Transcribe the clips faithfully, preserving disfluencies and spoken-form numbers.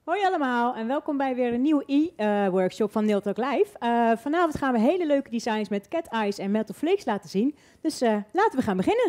Hoi allemaal en welkom bij weer een nieuwe e-workshop van Nail Talk Live. Uh, vanavond gaan we hele leuke designs met cat eyes en metal flakes laten zien. Dus uh, laten we gaan beginnen.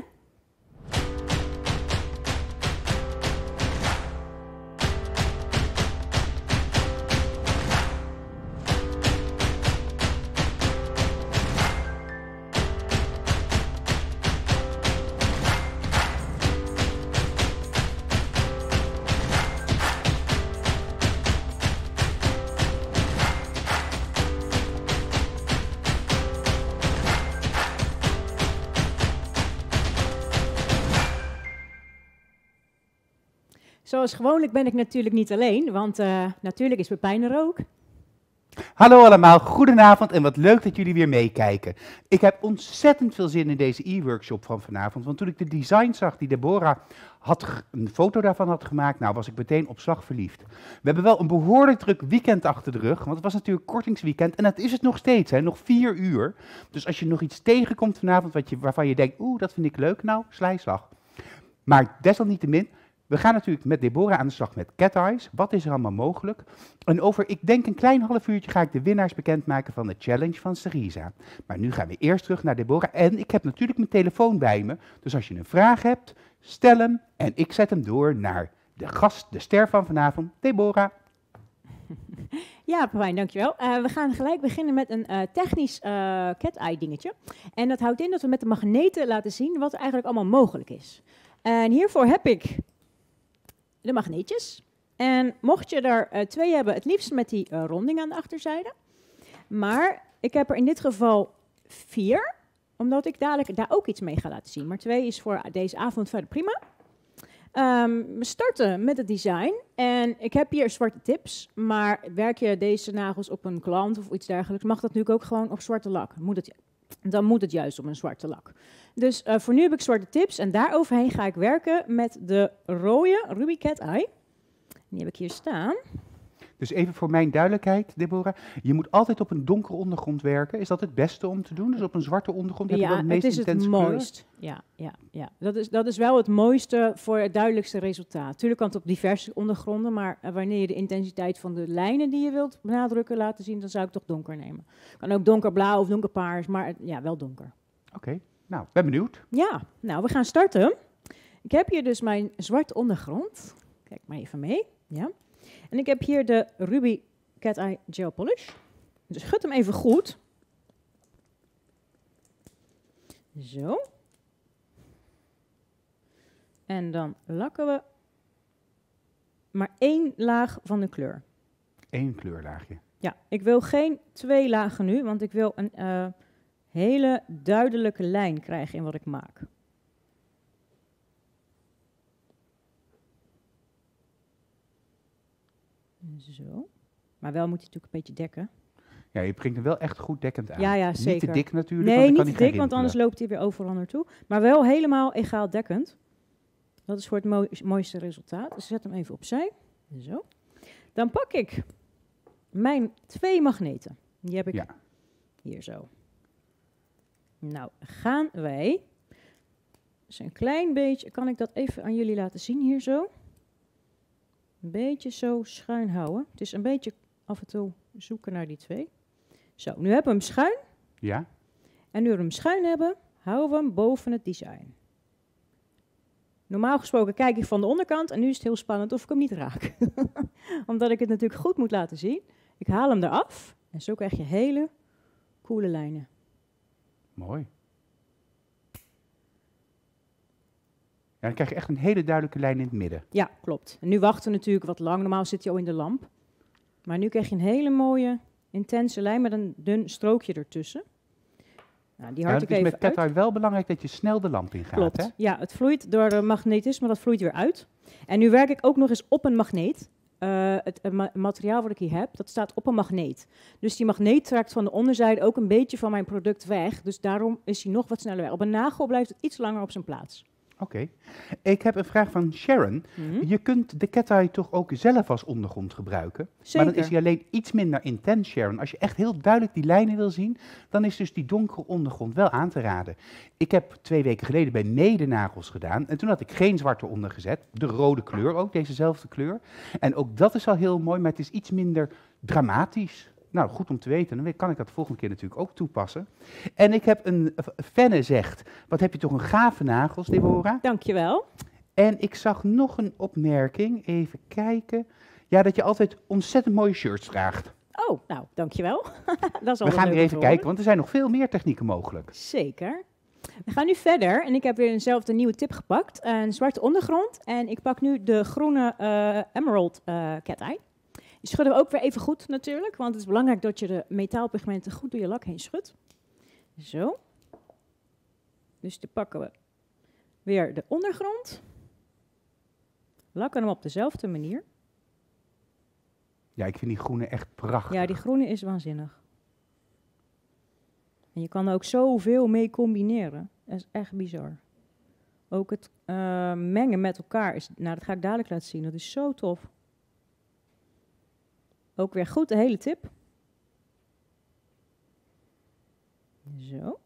Zoals gewoonlijk ben ik natuurlijk niet alleen, want uh, natuurlijk is Pepijn er ook. Hallo allemaal, goedenavond en wat leuk dat jullie weer meekijken. Ik heb ontzettend veel zin in deze e-workshop van vanavond, want toen ik de design zag die Deborah had een foto daarvan had gemaakt, nou was ik meteen op slag verliefd. We hebben wel een behoorlijk druk weekend achter de rug, want het was natuurlijk kortingsweekend en dat is het nog steeds, hè, nog vier uur. Dus als je nog iets tegenkomt vanavond wat je, waarvan je denkt, oeh, dat vind ik leuk, nou, slijslag. Maar desalniettemin, we gaan natuurlijk met Deborah aan de slag met cat eyes. Wat is er allemaal mogelijk? En over, ik denk een klein half uurtje ga ik de winnaars bekendmaken van de challenge van Cerisa. Maar nu gaan we eerst terug naar Deborah. En ik heb natuurlijk mijn telefoon bij me. Dus als je een vraag hebt, stel hem. En ik zet hem door naar de gast, de ster van vanavond, Deborah. Ja, Pepijn, dankjewel. Uh, we gaan gelijk beginnen met een uh, technisch uh, cat-eye dingetje. En dat houdt in dat we met de magneten laten zien wat er eigenlijk allemaal mogelijk is. En hiervoor heb ik de magneetjes. En mocht je er uh, twee hebben, het liefst met die uh, ronding aan de achterzijde. Maar ik heb er in dit geval vier, omdat ik dadelijk daar ook iets mee ga laten zien. Maar twee is voor deze avond verder prima. Um, we starten met het design. En ik heb hier zwarte tips, maar werk je deze nagels op een klant of iets dergelijks, mag dat natuurlijk ook gewoon op zwarte lak. Moet het, dan moet het juist op een zwarte lak. Dus uh, voor nu heb ik zwarte tips en daaroverheen ga ik werken met de rode Ruby Cat Eye. Die heb ik hier staan. Dus even voor mijn duidelijkheid, Deborah. Je moet altijd op een donkere ondergrond werken. Is dat het beste om te doen? Dus op een zwarte ondergrond heb je ja, dan het meest het is intense het mooist. Ja, ja, ja. Dat, is, dat is wel het mooiste voor het duidelijkste resultaat. Tuurlijk kan het op diverse ondergronden, maar uh, wanneer je de intensiteit van de lijnen die je wilt benadrukken laten zien, dan zou ik toch donker nemen. Kan ook donkerblauw of donkerpaars, maar uh, ja, wel donker. Oké, okay. Nou, ben benieuwd. Ja, nou, we gaan starten. Ik heb hier dus mijn zwarte ondergrond. Kijk maar even mee. Ja. En ik heb hier de Ruby Cat Eye Gel Polish. Dus schud hem even goed. Zo. En dan lakken we maar één laag van de kleur. Eén kleurlaagje. Ja, ik wil geen twee lagen nu, want ik wil een uh, hele duidelijke lijn krijgen in wat ik maak. Zo. Maar wel moet hij natuurlijk een beetje dekken. Ja, je brengt hem wel echt goed dekkend aan. Ja, ja, zeker. Niet te dik natuurlijk. Nee, want dan niet kan te hij dik, want anders loopt hij weer overal naartoe. Maar wel helemaal egaal dekkend. Dat is voor het mooi, mooiste resultaat. Dus zet hem even opzij. Zo. Dan pak ik mijn twee magneten. Die heb ik ja. hier zo. Nou, gaan wij. Dus een klein beetje, kan ik dat even aan jullie laten zien hier zo. Een beetje zo schuin houden. Het is een beetje af en toe zoeken naar die twee. Zo, nu hebben we hem schuin. Ja. En nu we hem schuin hebben, houden we hem boven het design. Normaal gesproken kijk ik van de onderkant en nu is het heel spannend of ik hem niet raak. Omdat ik het natuurlijk goed moet laten zien. Ik haal hem eraf en zo krijg je hele coole lijnen. Mooi. Ja, dan krijg je echt een hele duidelijke lijn in het midden. Ja, klopt. En nu wachten we natuurlijk wat lang. Normaal zit hij al in de lamp. Maar nu krijg je een hele mooie, intense lijn met een dun strookje ertussen. Nou, die hard ja, ik even Het is met cat eye uit. wel belangrijk dat je snel de lamp in gaat. Klopt. Hè? Ja, het vloeit door de magnetisme, dat vloeit weer uit. En nu werk ik ook nog eens op een magneet. Uh, het uh, ma materiaal wat ik hier heb, dat staat op een magneet. Dus die magneet trekt van de onderzijde ook een beetje van mijn product weg. Dus daarom is hij nog wat sneller weg. Op een nagel blijft het iets langer op zijn plaats. Oké. Ik heb een vraag van Sharon. Mhm. Je kunt de cat eye toch ook zelf als ondergrond gebruiken? Zeker. Maar dan is hij alleen iets minder intens, Sharon. Als je echt heel duidelijk die lijnen wil zien, dan is dus die donkere ondergrond wel aan te raden. Ik heb twee weken geleden bij Mede-nagels gedaan. En toen had ik geen zwart eronder gezet. De rode kleur ook, dezezelfde kleur. En ook dat is al heel mooi, maar het is iets minder dramatisch. Nou, goed om te weten. Dan kan ik dat de volgende keer natuurlijk ook toepassen. En ik heb een Fenne zegt, wat heb je toch een gave nagels, Deborah? Dankjewel. En ik zag nog een opmerking, even kijken. Ja, dat je altijd ontzettend mooie shirts draagt. Oh, nou, dankjewel. Dat is We altijd gaan leuk weer om even te kijken, horen. want er zijn nog veel meer technieken mogelijk. Zeker. We gaan nu verder en ik heb weer eenzelfde nieuwe tip gepakt. Een zwarte ondergrond en ik pak nu de groene eh, Emerald eh cat eye. Die schudden we ook weer even goed natuurlijk, want het is belangrijk dat je de metaalpigmenten goed door je lak heen schudt. Zo. Dus dan pakken we weer de ondergrond. Lakken hem op dezelfde manier. Ja, ik vind die groene echt prachtig. Ja, die groene is waanzinnig. En je kan er ook zoveel mee combineren. Dat is echt bizar. Ook het eh, mengen met elkaar, is, nou dat ga ik dadelijk laten zien, dat is zo tof. Ook weer goed, de hele tip. Zo.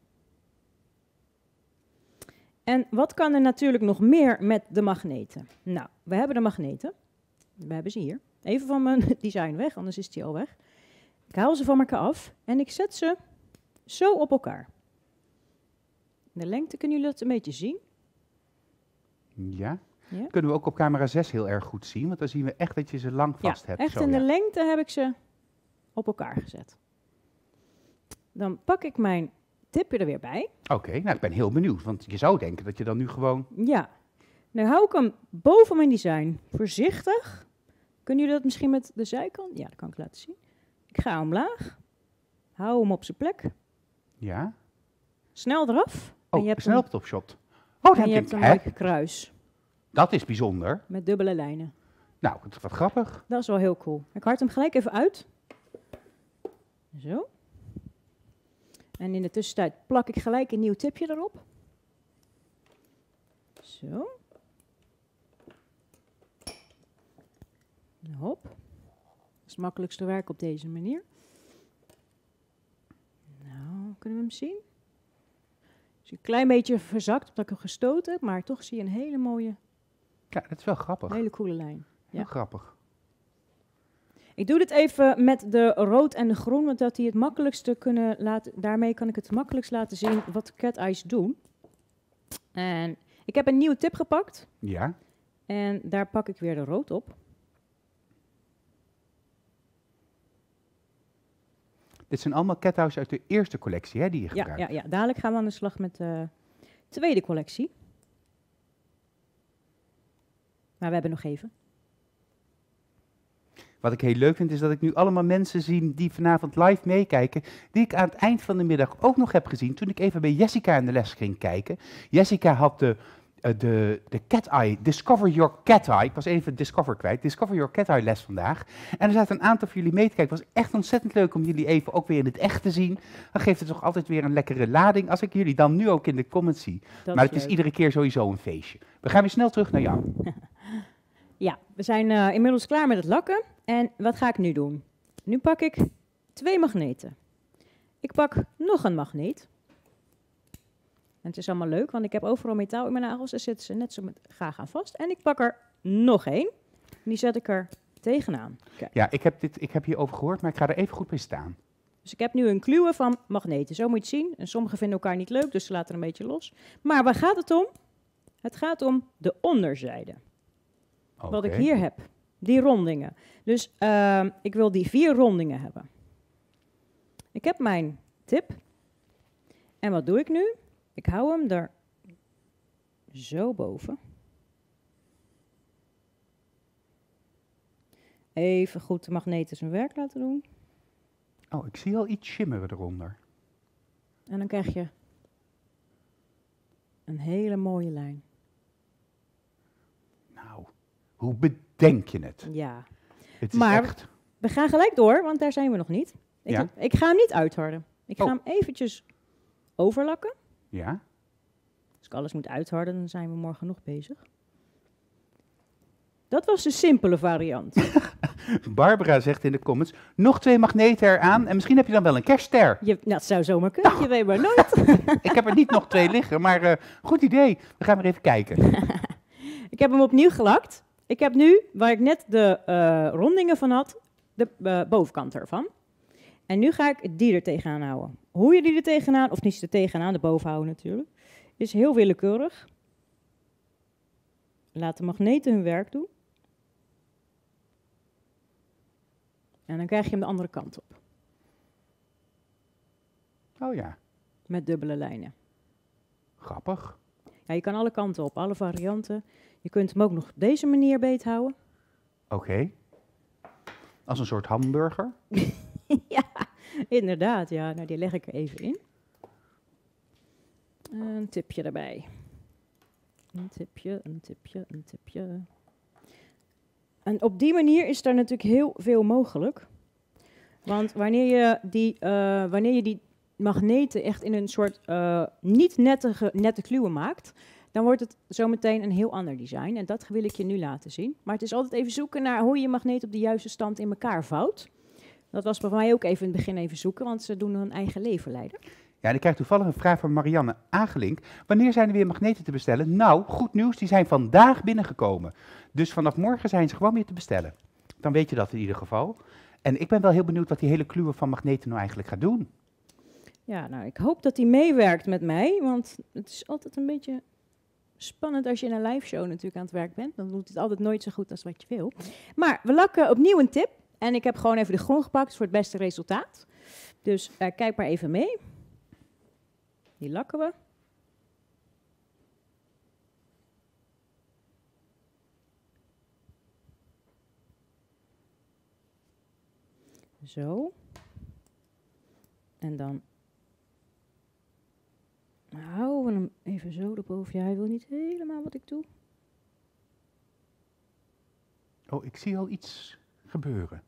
En wat kan er natuurlijk nog meer met de magneten? Nou, we hebben de magneten. We hebben ze hier. Even van mijn design weg, anders is die al weg. Ik haal ze van elkaar af en ik zet ze zo op elkaar. De lengte kunnen jullie dat een beetje zien. Ja. Ja? Kunnen we ook op camera zes heel erg goed zien, want dan zien we echt dat je ze lang vast Ja, hebt. echt Zo, in ja. de lengte heb ik ze op elkaar gezet. Dan pak ik mijn tipje er weer bij. Oké, nou ik ben heel benieuwd, want je zou denken dat je dan nu gewoon... Ja, nu hou ik hem boven mijn design. Voorzichtig. Kunnen jullie dat misschien met de zijkant? Ja, dat kan ik laten zien. Ik ga omlaag. Hou hem op zijn plek. Ja? Snel eraf. Oh, en je hebt snel een, op top shot. Oh, en dan je denk hebt ik, een hè, mooi kruis dat is bijzonder. met dubbele lijnen. Nou, dat is wat grappig. Dat is wel heel cool. Ik hard hem gelijk even uit. Zo. En in de tussentijd plak ik gelijk een nieuw tipje erop. Zo. Hop. Dat is het makkelijkste werk op deze manier. Nou, kunnen we hem zien? Is een klein beetje verzakt omdat ik hem gestoten heb, maar toch zie je een hele mooie, Ja, dat is wel grappig. hele coole lijn. Heel ja. grappig. Ik doe dit even met de rood en de groen, want dat die het makkelijkste kunnen laten, daarmee kan ik het makkelijkst laten zien wat cat eyes doen. En ik heb een nieuwe tip gepakt Ja. en daar pak ik weer de rood op. Dit zijn allemaal cathouse uit de eerste collectie, hè, die je Ja, gebruikt. ja, ja, dadelijk gaan we aan de slag met de tweede collectie. Maar we hebben nog even. Wat ik heel leuk vind, is dat ik nu allemaal mensen zie die vanavond live meekijken, die ik aan het eind van de middag ook nog heb gezien, toen ik even bij Jessica in de les ging kijken. Jessica had de, uh, de, de Cat Eye, Discover Your Cat Eye, ik was even Discover kwijt, Discover Your Cat Eye les vandaag. En er zaten een aantal van jullie mee te kijken. Het was echt ontzettend leuk om jullie even ook weer in het echt te zien. Dan geeft het toch altijd weer een lekkere lading, als ik jullie dan nu ook in de comments zie. Dat Maar het is leuk. iedere keer sowieso een feestje. We gaan weer snel terug naar jou. Ja, we zijn uh, inmiddels klaar met het lakken. En wat ga ik nu doen? Nu pak ik twee magneten. Ik pak nog een magneet. En het is allemaal leuk, want ik heb overal metaal in mijn nagels. Daar zitten ze net zo met graag aan vast. En ik pak er nog één. Die zet ik er tegenaan. Kijk. Ja, ik heb, dit, ik heb hierover gehoord, maar ik ga er even goed bij staan. Dus ik heb nu een kluwen van magneten. Zo moet je het zien. En sommigen vinden elkaar niet leuk, dus ze laten er een beetje los. Maar waar gaat het om? Het gaat om de onderzijde. Wat ik Oké. hier heb. Die rondingen. Dus uh, ik wil die vier rondingen hebben. Ik heb mijn tip. En wat doe ik nu? Ik hou hem er zo boven. Even goed de magneten zijn werk laten doen. Oh, ik zie al iets shimmeren eronder. En dan krijg je een hele mooie lijn. Nou, hoe bedenk je het? Ja. Het is Maar- echt... We gaan gelijk door, want daar zijn we nog niet. Ik, Ja. ik ga hem niet uitharden. Ik ga Oh. hem eventjes overlakken. Ja? Als ik alles moet uitharden, dan zijn we morgen nog bezig. Dat was de simpele variant. Barbara zegt in de comments, nog twee magneten eraan en misschien heb je dan wel een kerstster. Je, nou, dat zou zomaar kunnen, je weet maar nooit. Ik heb er niet nog twee liggen, maar uh, goed idee. We gaan weer even kijken. Ik heb hem opnieuw gelakt. Ik heb nu, waar ik net de uh, rondingen van had, de uh, bovenkant ervan. En nu ga ik die er tegenaan houden. Hoe je die er tegenaan, of niet er tegenaan, de boven houden natuurlijk, is heel willekeurig. Laat de magneten hun werk doen. En dan krijg je hem de andere kant op. Oh ja. Met dubbele lijnen. Grappig. Ja, je kan alle kanten op, alle varianten. Je kunt hem ook nog op deze manier beet houden. Oké. Okay. Als een soort hamburger. Ja, inderdaad. Ja, nou, die leg ik er even in. Een tipje erbij. Een tipje, een tipje, een tipje. En op die manier is er natuurlijk heel veel mogelijk. Want wanneer je die, uh, wanneer je die magneten echt in een soort uh, niet nette, nette kluwen maakt, dan wordt het zometeen een heel ander design. En dat wil ik je nu laten zien. Maar het is altijd even zoeken naar hoe je je magneet op de juiste stand in elkaar vouwt. Dat was bij mij ook even in het begin even zoeken, want ze doen hun eigen leven leiden. Ja, en ik krijg toevallig een vraag van Marianne Agelink. Wanneer zijn er weer magneten te bestellen? Nou, goed nieuws, die zijn vandaag binnengekomen. Dus vanaf morgen zijn ze gewoon weer te bestellen. Dan weet je dat in ieder geval. En ik ben wel heel benieuwd wat die hele kluwen van magneten nou eigenlijk gaat doen. Ja, nou, ik hoop dat hij meewerkt met mij, want het is altijd een beetje spannend als je in een live show natuurlijk aan het werk bent. Dan doet het altijd nooit zo goed als wat je wil. Maar we lakken opnieuw een tip. En ik heb gewoon even de grond gepakt voor het beste resultaat. Dus uh, kijk maar even mee. Die lakken we. Zo. En dan houden we hem even zo erboven. Ja, hij wil niet helemaal wat ik doe. Oh, ik zie al iets gebeuren.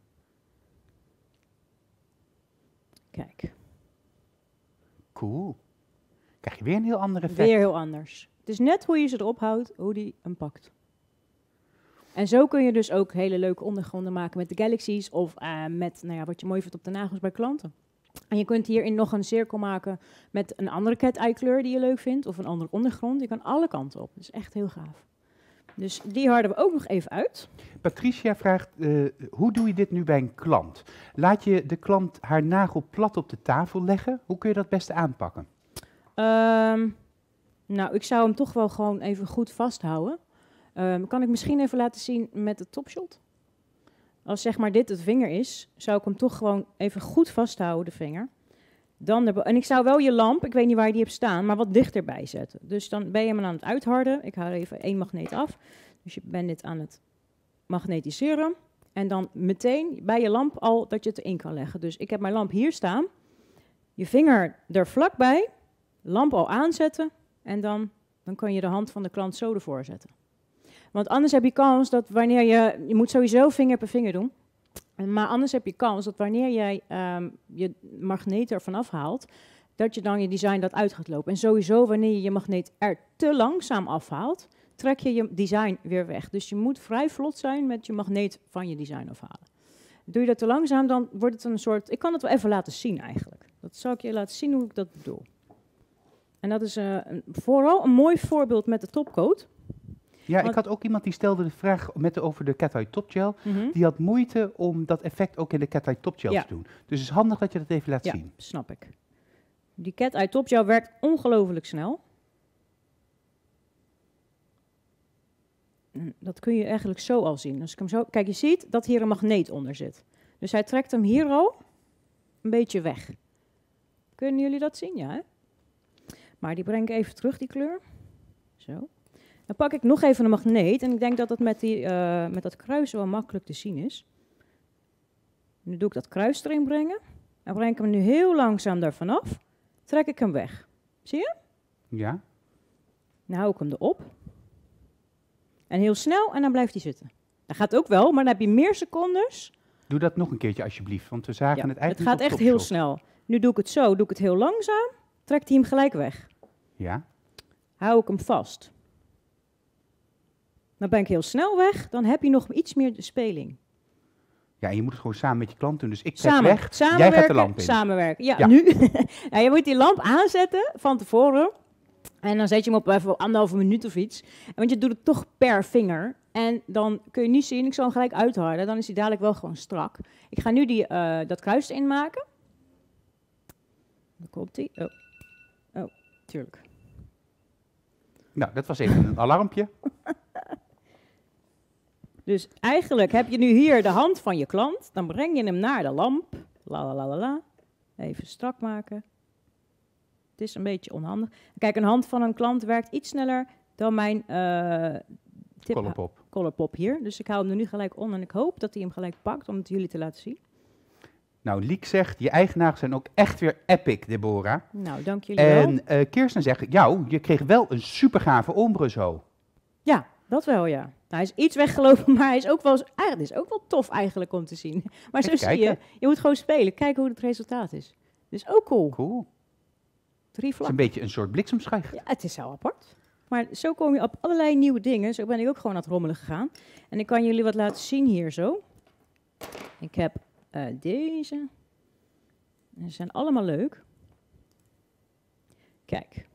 Kijk. Cool. Krijg je weer een heel ander effect. Weer heel anders. Het is net hoe je ze erop houdt, hoe die hem pakt. En zo kun je dus ook hele leuke ondergronden maken met de Galaxies of uh, met nou ja, wat je mooi vindt op de nagels bij klanten. En je kunt hierin nog een cirkel maken met een andere cat-eye kleur die je leuk vindt of een andere ondergrond. Je kan alle kanten op. Dat is echt heel gaaf. Dus die harden we ook nog even uit. Patricia vraagt, uh, hoe doe je dit nu bij een klant? Laat je de klant haar nagel plat op de tafel leggen? Hoe kun je dat beste aanpakken? Um, nou, ik zou hem toch wel gewoon even goed vasthouden. Um, kan ik misschien even laten zien met de topshot? Als zeg maar dit het vinger is, zou ik hem toch gewoon even goed vasthouden, de vinger. Dan de en ik zou wel je lamp, ik weet niet waar je die hebt staan, maar wat dichterbij zetten. Dus dan ben je hem aan het uitharden. Ik haal even één magneet af. Dus je bent dit aan het magnetiseren. En dan meteen bij je lamp al dat je het erin kan leggen. Dus ik heb mijn lamp hier staan. Je vinger er vlakbij. Lamp al aanzetten. En dan, dan kan je de hand van de klant zo ervoor zetten. Want anders heb je kans dat wanneer je... Je moet sowieso vinger per vinger doen. Maar anders heb je kans dat wanneer jij um, je magneet ervan afhaalt, dat je dan je design dat uit gaat lopen. En sowieso wanneer je je magneet er te langzaam afhaalt, trek je je design weer weg. Dus je moet vrij vlot zijn met je magneet van je design afhalen. Doe je dat te langzaam, dan wordt het een soort... Ik kan het wel even laten zien eigenlijk. Dat zal ik je laten zien hoe ik dat bedoel. En dat is uh, een, vooral een mooi voorbeeld met de topcoat. Ja, ik had ook iemand die stelde de vraag met over de Cat Eye Top Gel. Mm-hmm. Die had moeite om dat effect ook in de Cat Eye Top Gel ja. te doen. Dus het is handig dat je dat even laat ja, zien. Snap ik. Die Cat Eye Top Gel werkt ongelooflijk snel. Dat kun je eigenlijk zo al zien. Als ik hem zo, kijk, je ziet dat hier een magneet onder zit. Dus hij trekt hem hier al een beetje weg. Kunnen jullie dat zien? Ja, hè? Maar die breng ik even terug, die kleur. Zo. Dan pak ik nog even een magneet. En ik denk dat het met, die, uh, met dat kruis wel makkelijk te zien is. Nu doe ik dat kruis erin brengen. Dan breng ik hem nu heel langzaam daarvan af. Trek ik hem weg. Zie je? Ja. Dan hou ik hem erop. En heel snel en dan blijft hij zitten. Dat gaat ook wel, maar dan heb je meer secondes. Doe dat nog een keertje alsjeblieft, want we zagen ja, het eigenlijk Het gaat echt heel snel. Nu doe ik het zo, doe ik het heel langzaam. Trekt hij hem gelijk weg. Ja. hou ik hem vast. Dan ben ik heel snel weg, dan heb je nog iets meer de speling. Ja, en je moet het gewoon samen met je klant doen. Dus ik trek Samen, weg, jij samenwerken, gaat de lamp in. Samenwerken, ja, Ja. nu. Ja, je moet die lamp aanzetten van tevoren. En dan zet je hem op even anderhalve minuut of iets. Want je doet het toch per vinger. En dan kun je nu zien, ik zal hem gelijk uitharden. Dan is hij dadelijk wel gewoon strak. Ik ga nu die, uh, dat kruis inmaken. Dan komt hij. Oh. oh, tuurlijk. Nou, dat was even een alarmpje. Dus eigenlijk heb je nu hier de hand van je klant. Dan breng je hem naar de lamp. La la la la la. Even strak maken. Het is een beetje onhandig. Kijk, een hand van een klant werkt iets sneller dan mijn uh, tip Colourpop. Colourpop hier. Dus ik hou hem er nu gelijk on en ik hoop dat hij hem gelijk pakt om het jullie te laten zien. Nou, Liek zegt, je eigen nagels zijn ook echt weer epic, Deborah. Nou, dank jullie wel. En uh, Kirsten zegt, jou, je kreeg wel een super gave ombre zo. Ja, dat wel, ja. Nou, hij is iets weggelopen, maar hij is ook wel, eigenlijk is ook wel tof eigenlijk om te zien. Maar zo zie je, je moet gewoon spelen, kijken hoe het resultaat is. Dus ook cool. Cool. Drie Het is vlakken. een beetje een soort bliksemschicht. Ja, het is zo apart. Maar zo kom je op allerlei nieuwe dingen. Zo ben ik ook gewoon aan het rommelen gegaan. En ik kan jullie wat laten zien hier zo. Ik heb uh, deze. Ze zijn allemaal leuk. Kijk.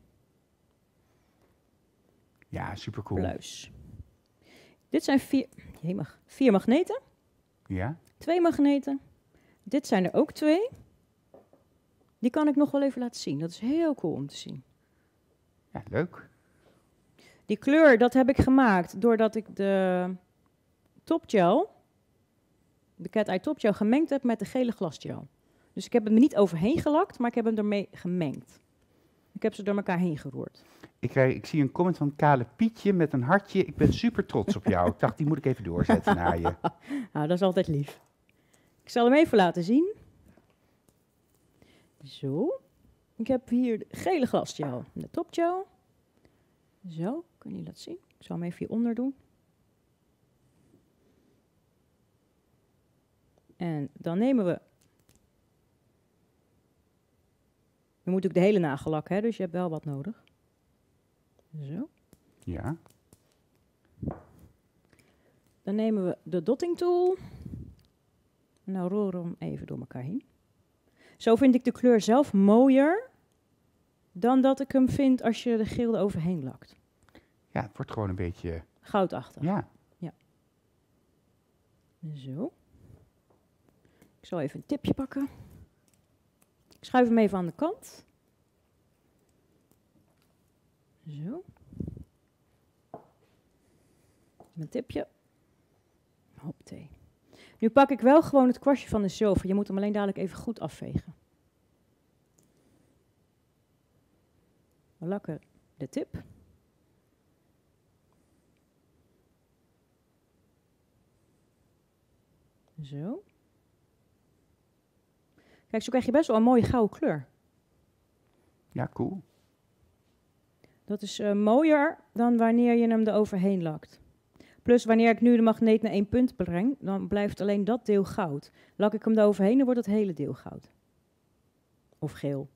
Ja, super cool. Pluis. Dit zijn vier, jemig, vier magneten. Ja. Twee magneten. Dit zijn er ook twee. Die kan ik nog wel even laten zien. Dat is heel cool om te zien. Ja, leuk. Die kleur, dat heb ik gemaakt doordat ik de topgel, de Cat Eye topgel, gemengd heb met de gele glasgel. Dus ik heb hem er niet overheen gelakt, maar ik heb hem ermee gemengd. Ik heb ze door elkaar heen geroerd. Ik, krijg, ik zie een comment van Kale Pietje met een hartje. Ik ben super trots op jou. Ik dacht, die moet ik even doorzetten naar je. Nou, dat is altijd lief. Ik zal hem even laten zien. Zo. Ik heb hier de gele glasgel en de topgel. Zo, kun je dat zien? Ik zal hem even hieronder doen. En dan nemen we... Je moet ook de hele nagel lakken, hè, dus je hebt wel wat nodig. Zo. Ja. Dan nemen we de dotting tool. En nou roeren we hem even door elkaar heen. Zo vind ik de kleur zelf mooier dan dat ik hem vind als je de geel eroverheen lakt. Ja, het wordt gewoon een beetje... Goudachtig. Ja. Ja. Zo. Ik zal even een tipje pakken. Ik schuif hem even aan de kant. Zo. Mijn tipje. Hoppatee. Nu pak ik wel gewoon het kwastje van de zilver. Je moet hem alleen dadelijk even goed afvegen. We lakken de tip. Zo. Kijk, zo krijg je best wel een mooie gouden kleur. Ja, cool. Dat is uh, mooier dan wanneer je hem eroverheen lakt. Plus, wanneer ik nu de magneet naar één punt breng, dan blijft alleen dat deel goud. Lak ik hem eroverheen, dan wordt het hele deel goud. Of geel.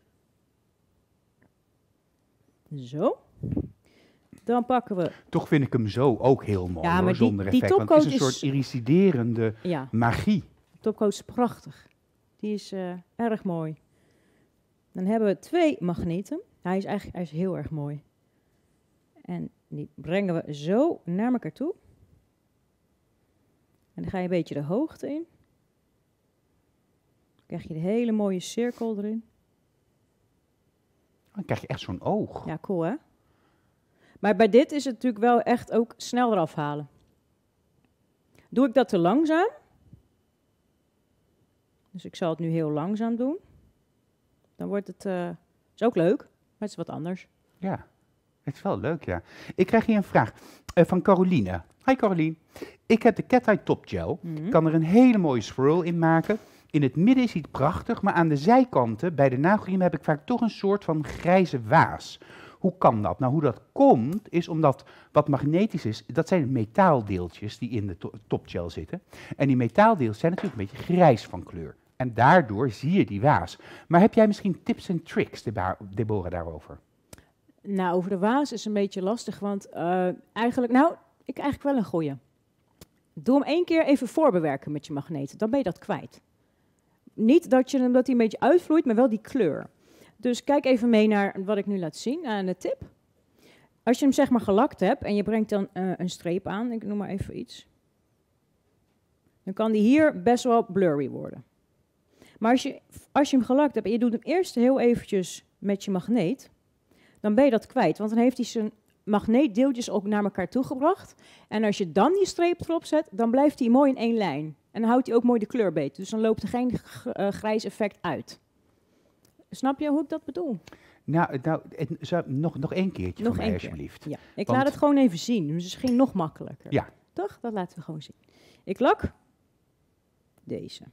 Zo. Dan pakken we... Toch vind ik hem zo ook heel mooi, ja, hoor, maar zonder die, die effect. Want het is een is, soort irriciderende ja, magie. de topcoat is prachtig. Die is uh, erg mooi. Dan hebben we twee magneten. Hij is eigenlijk hij is heel erg mooi. En die brengen we zo naar elkaar toe. En dan ga je een beetje de hoogte in. Dan krijg je de hele mooie cirkel erin. Dan krijg je echt zo'n oog. Ja, cool hè? Maar bij dit is het natuurlijk wel echt ook snel eraf halen. Doe ik dat te langzaam? Dus ik zal het nu heel langzaam doen. Dan wordt het, uh, is ook leuk, maar het is wat anders. Ja, het is wel leuk, ja. Ik krijg hier een vraag uh, van Caroline. Hi Caroline. Ik heb de Cat Eye Top Gel. Mm-hmm. Kan er een hele mooie swirl in maken. In het midden is hij prachtig, maar aan de zijkanten, bij de nagelriem, heb ik vaak toch een soort van grijze waas. Hoe kan dat? Nou, hoe dat komt, is omdat wat magnetisch is, dat zijn metaaldeeltjes die in de to topgel zitten. En die metaaldeeltjes zijn natuurlijk een beetje grijs van kleur. En daardoor zie je die waas. Maar heb jij misschien tips en tricks, Deborah, daarover? Nou, over de waas is een beetje lastig, want uh, eigenlijk, nou, ik eigenlijk wel een goeie. Doe hem één keer even voorbewerken met je magneet, dan ben je dat kwijt. Niet dat, je, dat hij een beetje uitvloeit, maar wel die kleur. Dus kijk even mee naar wat ik nu laat zien aan de tip. Als je hem zeg maar gelakt hebt en je brengt dan uh, een streep aan, ik noem maar even iets. Dan kan die hier best wel blurry worden. Maar als je, als je hem gelakt hebt en je doet hem eerst heel eventjes met je magneet, dan ben je dat kwijt. Want dan heeft hij zijn magneetdeeltjes ook naar elkaar toegebracht. En als je dan die streep erop zet, dan blijft hij mooi in één lijn. En dan houdt hij ook mooi de kleur beter. Dus dan loopt er geen uh, grijs effect uit. Snap je hoe ik dat bedoel? Nou, nou zou, nog, nog één keertje nog voor mij, keer. alsjeblieft. Ja. Ik Want, laat het gewoon even zien. Dus misschien nog makkelijker. Ja. Toch? Dat laten we gewoon zien. Ik lak deze.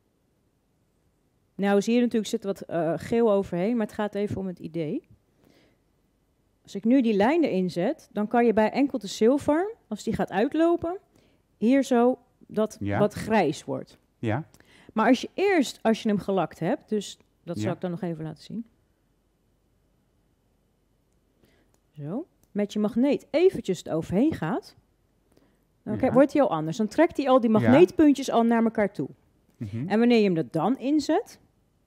Nou, zie je natuurlijk zit wat uh, geel overheen, maar het gaat even om het idee. Als ik nu die lijn erin zet, dan kan je bij enkel de zilver, als die gaat uitlopen, hier zo dat ja. wat grijs wordt. Ja. Maar als je eerst, als je hem gelakt hebt, dus dat ja. zal ik dan nog even laten zien. Zo. Met je magneet eventjes eroverheen gaat, dan ja. wordt hij al anders. Dan trekt hij al die magneetpuntjes ja. al naar elkaar toe. Mm-hmm. En wanneer je hem er dan inzet,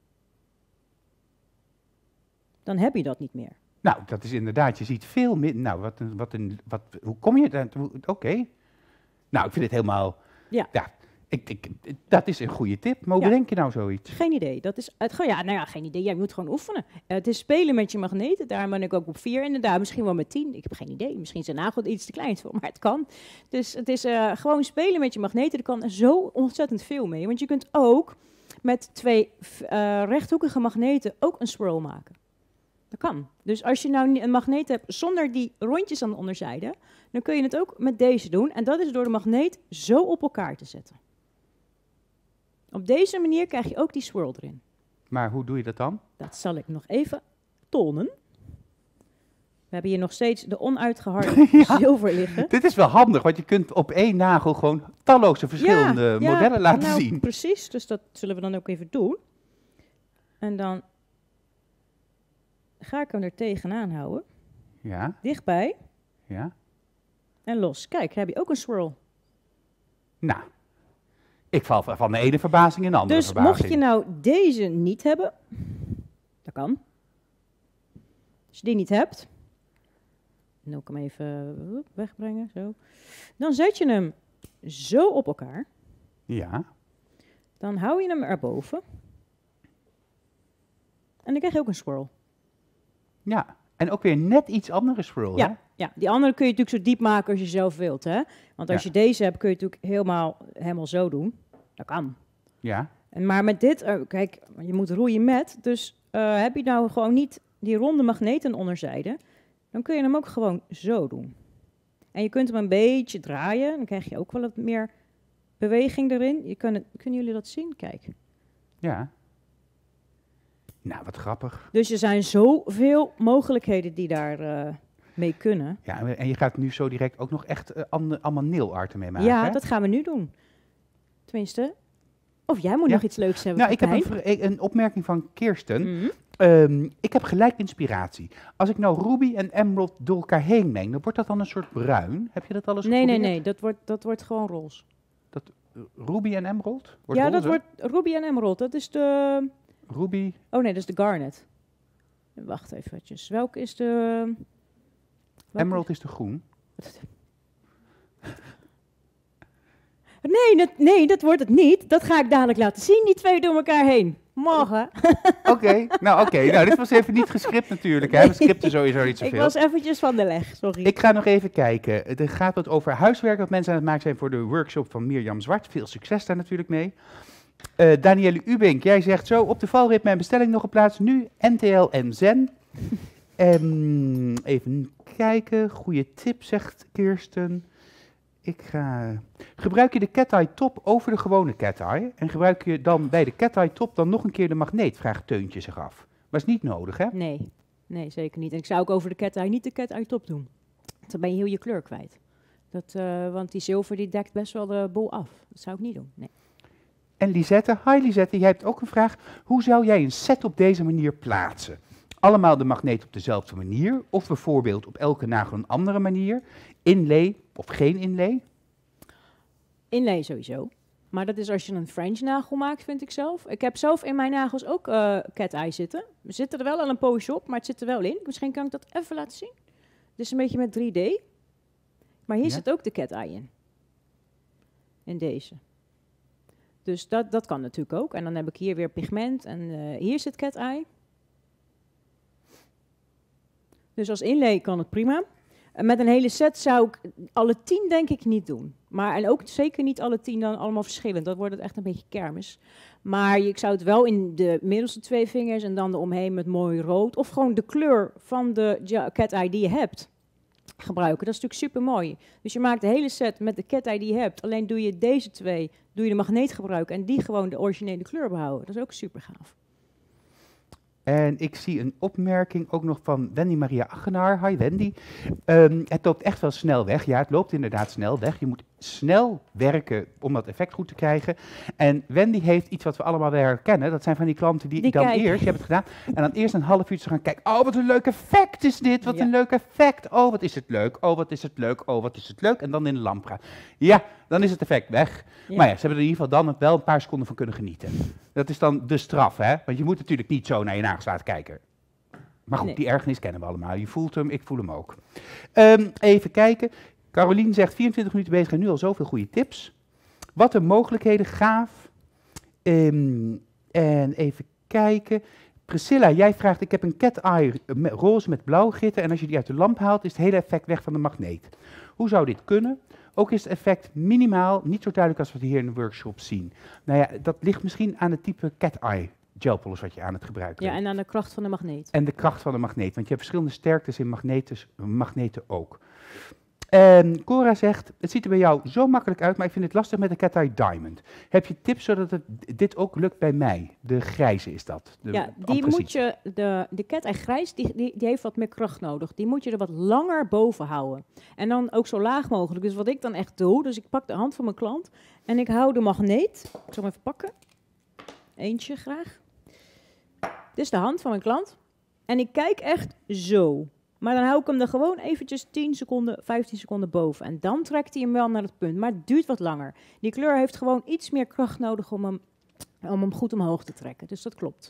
dan heb je dat niet meer. Nou, dat is inderdaad, je ziet veel meer. Nou, wat een, wat een, wat, hoe kom je daar? Oké. Okay. Nou, ik vind het helemaal. Ja. ja ik, ik, dat is een goede tip. Maar hoe ja. bedenk je nou zoiets? Geen idee. Dat is het, ja, nou ja, geen idee. Jij moet gewoon oefenen. Uh, het is spelen met je magneten. Daar ben ik ook op vier inderdaad. Misschien wel met tien. Ik heb geen idee. Misschien is de nagel iets te klein voor, maar het kan. Dus het is uh, gewoon spelen met je magneten. Er kan zo ontzettend veel mee. Want je kunt ook met twee uh, rechthoekige magneten ook een swirl maken. Dat kan. Dus als je nou een magneet hebt zonder die rondjes aan de onderzijde, dan kun je het ook met deze doen. En dat is door de magneet zo op elkaar te zetten. Op deze manier krijg je ook die swirl erin. Maar hoe doe je dat dan? Dat zal ik nog even tonen. We hebben hier nog steeds de onuitgeharde ja, zilver liggen. Dit is wel handig, want je kunt op één nagel gewoon talloze verschillende ja, ja, modellen laten nou, zien. Precies, dus dat zullen we dan ook even doen. En dan ga ik hem er tegenaan houden. Ja. Dichtbij. Ja. En los. Kijk, heb je ook een swirl. Nou, ik val van de ene verbazing in de andere dus verbazing. Dus mocht je nou deze niet hebben, dat kan. Als je die niet hebt, dan wil ik hem even wegbrengen, zo. Dan zet je hem zo op elkaar. Ja. Dan hou je hem erboven. En dan krijg je ook een swirl. Ja, en ook weer net iets andere swirl, ja, hè? Ja, die andere kun je natuurlijk zo diep maken als je zelf wilt, hè? Want als ja. je deze hebt, kun je natuurlijk helemaal, helemaal zo doen. Dat kan. Ja. En maar met dit, uh, kijk, je moet roeien met, dus uh, heb je nou gewoon niet die ronde magneet aan de onderzijde, dan kun je hem ook gewoon zo doen. En je kunt hem een beetje draaien, dan krijg je ook wel wat meer beweging erin. Je kan het, kunnen jullie dat zien? Kijk. Ja. Nou, wat grappig. Dus er zijn zoveel mogelijkheden die daar uh, mee kunnen. Ja, en je gaat nu zo direct ook nog echt uh, and, allemaal nail art ermee maken, Ja, hè? dat gaan we nu doen. Tenminste, of jij moet ja. nog iets leuks hebben. Nou, ik heb een, een opmerking van Kirsten. Mm-hmm. Um, ik heb gelijk inspiratie. Als ik nou ruby en emerald door elkaar heen meng, dan wordt dat dan een soort bruin. Heb je dat al eens nee, geprobeerd? Nee, nee, dat wordt, dat wordt gewoon roze. Dat, uh, ruby en emerald? Wordt ja, roze? dat wordt ruby en emerald. Dat is de... Ruby. Oh nee, dat is de garnet. Wacht eventjes. Welke is de... Welke? Emerald is de groen. Nee dat, nee, dat wordt het niet. Dat ga ik dadelijk laten zien, die twee door elkaar heen. Morgen. Oké, okay, nou oké. Okay. Nou, dit was even niet gescript natuurlijk. Hè? We scripten sowieso niet zoveel. Ik was eventjes van de leg, sorry. Ik ga nog even kijken. Het gaat wat over huiswerk dat mensen aan het maken zijn voor de workshop van Mirjam Zwart. Veel succes daar natuurlijk mee. Uh, Danielle Ubink, jij zegt zo, op de valreep mijn bestelling nog geplaatst. Nu N T L en Zen. um, even kijken. Goeie tip, zegt Kirsten. Ik ga... Gebruik je de cat-eye top over de gewone cat-eye? En gebruik je dan bij de cat-eye top dan nog een keer de magneet? Vraagt Teuntje zich af. Maar is niet nodig, hè? Nee, nee, zeker niet. En ik zou ook over de cat-eye niet de cat-eye top doen. Dan ben je heel je kleur kwijt. Dat, uh, want die zilver die dekt best wel de boel af. Dat zou ik niet doen, nee. En Lisette, hi Lisette, jij hebt ook een vraag. Hoe zou jij een set op deze manier plaatsen? allemaal de magneet op dezelfde manier, of bijvoorbeeld op elke nagel een andere manier, inlay of geen inlay? Inlay sowieso. Maar dat is als je een French nagel maakt, vind ik zelf. Ik heb zelf in mijn nagels ook uh, cat eye zitten. We zitten er wel al een poosje op, maar het zit er wel in. Misschien kan ik dat even laten zien. Dus een beetje met drie D. Maar hier Ja. zit ook de cat eye in. In deze. Dus dat, dat kan natuurlijk ook. En dan heb ik hier weer pigment en uh, hier zit cat eye. Dus als inlay kan het prima. Uh, met een hele set zou ik alle tien denk ik niet doen. Maar en ook zeker niet alle tien dan allemaal verschillend. Dat wordt het echt een beetje kermis. Maar ik zou het wel in de middelste twee vingers en dan eromheen met mooi rood. Of gewoon de kleur van de ja, cat eye die je hebt gebruiken. Dat is natuurlijk super mooi. Dus je maakt de hele set met de cat eye die je hebt. Alleen doe je deze twee, doe je de magneet gebruiken en die gewoon de originele kleur behouden. Dat is ook super gaaf. En ik zie een opmerking ook nog van Wendy Maria Achenaar. Hi Wendy. Um, het loopt echt wel snel weg. Ja, het loopt inderdaad snel weg. Je moet snel werken om dat effect goed te krijgen. En Wendy heeft iets wat we allemaal wel herkennen. Dat zijn van die klanten die, Die dan kijken. eerst, je hebt het gedaan, en dan eerst een half uurtje gaan kijken. Oh, wat een leuk effect is dit. Wat Ja. een leuk effect. Oh, wat is het leuk. Oh, wat is het leuk. Oh, wat is het leuk. En dan in de lamp gaan. Ja, dan is het effect weg. Ja. Maar ja, ze hebben er in ieder geval dan wel een paar seconden van kunnen genieten. Dat is dan de straf, hè? Want je moet natuurlijk niet zo naar je nagels laten kijken. Maar goed, Nee. die ergernis kennen we allemaal. Je voelt hem, ik voel hem ook. Um, even kijken. Carolien zegt vierentwintig minuten bezig en nu al zoveel goede tips. Wat een mogelijkheden, gaaf. Um, en even kijken. Priscilla, jij vraagt, ik heb een cat eye me- roze met blauw gitten en als je die uit de lamp haalt is het hele effect weg van de magneet. Hoe zou dit kunnen? Ook is het effect minimaal, niet zo duidelijk als we het hier in de workshop zien. Nou ja, dat ligt misschien aan het type cat eye gel polish wat je aan het gebruiken Ja, bent. en aan de kracht van de magneet. En de kracht van de magneet, want je hebt verschillende sterktes in magnetes, magneten ook. En Cora zegt, het ziet er bij jou zo makkelijk uit, maar ik vind het lastig met de Cat Eye Diamond. Heb je tips zodat het dit ook lukt bij mij? De grijze is dat. De Ja, die antraciet. moet je, de, de cat eye grijs, die, die, die heeft wat meer kracht nodig. Die moet je er wat langer boven houden. En dan ook zo laag mogelijk. Dus wat ik dan echt doe, dus ik pak de hand van mijn klant en ik hou de magneet. Ik zal hem even pakken. Eentje graag. Dit is de hand van mijn klant. En ik kijk echt zo. Maar dan hou ik hem er gewoon eventjes tien seconden, vijftien seconden boven. En dan trekt hij hem wel naar het punt. Maar het duurt wat langer. Die kleur heeft gewoon iets meer kracht nodig om hem, om hem goed omhoog te trekken. Dus dat klopt.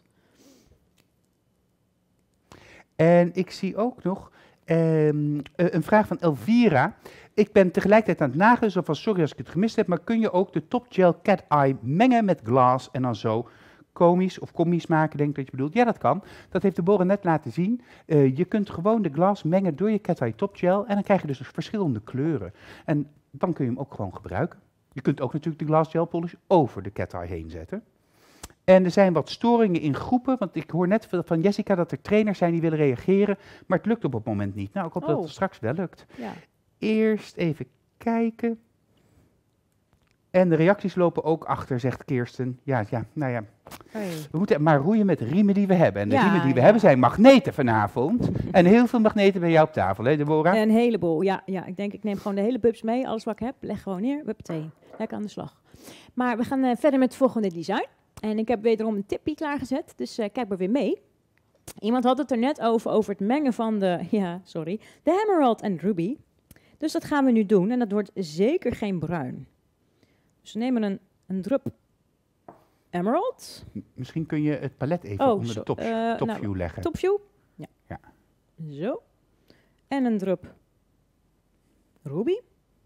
En ik zie ook nog um, een vraag van Elvira. Ik ben tegelijkertijd aan het nagelen, zo van sorry als ik het gemist heb, maar kun je ook de Top Gel Cat Eye mengen met glass en dan zo komisch of komisch maken, denk ik dat je bedoelt. Ja, dat kan. Dat heeft Deborah net laten zien. Uh, je kunt gewoon de glas mengen door je Cat Eye Top Gel en dan krijg je dus verschillende kleuren. En dan kun je hem ook gewoon gebruiken. Je kunt ook natuurlijk de glass gel polish over de Cat Eye heen zetten. En er zijn wat storingen in groepen, want ik hoor net van Jessica dat er trainers zijn die willen reageren, maar het lukt op het moment niet. Nou, ik hoop Oh. dat het straks wel lukt. Ja. Eerst even kijken. En de reacties lopen ook achter, zegt Kirsten. Ja, ja, nou ja. Hey. We moeten maar roeien met de riemen die we hebben. En de Ja, riemen die we ja. hebben zijn magneten vanavond. En heel veel magneten bij jou op tafel, hè Deborah? Een heleboel, ja, ja. Ik denk, ik neem gewoon de hele bubs mee. Alles wat ik heb, leg gewoon neer. Huppatee. Lekker aan de slag. Maar we gaan uh, verder met het volgende design. En ik heb wederom een tipje klaargezet. Dus uh, kijk maar weer mee. Iemand had het er net over, over het mengen van de, ja, sorry, de Emerald en Ruby. Dus dat gaan we nu doen. En dat wordt zeker geen bruin. Dus we nemen een, een drup Emerald. M- Misschien kun je het palet even Oh, onder zo, de top, uh, topview nou, leggen. Topview? Ja. Ja. Zo. En een drup Ruby.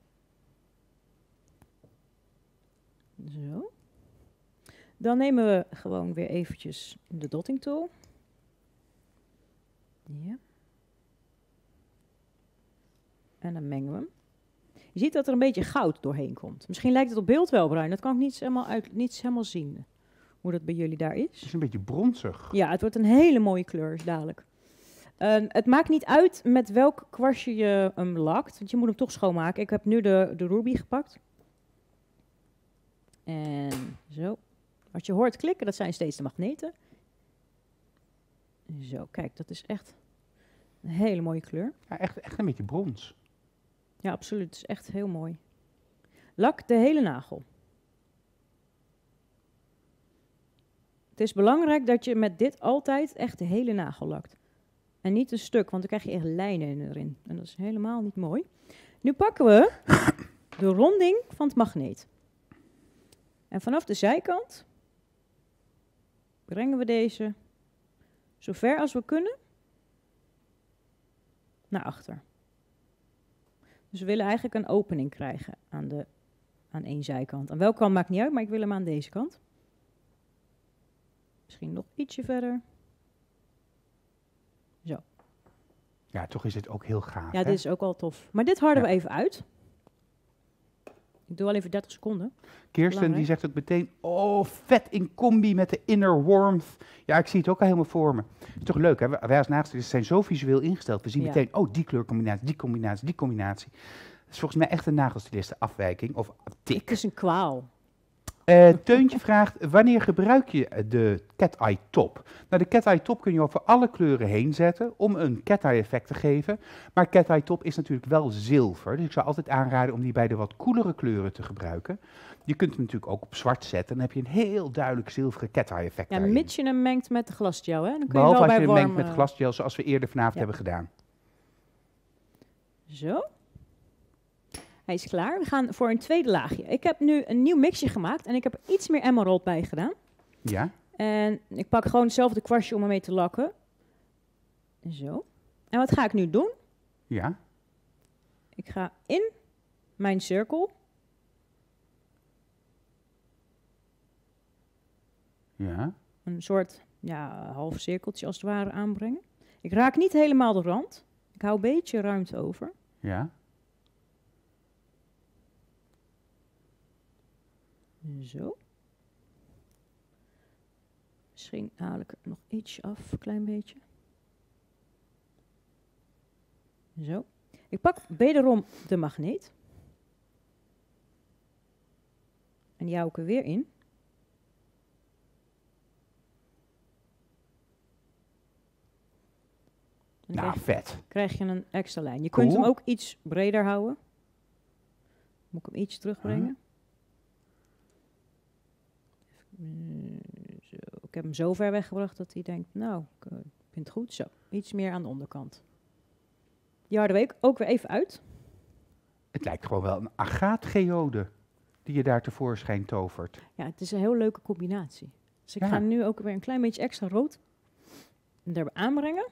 Zo. Dan nemen we gewoon weer eventjes de dotting tool. Ja. En dan mengen we hem. Je ziet dat er een beetje goud doorheen komt. Misschien lijkt het op beeld wel bruin. Dat kan ik niet helemaal, uit, niet helemaal zien. Hoe dat bij jullie daar Het is. is een beetje bronzig. Ja, het wordt een hele mooie kleur dadelijk. Uh, het maakt niet uit met welk kwastje je hem lakt. Want je moet hem toch schoonmaken. Ik heb nu de, de Ruby gepakt. En zo. Wat je hoort klikken, dat zijn steeds de magneten. Zo, kijk, dat is echt een hele mooie kleur. Ja, echt, echt een beetje brons. Ja, absoluut. Het is echt heel mooi. Lak de hele nagel. Het is belangrijk dat je met dit altijd echt de hele nagel lakt. En niet een stuk, want dan krijg je echt lijnen erin. En dat is helemaal niet mooi. Nu pakken we de ronding van het magneet. En vanaf de zijkant brengen we deze zo ver als we kunnen naar achter. Dus we willen eigenlijk een opening krijgen aan, de, aan één zijkant. Aan welke kant maakt niet uit, maar ik wil hem aan deze kant. Misschien nog ietsje verder. Zo. Ja, toch is het ook heel gaaf. Ja, hè? dit is ook wel tof. Maar dit harden Ja. we even uit. Ik doe al even dertig seconden. Kirsten die Belangrijk. zegt ook meteen, oh, vet in combi met de inner warmth. Ja, ik zie het ook al helemaal voor me. Het is toch leuk, hè? Wij als naaststudenten zijn zo visueel ingesteld. We zien Ja. meteen, oh, die kleurcombinatie, die combinatie, die combinatie. Dat is volgens mij echt een nagelstylisten afwijking of tik. Het is een kwaal. Eh, Teuntje vraagt, wanneer gebruik je de Cat Eye Top? Nou, de Cat Eye Top kun je over alle kleuren heen zetten om een Cat Eye effect te geven. Maar Cat Eye Top is natuurlijk wel zilver, dus ik zou altijd aanraden om die bij de wat koelere kleuren te gebruiken. Je kunt hem natuurlijk ook op zwart zetten, dan heb je een heel duidelijk zilveren Cat Eye effect Ja, daarin. mits je hem mengt met de glasgel, hè? Dan kun je Behalve wel als bij je hem warm... mengt met eh, glasgel, zoals we eerder vanavond ja. hebben gedaan. Zo. Hij is klaar. We gaan voor een tweede laagje. Ik heb nu een nieuw mixje gemaakt en ik heb er iets meer emerald bij gedaan. Ja? En ik pak gewoon hetzelfde kwastje om ermee te lakken. Zo. En wat ga ik nu doen? Ja? Ik ga in mijn cirkel. Ja? Een soort ja, half cirkeltje als het ware aanbrengen. Ik raak niet helemaal de rand. Ik hou een beetje ruimte over. Ja? Zo. Misschien haal ik er nog iets af, een klein beetje. Zo. Ik pak wederom de magneet. En die hou ik er weer in. En dan Nou, krijg, vet. krijg je een extra lijn. Je Cool. kunt hem ook iets breder houden. Moet ik hem iets terugbrengen? Mm, Zo. Ik heb hem zo ver weggebracht dat hij denkt, nou, ik uh, vind het goed. Zo, iets meer aan de onderkant. Die harde week ook weer even uit. Het lijkt gewoon wel een agaatgeode die je daar tevoorschijn tovert. Ja, het is een heel leuke combinatie. Dus ik Ja. ga nu ook weer een klein beetje extra rood erbij aanbrengen.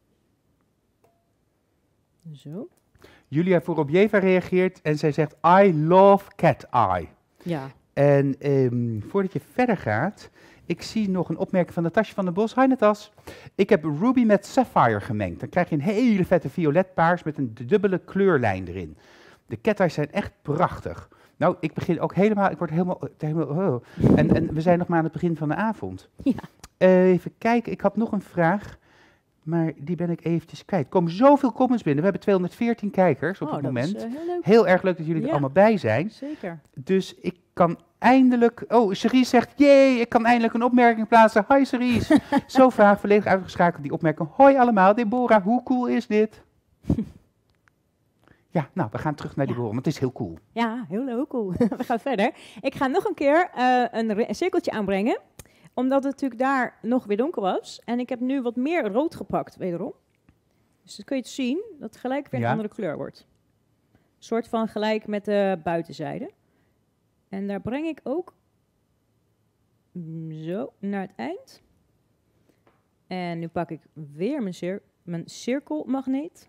Zo. Julia Vorobjeva reageert en zij zegt, I love cat eye. Ja. En ehm, voordat je verder gaat, ik zie nog een opmerking van Natasja van der Bos. Hi Natas. Ik heb Ruby met Sapphire gemengd. Dan krijg je een hele vette violetpaars met een dubbele kleurlijn erin. De cat eyes zijn echt prachtig. Nou, ik begin ook helemaal, ik word helemaal, helemaal oh. en, en we zijn nog maar aan het begin van de avond. Ja. Even kijken, ik had nog een vraag, maar die ben ik eventjes kwijt. Er komen zoveel comments binnen. We hebben tweehonderdveertien kijkers op Oh, het dat moment. is uh, heel leuk. Heel erg leuk dat jullie er Ja. allemaal bij zijn. Zeker. Dus ik kan eindelijk... Oh, Cerise zegt, jee, ik kan eindelijk een opmerking plaatsen. Hoi Cerise. Zo vaak volledig uitgeschakeld die opmerking. Hoi allemaal, Deborah, hoe cool is dit? Ja, nou, we gaan terug naar Ja. Deborah, want het is heel cool. Ja, heel leuk. Cool. We gaan verder. Ik ga nog een keer uh, een, re- een cirkeltje aanbrengen. Omdat het natuurlijk daar nog weer donker was. En ik heb nu wat meer rood gepakt, wederom. Dus dan kun je het zien dat het gelijk weer een Ja. andere kleur wordt. Een soort van gelijk met de buitenzijde. En daar breng ik ook mm, zo naar het eind. En nu pak ik weer mijn, cir- mijn cirkelmagneet.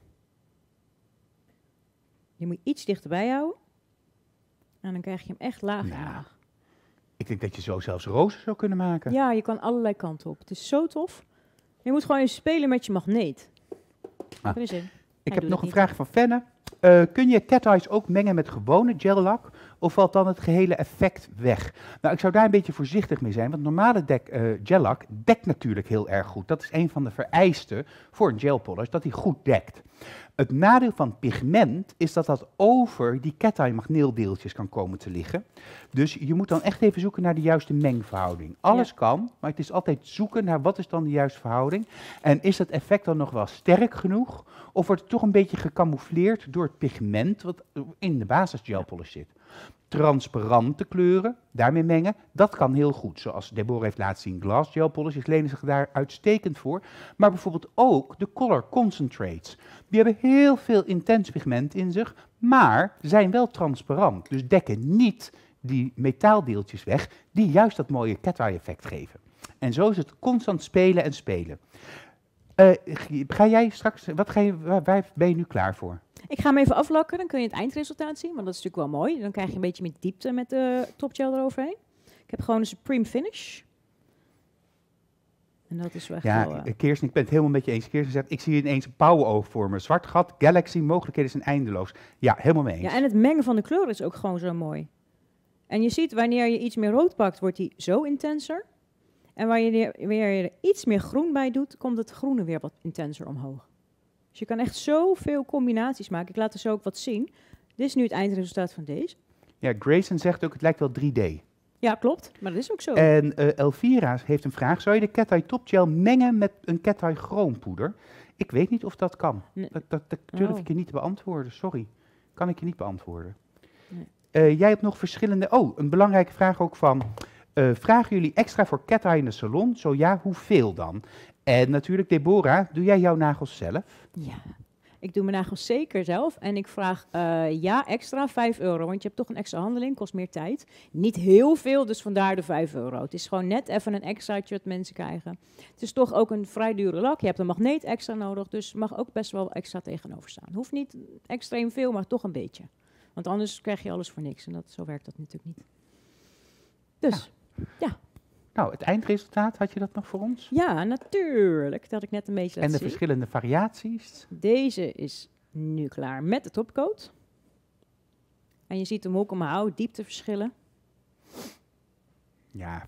Die moet je iets dichterbij houden. En dan krijg je hem echt laag en Nou, laag. Ik denk dat je zo zelfs rozen zou kunnen maken. Ja, je kan allerlei kanten op. Het is zo tof. Je moet gewoon eens spelen met je magneet. Ah. Heb je zin? Ik Hij heb doet nog het een niet. vraag van Fenne. Uh, kun je cat eyes ook mengen met gewone gel-lak? Of valt dan het gehele effect weg? Nou, ik zou daar een beetje voorzichtig mee zijn. Want normale dek, uh, gel-lak dekt natuurlijk heel erg goed. Dat is een van de vereisten voor een gel polish, dat die goed dekt. Het nadeel van pigment is dat dat over die cat eye magneeldeeltjes kan komen te liggen. Dus je moet dan echt even zoeken naar de juiste mengverhouding. Alles Ja. kan, maar het is altijd zoeken naar wat is dan de juiste verhouding. En is het effect dan nog wel sterk genoeg? Of wordt het toch een beetje gecamoufleerd door het pigment wat in de basis gel polish zit? transparante kleuren, daarmee mengen. Dat kan heel goed, zoals Deborah heeft laten zien. Glass gel polishes lenen zich daar uitstekend voor. Maar bijvoorbeeld ook de color concentrates. Die hebben heel veel intens pigment in zich, maar zijn wel transparant. Dus dekken niet die metaaldeeltjes weg, die juist dat mooie cat-eye effect geven. En zo is het constant spelen en spelen. Uh, ga jij straks, wat ga je, waar, waar ben je nu klaar voor? Ik ga hem even aflakken, dan kun je het eindresultaat zien, want dat is natuurlijk wel mooi. Dan krijg je een beetje meer diepte met de topgel eroverheen. Ik heb gewoon een Supreme Finish. En dat is wel echt Ja, wel, uh... Kirsten, ik ben het helemaal met je eens. Kirsten zegt, ik zie ineens een power-oog voor me. Zwart gat, galaxy, mogelijkheden zijn eindeloos. Ja, helemaal mee eens. Ja, en het mengen van de kleuren is ook gewoon zo mooi. En je ziet, wanneer je iets meer rood pakt, wordt die zo intenser. En wanneer je, wanneer je er iets meer groen bij doet, komt het groene weer wat intenser omhoog. Dus je kan echt zoveel combinaties maken. Ik laat er zo ook wat zien. Dit is nu het eindresultaat van deze. Ja, Grayson zegt ook, het lijkt wel drie D. Ja, klopt. Maar dat is ook zo. En uh, Elvira heeft een vraag. Zou je de Cat Eye Top Gel mengen met een Cat Eye chroompoeder? Ik weet niet of dat kan. Nee. Dat, dat, dat durf Oh. ik je niet te beantwoorden. Sorry. Kan ik je niet beantwoorden. Nee. Uh, jij hebt nog verschillende... Oh, een belangrijke vraag ook van... Uh, vragen jullie extra voor Cat Eye in de salon? Zo ja, hoeveel dan? En natuurlijk, Deborah, doe jij jouw nagels zelf? Ja, ik doe mijn nagels zeker zelf. En ik vraag uh, ja extra vijf euro. Want je hebt toch een extra handeling, kost meer tijd. Niet heel veel, dus vandaar de vijf euro. Het is gewoon net even een extraatje wat mensen krijgen. Het is toch ook een vrij dure lak. Je hebt een magneet extra nodig, dus mag ook best wel extra tegenover staan. Hoeft niet extreem veel, maar toch een beetje. Want anders krijg je alles voor niks. En dat, zo werkt dat natuurlijk niet. Dus, ja. ja. Nou, het eindresultaat, had je dat nog voor ons? Ja, natuurlijk. Dat had ik net een beetje laten En de zien. verschillende variaties? Deze is nu klaar met de topcoat. En je ziet hem ook omhoog, diepteverschillen. Ja.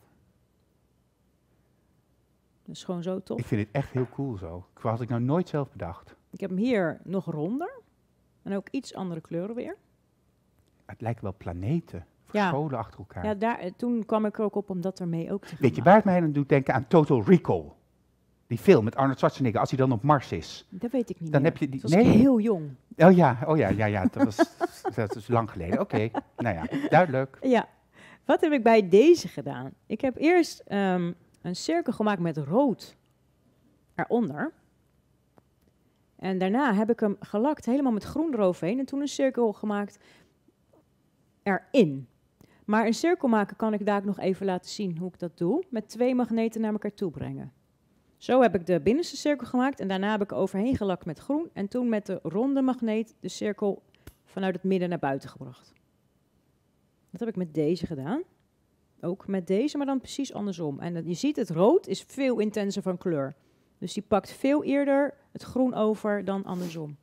Dat is gewoon zo tof. Ik vind het echt heel cool zo. Dat had ik nou nooit zelf bedacht. Ik heb hem hier nog ronder. En ook iets andere kleuren weer. Het lijken wel planeten. Ja. Verscholen achter elkaar. Ja, daar, toen kwam ik er ook op om dat ermee ook te gaan Weet je maken. waar het mij aan doet denken? Aan Total Recall. Die film met Arnold Schwarzenegger, als hij dan op Mars is. Dat weet ik niet Dan meer. heb je die- Dat was nee. ik heel jong. Oh ja, oh ja, ja, ja. Dat, was, dat is lang geleden. Oké, okay. Nou ja, duidelijk. Ja. Wat heb ik bij deze gedaan? Ik heb eerst um, een cirkel gemaakt met rood eronder. En daarna heb ik hem gelakt helemaal met groen eroverheen. En toen een cirkel gemaakt erin. Maar een cirkel maken kan ik daar nog even laten zien hoe ik dat doe. Met twee magneten naar elkaar toe brengen. Zo heb ik de binnenste cirkel gemaakt. En daarna heb ik overheen gelakt met groen. En toen met de ronde magneet de cirkel vanuit het midden naar buiten gebracht. Dat heb ik met deze gedaan. Ook met deze, maar dan precies andersom. En dat, je ziet, het rood is veel intenser van kleur. Dus die pakt veel eerder het groen over dan andersom.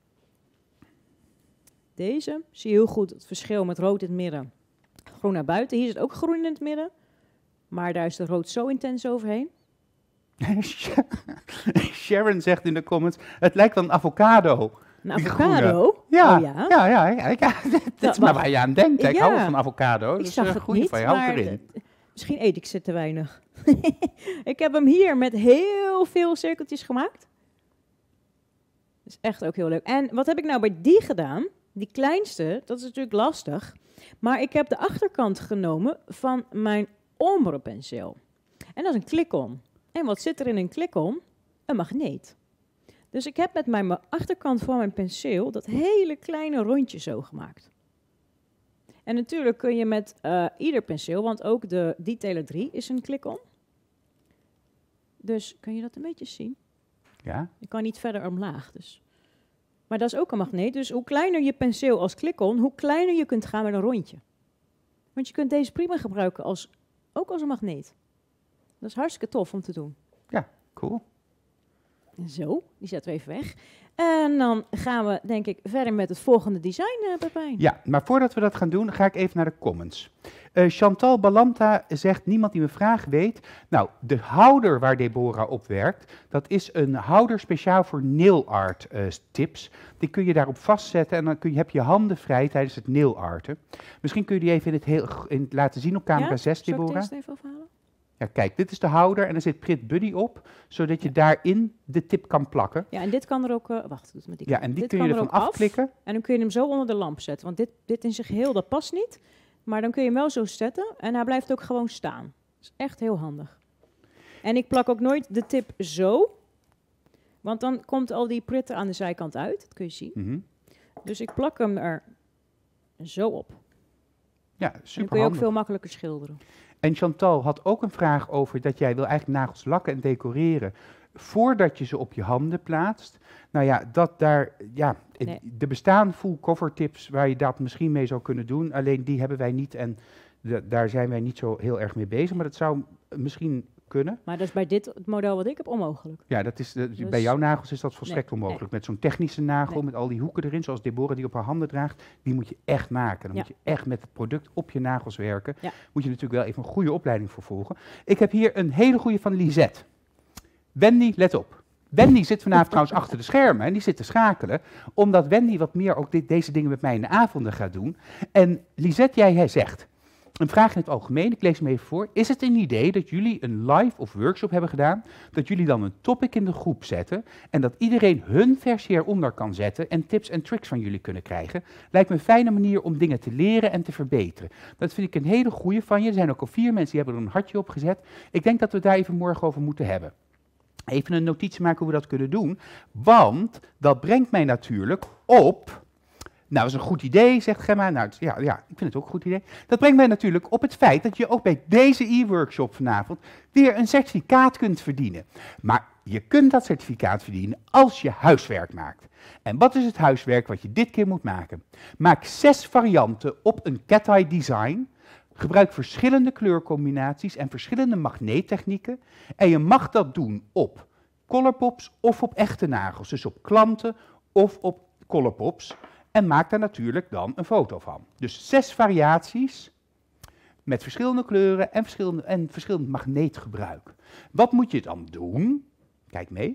Deze zie je heel goed het verschil met rood in het midden. Groen naar buiten. Hier zit ook groen in het midden. Maar daar is de rood zo intens overheen. Sharon zegt in de comments, het lijkt wel een avocado. Een Die avocado? groene. Ja, Oh, ja. ja, ja, ja, ja, dit Dat is maar mag. waar je aan denkt. hè. Ik Ja. hou wel van avocado. Ik Dus zag uh, het goeie niet, van je, hou maar erin. d- misschien eet ik ze te weinig. Ik heb hem hier met heel veel cirkeltjes gemaakt. Dat is echt ook heel leuk. En wat heb ik nou bij die gedaan? Die kleinste, dat is natuurlijk lastig. Maar ik heb de achterkant genomen van mijn ombropenseel. En dat is een click-on. En wat zit er in een click-on? Een magneet. Dus ik heb met mijn achterkant van mijn penseel dat hele kleine rondje zo gemaakt. En natuurlijk kun je met uh, ieder penseel, want ook de Detailer drie is een click-on. Dus kun je dat een beetje zien? Ja, Ik kan niet verder omlaag. Dus. Maar dat is ook een magneet. Dus hoe kleiner je penseel als click-on, hoe kleiner je kunt gaan met een rondje. Want je kunt deze prima gebruiken als, ook als een magneet. Dat is hartstikke tof om te doen. ja, cool. Zo, die zetten we even weg. En dan gaan we, denk ik, verder met het volgende design, uh, Pepijn. Ja, maar voordat we dat gaan doen, ga ik even naar de comments. Uh, Chantal Balanta zegt, niemand die mijn vraag weet. Nou, de houder waar Deborah op werkt, dat is een houder speciaal voor nail art uh, tips. Die kun je daarop vastzetten en dan kun je, heb je handen vrij tijdens het nail arten. Misschien kun je die even in het, heel, in het laten zien op camera Ja? zes, Zal ik Deborah. deze even afhalen? Ja, kijk, dit is de houder en er zit Prit Buddy op, zodat je daarin de tip kan plakken. Ja, en dit kan er ook... Uh, wacht, doe het met die Ja, kant. en die Dit kun je kan er ervan ook af. afklikken. En dan kun je hem zo onder de lamp zetten. Want dit, dit in zijn geheel, dat past niet. Maar dan kun je hem wel zo zetten en hij blijft ook gewoon staan. Dat is echt heel handig. En ik plak ook nooit de tip zo, want dan komt al die pritten aan de zijkant uit. Dat kun je zien. Mm-hmm. Dus ik plak hem er zo op. Ja, Dan super kun je ook handig. veel makkelijker schilderen. En Chantal had ook een vraag over dat jij wil eigenlijk nagels lakken en decoreren voordat je ze op je handen plaatst. Nou ja, dat daar, ja, Nee. er bestaan full cover tips waar je dat misschien mee zou kunnen doen. Alleen die hebben wij niet en de, daar zijn wij niet zo heel erg mee bezig. Maar dat zou misschien kunnen. Maar dat is bij dit het model wat ik heb onmogelijk. Ja, dat is, dat- Dus- bij jouw nagels is dat volstrekt Nee, onmogelijk. Met zo'n technische nagel, Nee. met al die hoeken erin, zoals Deborah die op haar handen draagt, die moet je echt maken. Dan Ja. moet je echt met het product op je nagels werken. Ja. Moet je natuurlijk wel even een goede opleiding voor volgen. Ik heb hier een hele goede van Lisette. Wendy, let op. Wendy zit vanavond trouwens achter de schermen en die zit te schakelen, omdat Wendy wat meer ook dit, deze dingen met mij in de avonden gaat doen. En Lisette, jij hij zegt, een vraag in het algemeen, ik lees hem even voor. Is het een idee dat jullie een live of workshop hebben gedaan, dat jullie dan een topic in de groep zetten en dat iedereen hun versie eronder kan zetten en tips en tricks van jullie kunnen krijgen? Lijkt me een fijne manier om dingen te leren en te verbeteren. Dat vind ik een hele goeie van je. Er zijn ook al vier mensen die hebben er een hartje op gezet. Ik denk dat we het daar even morgen over moeten hebben. Even een notitie maken hoe we dat kunnen doen, want dat brengt mij natuurlijk op... Nou, dat is een goed idee, zegt Gemma. Nou, het- ja, ja, ik vind het ook een goed idee. Dat brengt mij natuurlijk op het feit dat je ook bij deze e-workshop vanavond weer een certificaat kunt verdienen. Maar je kunt dat certificaat verdienen als je huiswerk maakt. En wat is het huiswerk wat je dit keer moet maken? Maak zes varianten op een cat-eye design. Gebruik verschillende kleurcombinaties en verschillende magneettechnieken. En je mag dat doen op Colourpops of op echte nagels. Dus op klanten of op Colourpops. En maak daar natuurlijk dan een foto van. Dus zes variaties met verschillende kleuren en, verschillende, en verschillend magneetgebruik. Wat moet je dan doen? Kijk mee.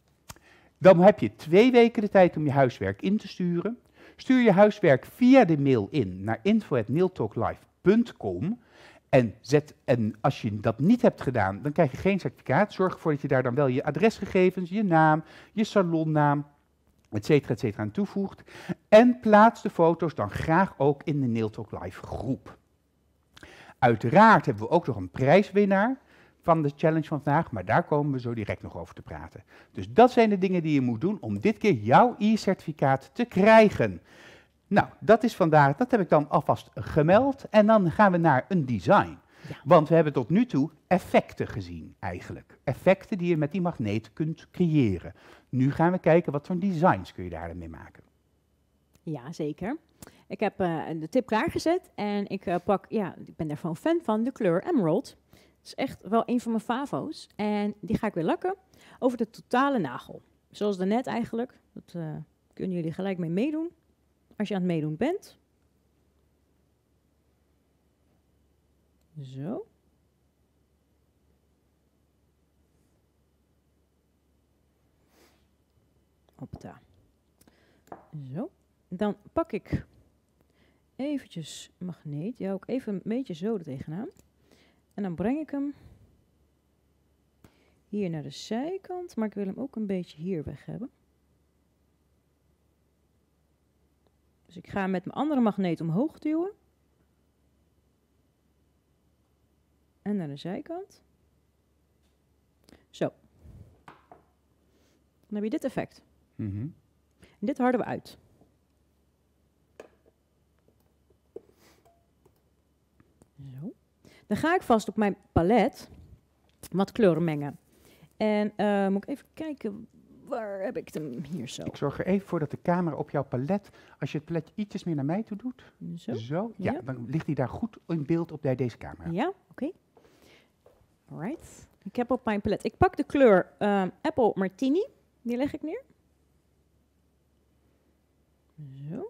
Dan heb je twee weken de tijd om je huiswerk in te sturen. Stuur je huiswerk via de mail in naar info at nailtalklive punt com. En, zet, en als je dat niet hebt gedaan, dan krijg je geen certificaat. Zorg ervoor dat je daar dan wel je adresgegevens, je naam, je salonnaam, et cetera, et cetera aan toevoegt. En plaats de foto's dan graag ook in de Nailtalk Live groep. Uiteraard hebben we ook nog een prijswinnaar van de challenge van vandaag, maar daar komen we zo direct nog over te praten. Dus dat zijn de dingen die je moet doen om dit keer jouw e-certificaat te krijgen. Nou, dat is vandaag, dat heb ik dan alvast gemeld. En dan gaan we naar een design. Ja. Want we hebben tot nu toe effecten gezien, eigenlijk. Effecten die je met die magneet kunt creëren. Nu gaan we kijken wat voor designs kun je daarmee maken. Ja, zeker. Ik heb eh, de tip klaargezet en ik eh, pak, ja, ik ben daarvan fan van, de kleur Emerald. Het is echt wel een van mijn favo's. En die ga ik weer lakken over de totale nagel. Zoals daarnet eigenlijk. Dat uh, kunnen jullie gelijk mee meedoen. Als je aan het meedoen bent. Zo. Hoppata. Zo. Dan pak ik eventjes magneet. Ja, ook even een beetje zo er tegenaan. En dan breng ik hem hier naar de zijkant. Maar ik wil hem ook een beetje hier weg hebben. Dus ik ga met mijn andere magneet omhoog duwen. En naar de zijkant. Zo. Dan heb je dit effect. Mm-hmm. En dit harden we uit. Zo. Dan ga ik vast op mijn palet wat kleuren mengen. En uh, moet ik even kijken, waar heb ik hem? Hier zo. Ik zorg er even voor dat de camera op jouw palet, als je het palet ietsjes meer naar mij toe doet, Zo. zo ja, Ja. dan ligt hij daar goed in beeld op bij deze camera. Ja, oké. Okay. Alright. Ik heb op mijn palet. Ik pak de kleur uh, Apple Martini. Die leg ik neer. Zo.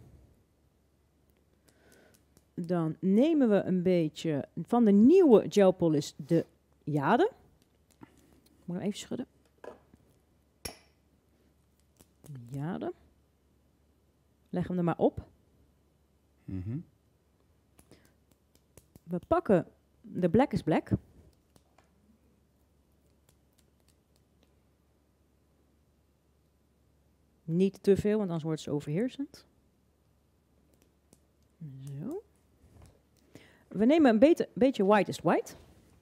Dan nemen we een beetje van de nieuwe Gel Polish de Jade. Moet ik even schudden. Jade. Leg hem er maar op. Mm-hmm. We pakken de Black is Black. Niet te veel, want anders wordt het overheersend. Zo. we nemen een beetje, beetje white is white.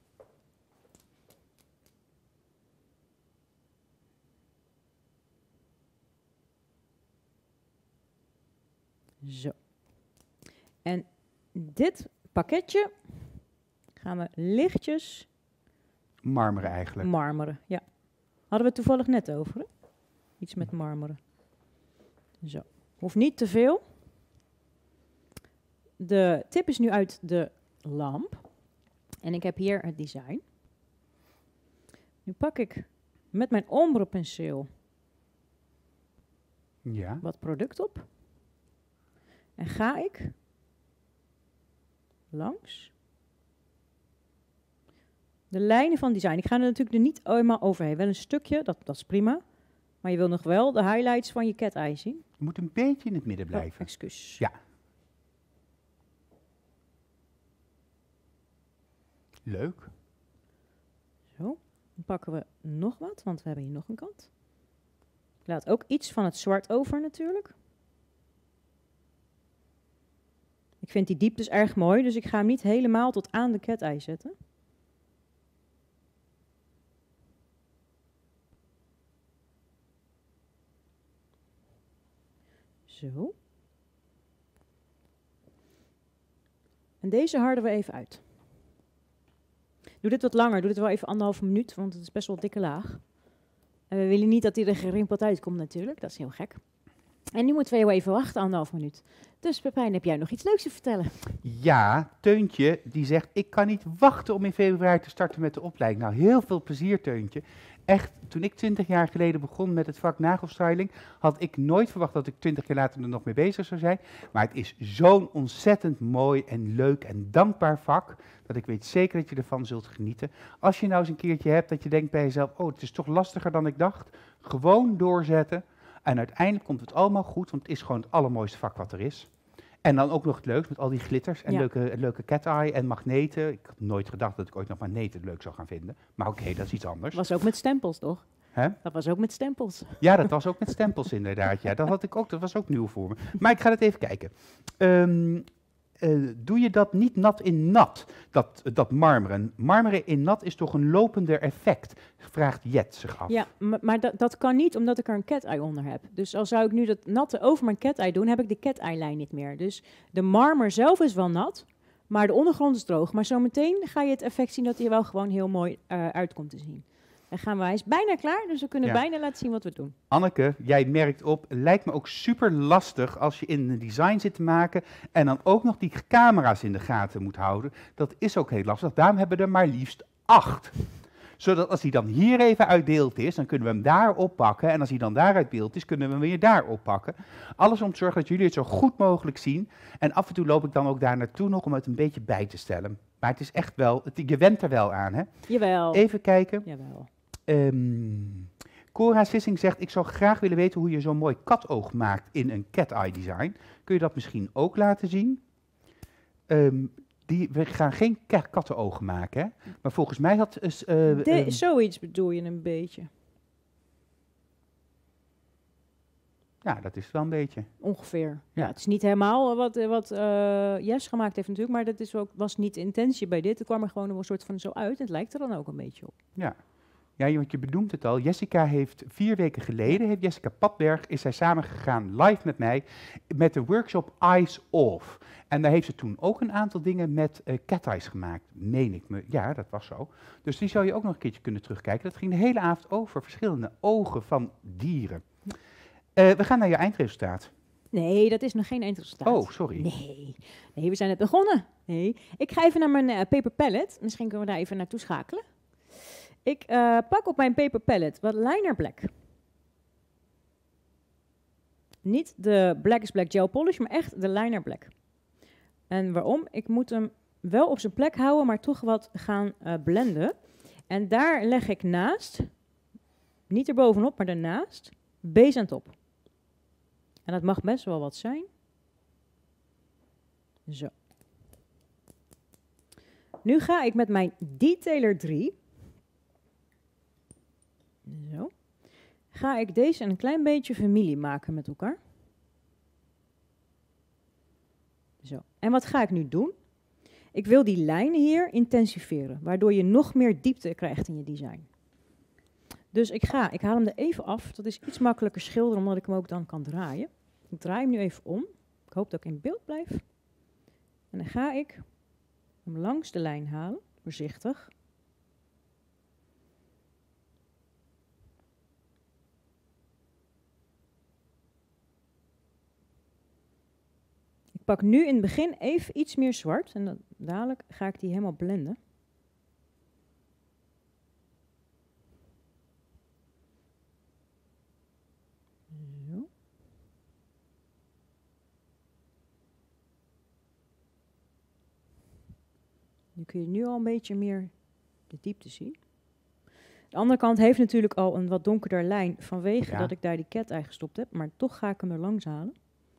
Zo. En dit pakketje gaan we lichtjes Marmeren eigenlijk. marmeren. Ja. Hadden we het toevallig net over, hè? Iets met marmeren. Zo. Hoeft niet te veel. De tip is nu uit de lamp. En ik heb hier het design. Nu pak ik met mijn ombre penseel Ja. wat product op. En ga ik langs de lijnen van design. Ik ga er natuurlijk er niet helemaal overheen. Wel een stukje, dat, dat is prima. Maar je wil nog wel de highlights van je cat eye zien. Je moet een beetje in het midden Oh, blijven. excuus. Ja. Leuk. Zo. Dan pakken we nog wat, want we hebben hier nog een kant. Ik laat ook iets van het zwart over natuurlijk. Ik vind die dieptes erg mooi, dus ik ga hem niet helemaal tot aan de cat eye zetten. Zo. En deze harden we even uit. Doe dit wat langer, doe dit wel even anderhalve minuut, want het is best wel een dikke laag. En we willen niet dat hij er gerimpeld uitkomt natuurlijk, dat is heel gek. En nu moeten we heel even wachten, anderhalf minuut. Dus Pepijn, heb jij nog iets leuks te vertellen? Ja, Teuntje die zegt, ik kan niet wachten om in februari te starten met de opleiding. Nou, heel veel plezier Teuntje. Echt, toen ik twintig jaar geleden begon met het vak nagelstyling, had ik nooit verwacht dat ik twintig jaar later er nog mee bezig zou zijn. Maar het is zo'n ontzettend mooi en leuk en dankbaar vak, dat ik weet zeker dat je ervan zult genieten. Als je nou eens een keertje hebt dat je denkt bij jezelf, oh, het is toch lastiger dan ik dacht. Gewoon doorzetten. En uiteindelijk komt het allemaal goed, want het is gewoon het allermooiste vak wat er is. En dan ook nog het leukst met al die glitters en Ja. leuke, leuke cat eye en magneten. Ik had nooit gedacht dat ik ooit nog magneten leuk zou gaan vinden. Maar oké, dat is iets anders. Dat was ook met stempels, toch? Hè? Dat was ook met stempels. Ja, dat was ook met stempels inderdaad. Ja, dat had ik ook. Dat was ook nieuw voor me. Maar ik ga het even kijken. Ehm, eh, doe je dat niet nat in nat, dat, dat marmeren? Marmeren in nat is toch een lopender effect, vraagt Jet zich af. Ja, maar, maar dat, dat kan niet omdat ik er een cat eye onder heb. Dus al zou ik nu dat natte over mijn cat eye doen, heb ik de cat eye lijn niet meer. Dus de marmer zelf is wel nat, maar de ondergrond is droog. Maar zometeen ga je het effect zien dat hij wel gewoon heel mooi uh, uitkomt te zien. Dan gaan we, hij is bijna klaar, dus we kunnen Ja. bijna laten zien wat we doen. Anneke, jij merkt op, lijkt me ook super lastig als je in een design zit te maken en dan ook nog die camera's in de gaten moet houden. Dat is ook heel lastig. Daarom hebben we er maar liefst acht. Zodat als hij dan hier even uit beeld is, dan kunnen we hem daar oppakken. En als hij dan daar uit beeld is, kunnen we hem weer daar oppakken. Alles om te zorgen dat jullie het zo goed mogelijk zien. En af en toe loop ik dan ook daar naartoe nog om het een beetje bij te stellen. Maar het is echt wel, het, je went er wel aan, hè? Jawel. Even kijken. Jawel. Um, Cora Sissing zegt, ik zou graag willen weten hoe je zo'n mooi katoog maakt in een cat eye design. Kun je dat misschien ook laten zien? Um, die, we gaan geen ka- kattenogen maken, hè? Maar volgens mij had... Uh, De, um, zoiets bedoel je een beetje. ja, dat is het wel een beetje. Ongeveer. Ja. Ja. Het is niet helemaal wat, wat uh, Jess gemaakt heeft natuurlijk, maar dat is ook, was niet de intentie bij dit. Het kwam er gewoon een soort van zo uit en het lijkt er dan ook een beetje op. Ja. Ja, want je bedoelt het al. Jessica heeft vier weken geleden, heeft Jessica Padberg, is zij samengegaan live met mij met de workshop Eyes Off. En daar heeft ze toen ook een aantal dingen met uh, cat eyes gemaakt, meen ik me. Ja, dat was zo. Dus die zou je ook nog een keertje kunnen terugkijken. Dat ging de hele avond over verschillende ogen van dieren. Uh, we gaan naar je eindresultaat. Nee, dat is nog geen eindresultaat. Oh, sorry. Nee. nee, we zijn net begonnen. Nee. Ik ga even naar mijn uh, paper palette. Misschien kunnen we daar even naartoe schakelen. Ik uh, pak op mijn paper palette wat liner black. Niet de Black is Black gel polish, maar echt de liner black. En waarom? Ik moet hem wel op zijn plek houden, maar toch wat gaan uh, blenden. En daar leg ik naast, niet erbovenop, maar daarnaast, base en top. En dat mag best wel wat zijn. Zo. Nu ga ik met mijn Detailer drie... Zo. Ga ik deze een klein beetje familie maken met elkaar. Zo. En wat ga ik nu doen? Ik wil die lijnen hier intensiveren, waardoor je nog meer diepte krijgt in je design. Dus ik ga, ik haal hem er even af. Dat is iets makkelijker schilderen, omdat ik hem ook dan kan draaien. Ik draai hem nu even om. Ik hoop dat ik in beeld blijf. En dan ga ik hem langs de lijn halen, voorzichtig. Ik pak nu in het begin even iets meer zwart en dan dadelijk ga ik die helemaal blenden. Zo. Nu kun je nu al een beetje meer de diepte zien. De andere kant heeft natuurlijk al een wat donkerder lijn vanwege Ja. dat ik daar die cat-eye gestopt heb, maar toch ga ik hem er langs halen.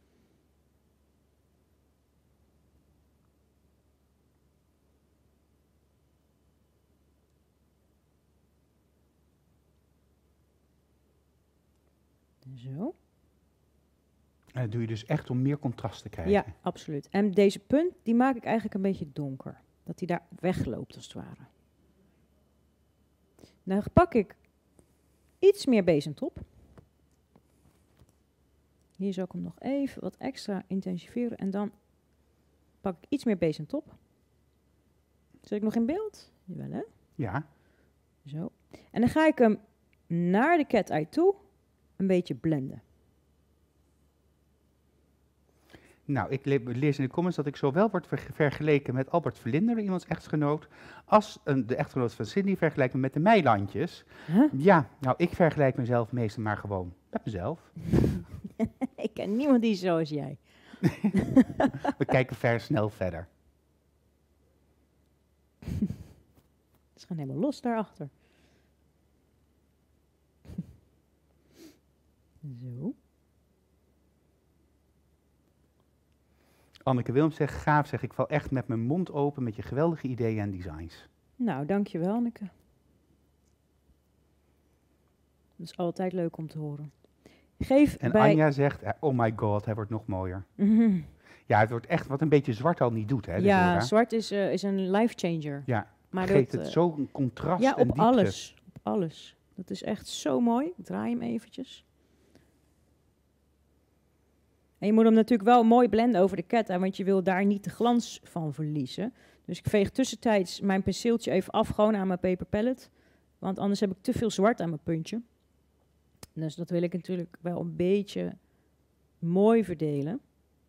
Zo. En dat doe je dus echt om meer contrast te krijgen. Ja, absoluut. En deze punt, die maak ik eigenlijk een beetje donker. Dat die daar wegloopt, als het ware. Dan pak ik iets meer bezemtop. Hier zal ik hem nog even wat extra intensiveren. En dan pak ik iets meer bezemtop. Zit ik nog in beeld? Jawel, hè? Ja. Zo. En dan ga ik hem naar de cat-eye toe een beetje blenden. Nou, ik le- lees in de comments dat ik zowel word ver- vergeleken met Albert Verlinde, door iemands echtgenoot, als een, de echtgenoot van Cindy vergelijkt me met de Meilandjes. Huh? Ja, nou, ik vergelijk mezelf meestal maar gewoon met mezelf. Ik ken niemand die is zoals jij. We kijken ver snel verder. Het is gewoon helemaal los daarachter. Zo. Anneke Wilms zegt, gaaf zeg, ik val echt met mijn mond open met je geweldige ideeën en designs. Nou, dankjewel, Anneke. Dat is altijd leuk om te horen. Geef En bij... Anja zegt, eh, oh my god, hij wordt nog mooier. Mhm. Ja, het wordt echt wat een beetje zwart al niet doet, hè, Ja, Deborah? zwart is, eh, is een life changer. Ja, Maar geeft dat, het eh, zo'n contrast ja, en op diepte. alles. Op alles. Dat is echt zo mooi. Ik draai hem eventjes. En je moet hem natuurlijk wel mooi blenden over de cat-eye, want je wil daar niet de glans van verliezen. Dus ik veeg tussentijds mijn penseeltje even af, gewoon aan mijn paper palette. Want anders heb ik te veel zwart aan mijn puntje. Dus dat wil ik natuurlijk wel een beetje mooi verdelen.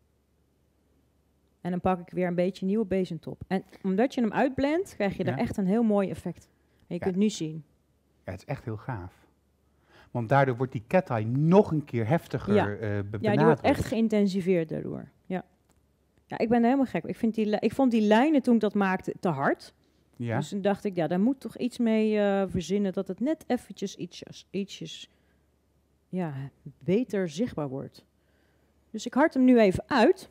En dan pak ik weer een beetje nieuwe bezemtop. En omdat je hem uitblendt, krijg je Ja. daar echt een heel mooi effect. En je Ja. kunt nu zien. Ja, het is echt heel gaaf. Want daardoor wordt die cat-eye nog een keer heftiger Ja. eh, be- Ja, die wordt benadrukt. echt geïntensiveerd daardoor. Ja. Ja, ik ben helemaal gek. Ik, vind die, li- ik vond die lijnen toen ik dat maakte te hard. Ja? Dus toen dacht ik, ja, daar moet toch iets mee eh, verzinnen dat het net eventjes ietsjes, ietsjes ja, beter zichtbaar wordt. Dus ik hard hem nu even uit.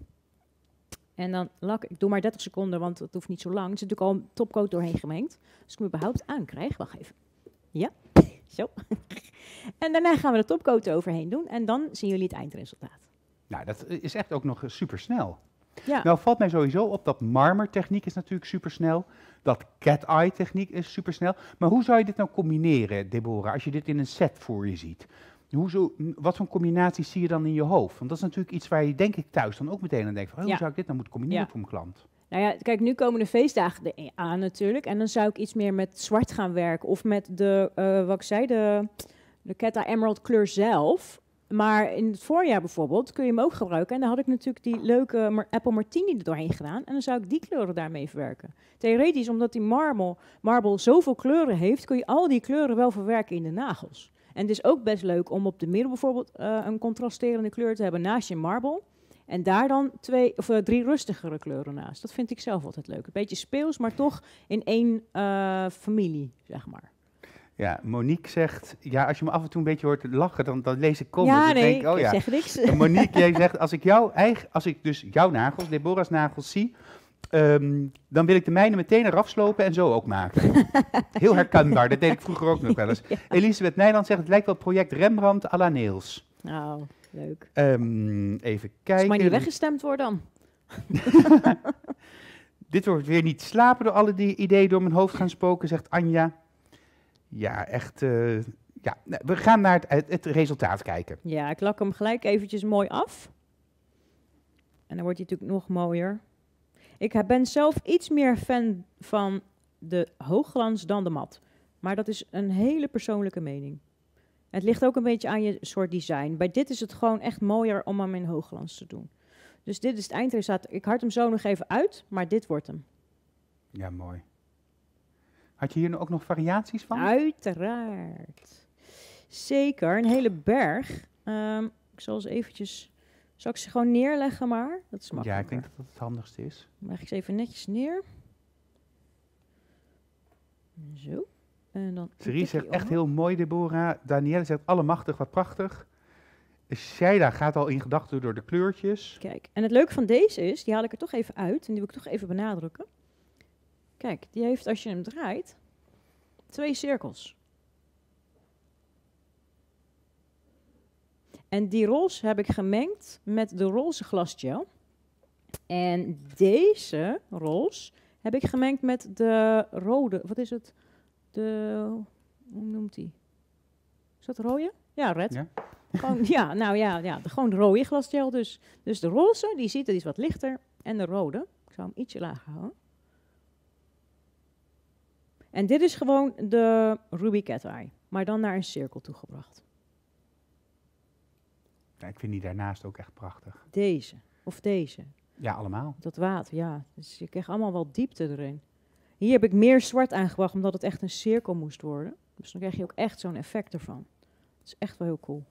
En dan lak ik, doe maar dertig seconden, want het hoeft niet zo lang. Er zit natuurlijk al een topcoat doorheen gemengd. Als ik hem überhaupt aankrijg, wacht even. Ja, zo. En daarna gaan we de topcoat overheen doen en dan zien jullie het eindresultaat. Nou, dat is echt ook nog super snel. Ja. Nou, valt mij sowieso op dat marmertechniek is natuurlijk supersnel. Dat cat-eye techniek is supersnel. Maar hoe zou je dit nou combineren, Deborah, als je dit in een set voor je ziet? Hoezo, wat voor combinaties zie je dan in je hoofd? Want dat is natuurlijk iets waar je denk ik thuis dan ook meteen aan denkt van, oh, Ja. hoe zou ik dit nou moeten combineren Ja. voor mijn klant? Nou ja, kijk, nu komen de feestdagen er aan natuurlijk. En dan zou ik iets meer met zwart gaan werken. Of met de, eh, wat ik zei, de, de Cat Eye Emerald kleur zelf. Maar in het voorjaar bijvoorbeeld kun je hem ook gebruiken. En dan had ik natuurlijk die leuke mar- Apple Martini er doorheen gedaan. En dan zou ik die kleuren daarmee verwerken. Theoretisch, omdat die marble, marble zoveel kleuren heeft, kun je al die kleuren wel verwerken in de nagels. En het is ook best leuk om op de middel bijvoorbeeld eh, een contrasterende kleur te hebben naast je marble. En daar dan twee of uh, drie rustigere kleuren naast. Dat vind ik zelf altijd leuk. Een beetje speels, maar toch in één uh, familie, zeg maar. Ja, Monique zegt, ja, als je me af en toe een beetje hoort lachen, dan, dan lees ik comments. Ja, en nee, denk, oh ik ja. zeg niks. En Monique, jij zegt, als ik jouw eigen, als ik dus jouw nagels, Deborah's nagels zie, um, dan wil ik de mijne meteen eraf slopen en zo ook maken. Heel herkenbaar, dat deed ik vroeger ook nog wel eens. Ja. Elisabeth Nijland zegt, het lijkt wel project Rembrandt à la Nails. Nou, leuk. Um, even Als kijken. maar niet weggestemd wordt dan. Dit wordt weer niet slapen door alle die ideeën door mijn hoofd gaan spoken, zegt Anja. Ja, echt. Uh, ja. We gaan naar het, het, het resultaat kijken. Ja, ik lak hem gelijk eventjes mooi af. En dan wordt hij natuurlijk nog mooier. Ik ben zelf iets meer fan van de hoogglans dan de mat. Maar dat is een hele persoonlijke mening. Het ligt ook een beetje aan je soort design. Bij dit is het gewoon echt mooier om hem in hoogglans te doen. Dus dit is het eindresultaat. Ik hard hem zo nog even uit, maar dit wordt hem. Ja, mooi. Had je hier ook nog variaties van? Uiteraard. Zeker, een hele berg. Um, ik zal eens eventjes... Zal ik ze gewoon neerleggen maar? Dat is makkelijker. Ja, ik denk dat dat het handigste is. Dan leg ik ze even netjes neer. Zo. En dan Cerise zegt echt heel mooi, Deborah. Danielle zegt allemachtig, wat prachtig. Sheila gaat al in gedachten door de kleurtjes. Kijk, en het leuke van deze is, die haal ik er toch even uit. En die wil ik toch even benadrukken. Kijk, die heeft, als je hem draait, twee cirkels. En die roze heb ik gemengd met de roze glasgel. En deze roze heb ik gemengd met de rode, wat is het? De, hoe noemt die? Is dat rode? Ja, red. Ja. Gewoon, ja, nou ja, ja de, gewoon de rode glasgel dus. Dus de roze, die ziet er, die is wat lichter. En de rode, ik zou hem ietsje lager houden. En dit is gewoon de Ruby Cat Eye, maar dan naar een cirkel toegebracht. Ja, ik vind die daarnaast ook echt prachtig. Deze, of deze. Ja, allemaal. Dat water, ja. Dus je krijgt allemaal wel diepte erin. Hier heb ik meer zwart aangebracht, omdat het echt een cirkel moest worden. Dus dan krijg je ook echt zo'n effect ervan. Dat is echt wel heel cool.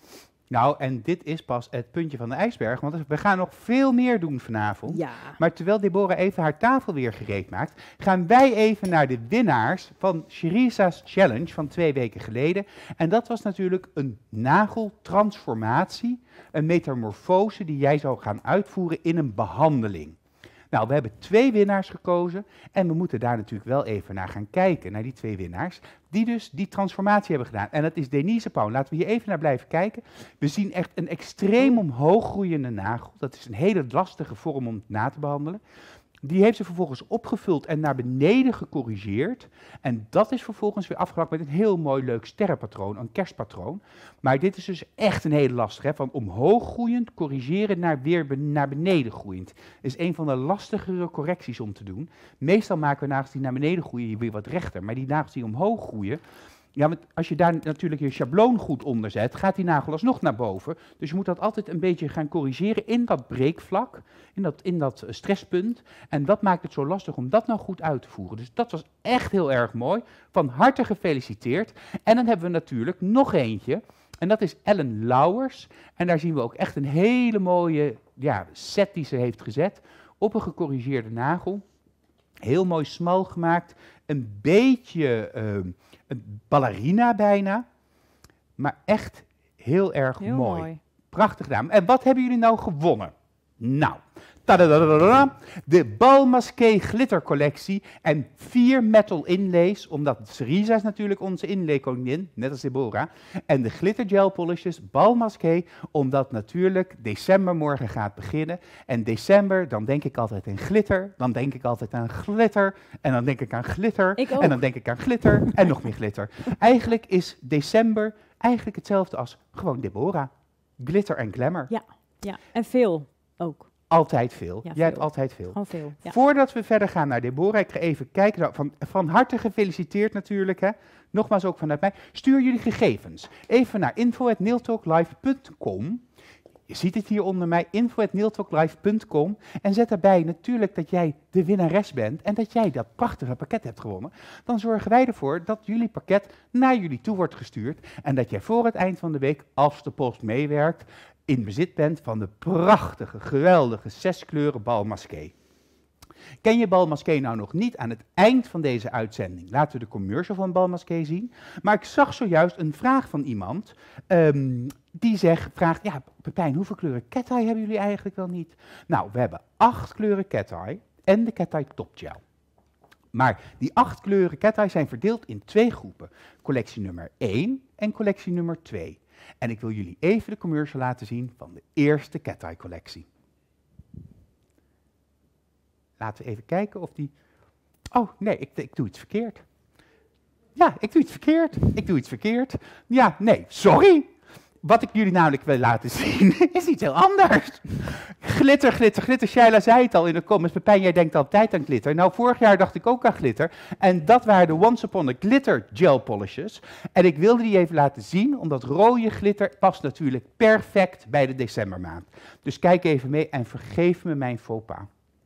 Nou, en dit is pas het puntje van de ijsberg, want we gaan nog veel meer doen vanavond. Ja. Maar terwijl Deborah even haar tafel weer gereed maakt, gaan wij even naar de winnaars van Sherisa's Challenge van twee weken geleden. En dat was natuurlijk een nageltransformatie, een metamorfose die jij zou gaan uitvoeren in een behandeling. Nou, we hebben twee winnaars gekozen en we moeten daar natuurlijk wel even naar gaan kijken, naar die twee winnaars, die dus die transformatie hebben gedaan. En dat is Denise Pauw. Laten we hier even naar blijven kijken. We zien echt een extreem omhoog groeiende nagel. Dat is een hele lastige vorm om na te behandelen. Die heeft ze vervolgens opgevuld en naar beneden gecorrigeerd. En dat is vervolgens weer afgelakt met een heel mooi leuk sterrenpatroon, een kerstpatroon. Maar dit is dus echt een hele lastige, hè? Van omhoog groeiend, corrigeren naar weer be naar beneden groeiend. Is een van de lastigere correcties om te doen. Meestal maken we nagels die naar beneden groeien weer wat rechter. Maar die nagels die omhoog groeien, ja, want als je daar natuurlijk je schabloon goed onder zet, gaat die nagel alsnog naar boven. Dus je moet dat altijd een beetje gaan corrigeren in dat breekvlak, in dat, in dat stresspunt. En dat maakt het zo lastig om dat nou goed uit te voeren. Dus dat was echt heel erg mooi. Van harte gefeliciteerd. En dan hebben we natuurlijk nog eentje. En dat is Ellen Lauwers. En daar zien we ook echt een hele mooie ja, set die ze heeft gezet op een gecorrigeerde nagel. Heel mooi smal gemaakt. Een beetje uh, een ballerina bijna. Maar echt heel erg heel mooi. mooi. Prachtig gedaan. En wat hebben jullie nou gewonnen? Nou, tadadadadada, de Bal Masqué glittercollectie en vier metal inlays, omdat Cerise is natuurlijk onze inlaykoningin, net als Deborah. En de glitter gel polishes Bal Masqué, omdat natuurlijk december morgen gaat beginnen. En december, dan denk ik altijd aan glitter, dan denk ik altijd aan glitter, en dan denk ik aan glitter, Ik ook. en dan denk ik aan glitter, en nog meer glitter. Eigenlijk is december eigenlijk hetzelfde als gewoon Deborah. Glitter en glamour. Ja, ja. En veel ook. Altijd veel. Ja, Jij veel. hebt altijd veel. Gewoon veel. Ja. Voordat we verder gaan naar Deborah, ik ga even kijken. Nou, van, van harte gefeliciteerd natuurlijk. Hè. Nogmaals ook vanuit mij. Stuur jullie gegevens even naar info at nailtalklive punt com. Je ziet het hier onder mij, info at nailtalklive punt com. En zet daarbij natuurlijk dat jij de winnares bent en dat jij dat prachtige pakket hebt gewonnen. Dan zorgen wij ervoor dat jullie pakket naar jullie toe wordt gestuurd. En dat jij voor het eind van de week, als de post meewerkt, in bezit bent van de prachtige, geweldige zes kleuren Bal Masqué. Ken je Bal Masqué nou nog niet? Aan het eind van deze uitzending laten we de commercial van Bal Masqué zien. Maar ik zag zojuist een vraag van iemand um, die zegt, vraagt, ja Pepijn, hoeveel kleuren cat eye hebben jullie eigenlijk wel niet? Nou, we hebben acht kleuren cat eye en de cat eye top gel. Maar die acht kleuren cat eye zijn verdeeld in twee groepen. Collectie nummer één en collectie nummer twee. En ik wil jullie even de commercial laten zien van de eerste cat eye collectie. laten we even kijken of die... Oh, nee, ik, ik doe iets verkeerd. Ja, ik doe iets verkeerd. Ik doe iets verkeerd. Ja, nee, sorry. Wat ik jullie namelijk wil laten zien, is iets heel anders. Glitter, glitter, glitter. Shaila zei het al in de comments. Pepijn, jij denkt altijd aan glitter. Nou, vorig jaar dacht ik ook aan glitter. En dat waren de Once Upon a Glitter gel polishes. En ik wilde die even laten zien, omdat rode glitter past natuurlijk perfect bij de decembermaand. Dus kijk even mee en vergeef me mijn faux pas.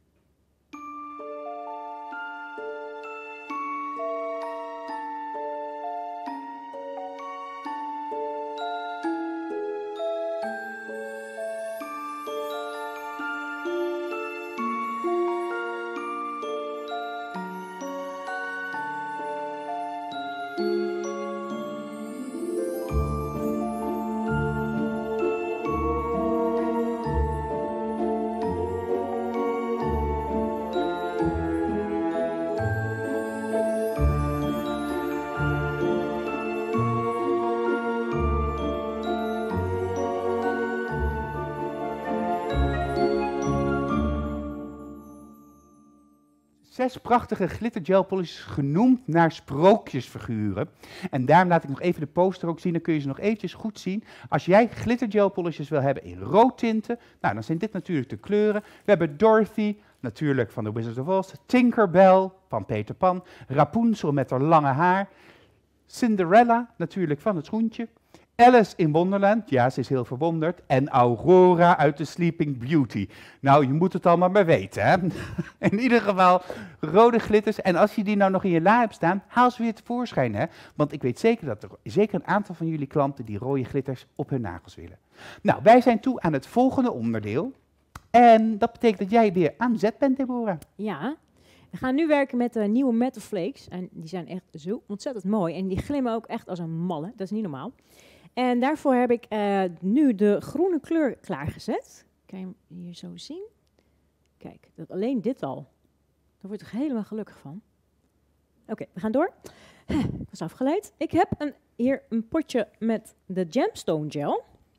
Zes prachtige glittergel polishes genoemd naar sprookjesfiguren. En daarom laat ik nog even de poster ook zien, dan kun je ze nog eventjes goed zien. Als jij glittergel polishes wil hebben in roodtinten, nou dan zijn dit natuurlijk de kleuren. We hebben Dorothy, natuurlijk van The Wizard of Oz, Tinkerbell van Peter Pan, Rapunzel met haar lange haar, Cinderella natuurlijk van het schoentje, Alice in Wonderland, ja, ze is heel verwonderd. En Aurora uit The Sleeping Beauty. Nou, je moet het allemaal maar weten, hè. In ieder geval, rode glitters. En als je die nou nog in je la hebt staan, haal ze weer tevoorschijn, hè. Want ik weet zeker dat er zeker een aantal van jullie klanten die rode glitters op hun nagels willen. Nou, wij zijn toe aan het volgende onderdeel. En dat betekent dat jij weer aan zet bent, Deborah. Ja, we gaan nu werken met de nieuwe Metal Flakes. En die zijn echt zo ontzettend mooi. En die glimmen ook echt als een malle. Dat is niet normaal. En daarvoor heb ik uh, nu de groene kleur klaargezet. Kan je hem hier zo zien? Kijk, dat alleen dit al. Daar word ik helemaal gelukkig van. Oké, okay, we gaan door. Ik was afgeleid. Ik heb een, hier een potje met de Gemstone Gel.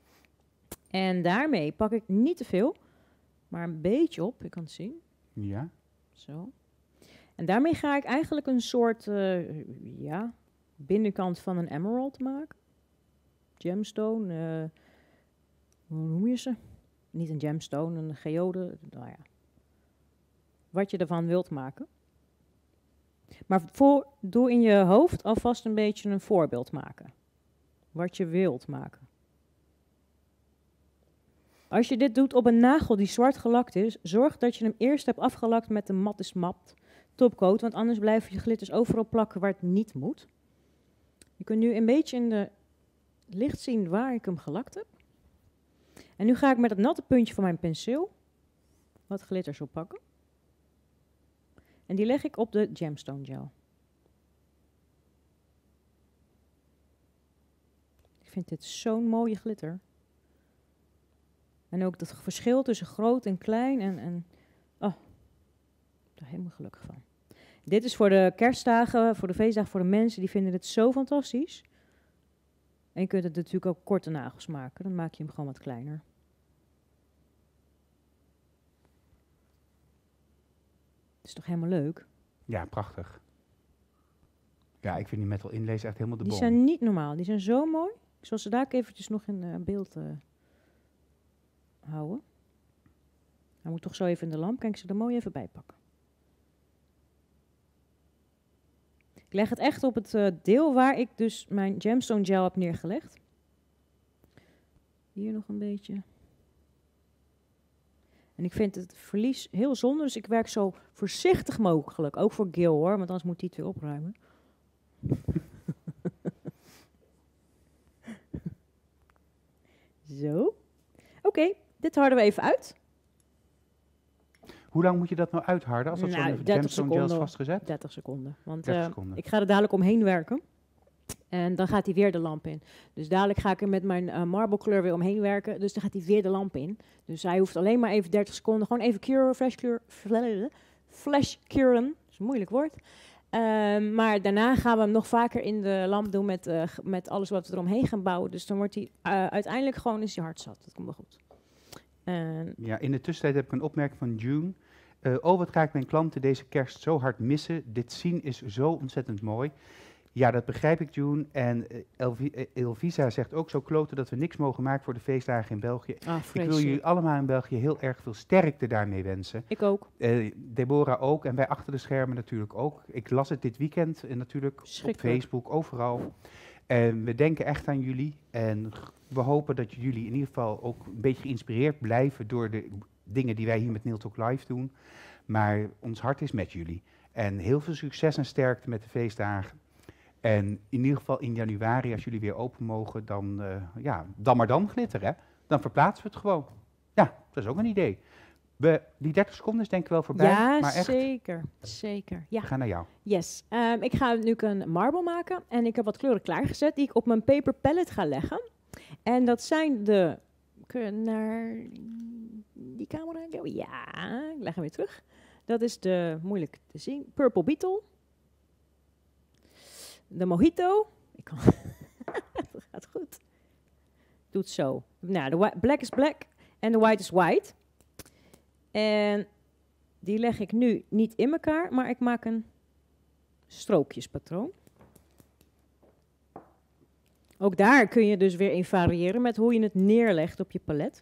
En daarmee pak ik niet te veel, maar een beetje op. Je kan het zien. Ja. Zo. En daarmee ga ik eigenlijk een soort uh, ja, binnenkant van een emerald maken. Gemstone, uh, hoe noem je ze? Niet een gemstone, een geode. Nou ja. Wat je ervan wilt maken. Maar voor, doe in je hoofd alvast een beetje een voorbeeld maken. Wat je wilt maken. Als je dit doet op een nagel die zwart gelakt is, zorg dat je hem eerst hebt afgelakt met een matte smat topcoat, want anders blijven je glitters overal plakken waar het niet moet. Je kunt nu een beetje in de licht zien waar ik hem gelakt heb. En nu ga ik met het natte puntje van mijn penseel wat glitters oppakken. En die leg ik op de Gemstone Gel. Ik vind dit zo'n mooie glitter. En ook dat verschil tussen groot en klein. En, en oh, ik ben er helemaal gelukkig van. Dit is voor de kerstdagen, voor de feestdagen, voor de mensen die vinden het zo fantastisch. En je kunt het natuurlijk ook korte nagels maken. Dan maak je hem gewoon wat kleiner. Het is toch helemaal leuk? Ja, prachtig. Ja, ik vind die metal inlays echt helemaal de Die bom. zijn niet normaal. Die zijn zo mooi. Ik zal ze daar ook eventjes nog in uh, beeld uh, houden. Hij moet toch zo even in de lamp. Kan ik ze er mooi even bij pakken. Ik leg het echt op het uh, deel waar ik dus mijn Gemstone Gel heb neergelegd. Hier nog een beetje. En ik vind het verlies heel zonde, dus ik werk zo voorzichtig mogelijk. Ook voor Gil hoor, want anders moet hij het weer opruimen. Zo. Oké, okay, dit harden we even uit. Hoe lang moet je dat nou uitharden als dat Nou, zo'n Gemstone Gel is vastgezet? dertig seconden. Want dertig uh, seconden. ik ga er dadelijk omheen werken. En dan gaat hij weer de lamp in. Dus dadelijk ga ik er met mijn uh, marble kleur weer omheen werken. Dus dan gaat hij weer de lamp in. Dus hij hoeft alleen maar even dertig seconden. Gewoon even curen, flash curen. Flash curen. Dat is een moeilijk woord. Uh, maar daarna gaan we hem nog vaker in de lamp doen met, uh, met alles wat we eromheen gaan bouwen. Dus dan wordt hij uh, uiteindelijk gewoon is hij hard zat. Dat komt wel goed. Uh, ja, in de tussentijd heb ik een opmerking van June. Uh, oh, wat ga ik mijn klanten deze kerst zo hard missen. Dit zien is zo ontzettend mooi. Ja, dat begrijp ik, June. En uh, Elvi uh, Elvisa zegt ook zo kloten dat we niks mogen maken voor de feestdagen in België. Ah, ik wil jullie allemaal in België heel erg veel sterkte daarmee wensen. Ik ook. Uh, Deborah ook en wij achter de schermen natuurlijk ook. Ik las het dit weekend uh, natuurlijk op Facebook, overal. En we denken echt aan jullie. En we hopen dat jullie in ieder geval ook een beetje geïnspireerd blijven door de dingen die wij hier met Nail Talk Live doen. Maar ons hart is met jullie. En heel veel succes en sterkte met de feestdagen. En in ieder geval in januari, als jullie weer open mogen, dan, uh, ja, dan maar dan glitter, hè. Dan verplaatsen we het gewoon. Ja, dat is ook een idee. We, die dertig seconden is denk ik wel voorbij. Ja, maar echt, zeker. Zeker. Ja. We gaan naar jou. Yes. Um, ik ga nu een marble maken. En ik heb wat kleuren klaargezet die ik op mijn paper palette ga leggen. En dat zijn de... Kun je naar die camera go? Ja, ik leg hem weer terug. Dat is de, moeilijk te zien, Purple Beetle. De Mojito. Ik kan het gaat goed. Doet zo. Nou, de black is black en de white is white. En die leg ik nu niet in elkaar, maar ik maak een strookjespatroon. Ook daar kun je dus weer in variëren met hoe je het neerlegt op je palet.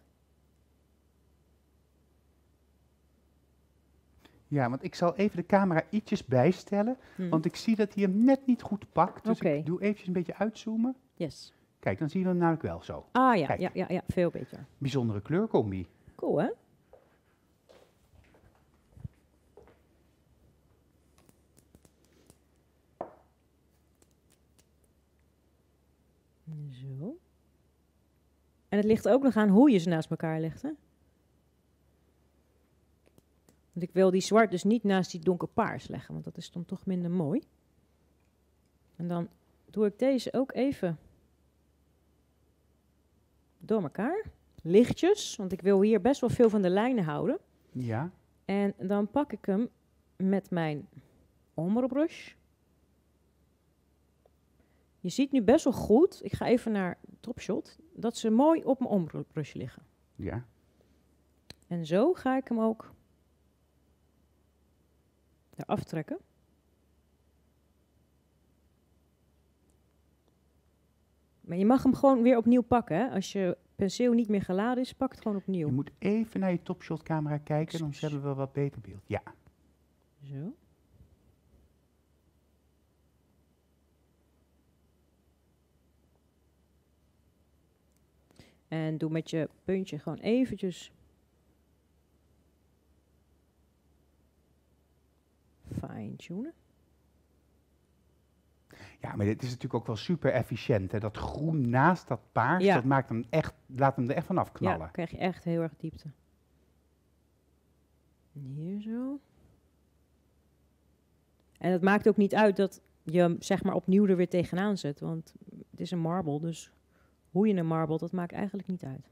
Ja, want ik zal even de camera ietsjes bijstellen, hmm. want ik zie dat hij hem net niet goed pakt. Dus okay. ik doe eventjes een beetje uitzoomen. Yes. Kijk, dan zien we hem namelijk wel zo. Ah ja, ja, ja, ja, veel beter. Bijzondere kleurcombi. Cool, hè? Zo. En het ligt ook nog aan hoe je ze naast elkaar legt, hè? Want ik wil die zwart dus niet naast die donkerpaars leggen, want dat is dan toch minder mooi. En dan doe ik deze ook even door elkaar. Lichtjes, want ik wil hier best wel veel van de lijnen houden. Ja. En dan pak ik hem met mijn ombre brush. Je ziet nu best wel goed, ik ga even naar Topshot, dat ze mooi op mijn ombre brush liggen. Ja. En zo ga ik hem ook eraf trekken. Maar je mag hem gewoon weer opnieuw pakken. Hè? Als je penseel niet meer geladen is, pak het gewoon opnieuw. Je moet even naar je Topshot camera kijken, dan hebben we wat beter beeld. Ja. Zo. En doe met je puntje gewoon eventjes fine-tunen. Ja, maar dit is natuurlijk ook wel super efficiënt. Hè? Dat groen naast dat paars, ja. dat maakt hem echt, laat hem er echt vanaf knallen. Ja, dan krijg je echt heel erg diepte. Hier zo. En het maakt ook niet uit dat je hem zeg maar opnieuw er weer tegenaan zet. Want het is een marble, dus hoe je een marble, dat maakt eigenlijk niet uit.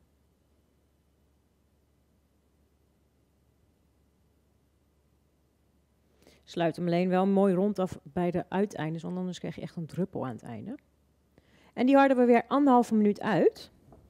Sluit hem alleen wel mooi rond af bij de uiteindes, want anders krijg je echt een druppel aan het einde. En die harden we weer anderhalve minuut uit.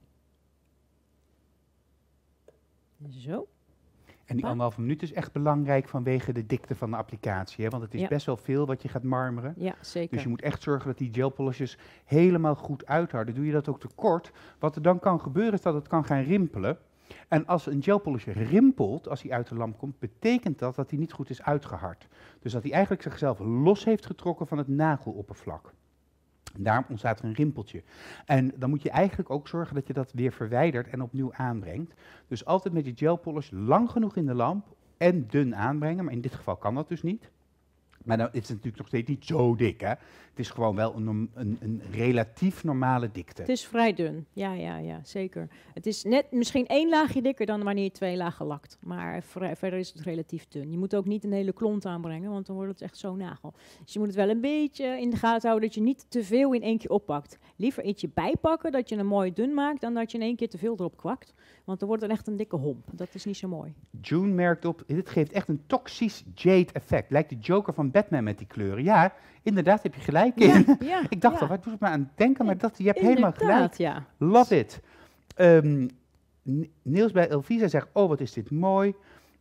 Zo. En die anderhalve minuut is echt belangrijk vanwege de dikte van de applicatie. Hè? Want het is ja. best wel veel wat je gaat marmeren. Ja, zeker. Dus je moet echt zorgen dat die gelpolishes helemaal goed uitharden. Doe je dat ook te kort, wat er dan kan gebeuren is dat het kan gaan rimpelen. En als een gelpolish rimpelt, als hij uit de lamp komt, betekent dat dat hij niet goed is uitgehard. Dus dat hij eigenlijk zichzelf los heeft getrokken van het nageloppervlak. Daarom ontstaat er een rimpeltje. En dan moet je eigenlijk ook zorgen dat je dat weer verwijdert en opnieuw aanbrengt. Dus altijd met je gelpolish lang genoeg in de lamp en dun aanbrengen. Maar in dit geval kan dat dus niet. Maar dan is het natuurlijk nog steeds niet zo dik, hè. Het is gewoon wel een, een, een relatief normale dikte. Het is vrij dun, ja, ja, ja, zeker. Het is net misschien één laagje dikker dan wanneer je twee lagen lakt. Maar verder is het relatief dun. Je moet ook niet een hele klont aanbrengen, want dan wordt het echt zo'n nagel. Dus je moet het wel een beetje in de gaten houden dat je niet te veel in één keer oppakt. Liever ietsje bijpakken, dat je hem mooi dun maakt, dan dat je in één keer te veel erop kwakt. Want dan wordt het echt een dikke homp. Dat is niet zo mooi. June merkt op, dit geeft echt een toxisch jade effect. Lijkt de Joker van Batman met die kleuren. Ja, inderdaad heb je gelijk in. Ja, ja, ik dacht ja. al, waar doet het me aan denken? Maar dat, je hebt inderdaad, helemaal gelijk. Ja. Love it. Um, Niels bij Elvisa zegt, oh wat is dit mooi.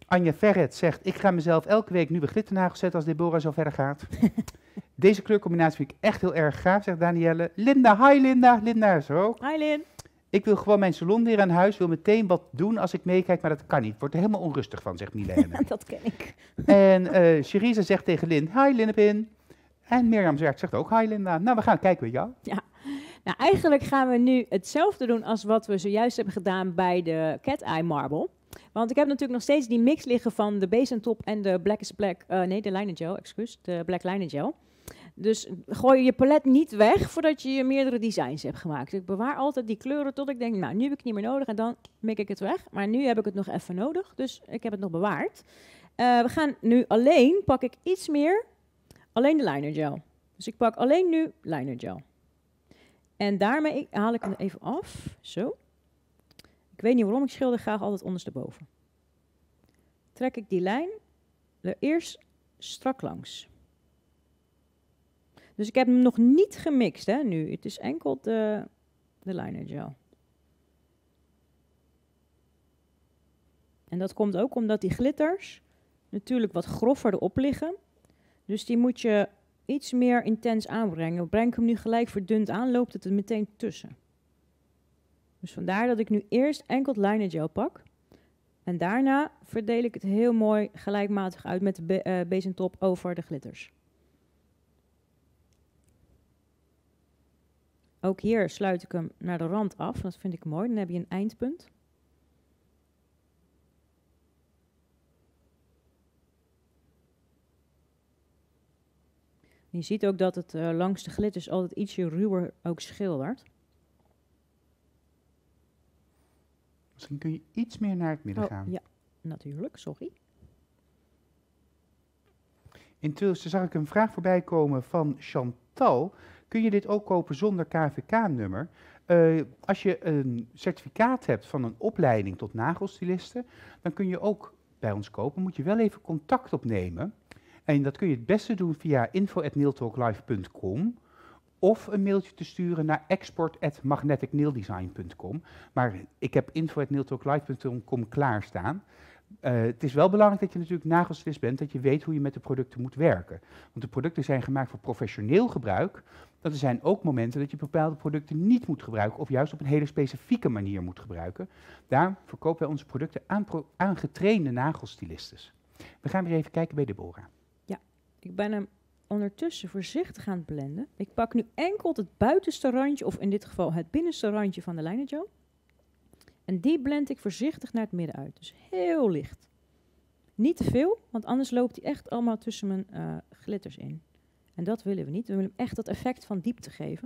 Anja Verret zegt, ik ga mezelf elke week nieuwe glitternagels zetten als Deborah zo verder gaat. Deze kleurcombinatie vind ik echt heel erg gaaf, zegt Danielle. Linda, hi Linda. Linda is er ook. Hi Lin. Ik wil gewoon mijn salon weer aan huis, wil meteen wat doen als ik meekijk, maar dat kan niet. Word er helemaal onrustig van, zegt Milene. Dat ken ik. En uh, Cherise zegt tegen Lin, hi Linnepin. En Mirjam zegt ook, hi Linda. Nou, we gaan kijken bij jou. Ja. Nou, eigenlijk gaan we nu hetzelfde doen als wat we zojuist hebben gedaan bij de Cat Eye Marble. Want ik heb natuurlijk nog steeds die mix liggen van de base en top en de Black is Black, uh, nee, de linen gel, excuus, de Black linen gel. Dus gooi je palet niet weg voordat je je meerdere designs hebt gemaakt. Ik bewaar altijd die kleuren tot ik denk, nou, nu heb ik het niet meer nodig en dan mik ik het weg. Maar nu heb ik het nog even nodig, dus ik heb het nog bewaard. Uh, we gaan nu alleen, pak ik iets meer, alleen de liner gel. Dus ik pak alleen nu liner gel. En daarmee haal ik hem even af, zo. Ik weet niet waarom, ik schilder graag altijd ondersteboven. Trek ik die lijn er eerst strak langs. Dus ik heb hem nog niet gemixt, hè, nu. Het is enkel de, de liner gel. En dat komt ook omdat die glitters natuurlijk wat groffer erop liggen. Dus die moet je iets meer intens aanbrengen. Breng ik hem nu gelijk verdund aan, loopt het er meteen tussen. Dus vandaar dat ik nu eerst enkel liner gel pak. En daarna verdeel ik het heel mooi gelijkmatig uit met de uh, base en top over de glitters. Ook hier sluit ik hem naar de rand af. Dat vind ik mooi. Dan heb je een eindpunt. Je ziet ook dat het uh, langs de glitters altijd ietsje ruwer ook schildert. Misschien kun je iets meer naar het midden oh, gaan. Ja, natuurlijk. Sorry. Intussen zag ik een vraag voorbij komen van Chantal. Kun je dit ook kopen zonder K V K-nummer? Uh, als je een certificaat hebt van een opleiding tot nagelstiliste, dan kun je ook bij ons kopen. Moet je wel even contact opnemen. En dat kun je het beste doen via info at nailtalklive punt com of een mailtje te sturen naar export at magnetic nail design punt com. Maar ik heb info at nailtalklive punt com klaarstaan. Uh, het is wel belangrijk dat je natuurlijk nagelstilist bent, dat je weet hoe je met de producten moet werken. Want de producten zijn gemaakt voor professioneel gebruik. Dat er zijn ook momenten dat je bepaalde producten niet moet gebruiken of juist op een hele specifieke manier moet gebruiken. Daarom verkopen wij onze producten aan, pro aan getrainde nagelstylistes. We gaan weer even kijken bij Deborah. Ja, ik ben hem ondertussen voorzichtig aan het blenden. Ik pak nu enkel het buitenste randje, of in dit geval het binnenste randje van de liner gel. En die blend ik voorzichtig naar het midden uit. Dus heel licht. Niet te veel, want anders loopt hij echt allemaal tussen mijn uh, glitters in. En dat willen we niet. We willen hem echt dat effect van diepte geven.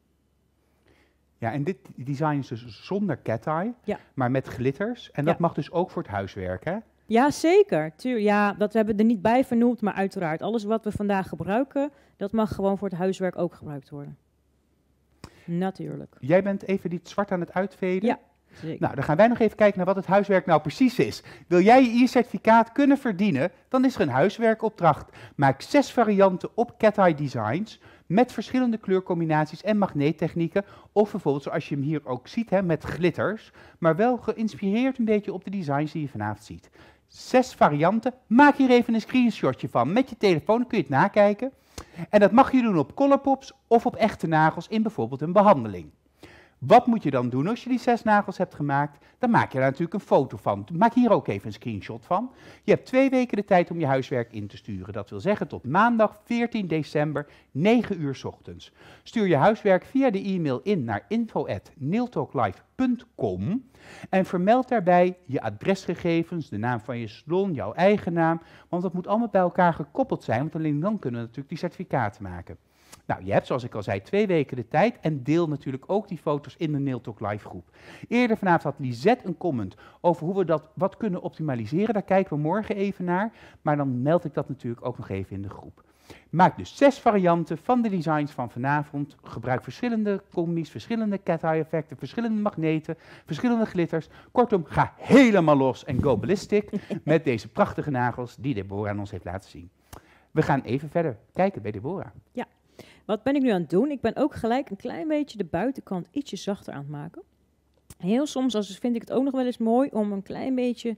Ja, en dit design is dus zonder cat eye, ja. maar met glitters. En dat ja. mag dus ook voor het huiswerk, hè? Ja, zeker. Tuur, ja, dat hebben we er niet bij vernoemd, maar uiteraard. Alles wat we vandaag gebruiken, dat mag gewoon voor het huiswerk ook gebruikt worden. Natuurlijk. Jij bent even dit zwart aan het uitveden? Ja. Zeker. Nou, dan gaan wij nog even kijken naar wat het huiswerk nou precies is. Wil jij je I R-certificaat kunnen verdienen, dan is er een huiswerkopdracht. Maak zes varianten op cat eye designs met verschillende kleurcombinaties en magneettechnieken. Of bijvoorbeeld zoals je hem hier ook ziet, hè, met glitters. Maar wel geïnspireerd een beetje op de designs die je vanavond ziet. Zes varianten. Maak hier even een screenshotje van. Met je telefoon dan kun je het nakijken. En dat mag je doen op Colourpops of op echte nagels in bijvoorbeeld een behandeling. Wat moet je dan doen als je die zes nagels hebt gemaakt? Dan maak je daar natuurlijk een foto van. Maak hier ook even een screenshot van. Je hebt twee weken de tijd om je huiswerk in te sturen. Dat wil zeggen tot maandag veertien december, negen uur 's ochtends. Stuur je huiswerk via de e-mail in naar info at nailtalklive punt com en vermeld daarbij je adresgegevens, de naam van je salon, jouw eigen naam. Want dat moet allemaal bij elkaar gekoppeld zijn, want alleen dan kunnen we natuurlijk die certificaten maken. Nou, je hebt zoals ik al zei twee weken de tijd en deel natuurlijk ook die foto's in de Nailtalk Live groep. Eerder vanavond had Lisette een comment over hoe we dat wat kunnen optimaliseren. Daar kijken we morgen even naar, maar dan meld ik dat natuurlijk ook nog even in de groep. Maak dus zes varianten van de designs van vanavond. Gebruik verschillende combi's, verschillende cat eye effecten, verschillende magneten, verschillende glitters. Kortom, ga helemaal los en go ballistic met deze prachtige nagels die Deborah aan ons heeft laten zien. We gaan even verder kijken bij Deborah. Ja. Wat ben ik nu aan het doen? Ik ben ook gelijk een klein beetje de buitenkant ietsje zachter aan het maken. Heel soms als, vind ik het ook nog wel eens mooi om een klein beetje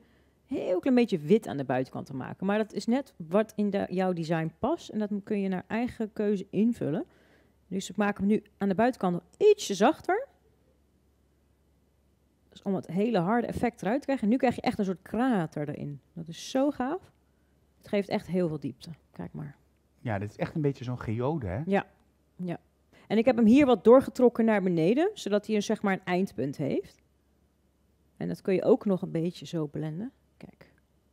heel klein beetje wit aan de buitenkant te maken. Maar dat is net wat in de, jouw design past. En dat kun je naar eigen keuze invullen. Dus ik maak hem nu aan de buitenkant nog ietsje zachter. Dus om het hele harde effect eruit te krijgen. En nu krijg je echt een soort krater erin. Dat is zo gaaf. Het geeft echt heel veel diepte. Kijk maar. Ja, dit is echt een beetje zo'n geode, hè? Ja, ja. En ik heb hem hier wat doorgetrokken naar beneden. Zodat hij een, zeg maar een eindpunt heeft. En dat kun je ook nog een beetje zo blenden. Kijk.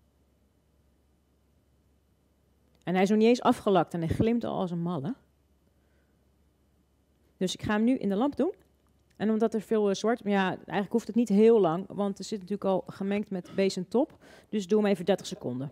En hij is nog niet eens afgelakt en hij glimt al als een malle. Dus ik ga hem nu in de lamp doen. En omdat er veel uh, zwart... Maar ja, eigenlijk hoeft het niet heel lang. Want er zit natuurlijk al gemengd met base en top. Dus doe hem even dertig seconden.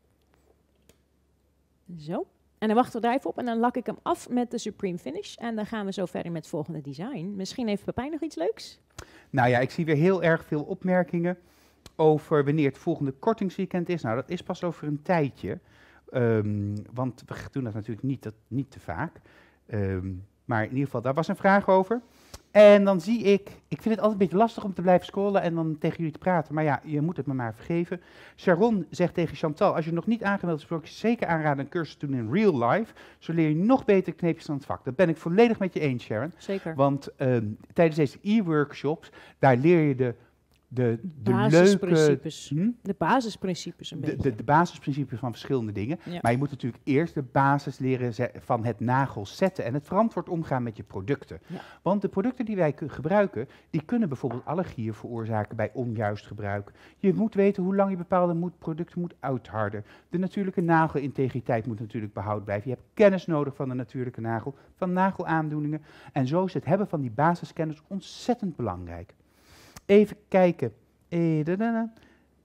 Zo. En dan wachten we daar even op. En dan lak ik hem af met de Supreme Finish. En dan gaan we zo verder met het volgende design. Misschien heeft Pepijn nog iets leuks? Nou ja, ik zie weer heel erg veel opmerkingen over wanneer het volgende kortingsweekend is. Nou, dat is pas over een tijdje. Um, want we doen dat natuurlijk niet, dat, niet te vaak. Um, maar in ieder geval, daar was een vraag over. En dan zie ik, ik vind het altijd een beetje lastig om te blijven scrollen en dan tegen jullie te praten. Maar ja, je moet het me maar vergeven. Sharon zegt tegen Chantal, als je nog niet aangemeld is, wil ik je zeker aanraden een cursus te doen in real life. Zo leer je nog beter kneepjes aan het vak. Dat ben ik volledig met je eens, Sharon. Zeker. Want um, tijdens deze e-workshops, daar leer je de... De, de basisprincipes. Leuke, hm? De basisprincipes een de, beetje. de, de basisprincipes van verschillende dingen. Ja. Maar je moet natuurlijk eerst de basis leren van het nagels zetten en het verantwoord omgaan met je producten. Ja. Want de producten die wij gebruiken, die kunnen bijvoorbeeld allergieën veroorzaken bij onjuist gebruik. Je moet weten hoe lang je bepaalde moet, producten moet uitharden. De natuurlijke nagelintegriteit moet natuurlijk behouden blijven. Je hebt kennis nodig van de natuurlijke nagel, van nagelaandoeningen. En zo is het hebben van die basiskennis ontzettend belangrijk. Even kijken. Eh, da, da, da.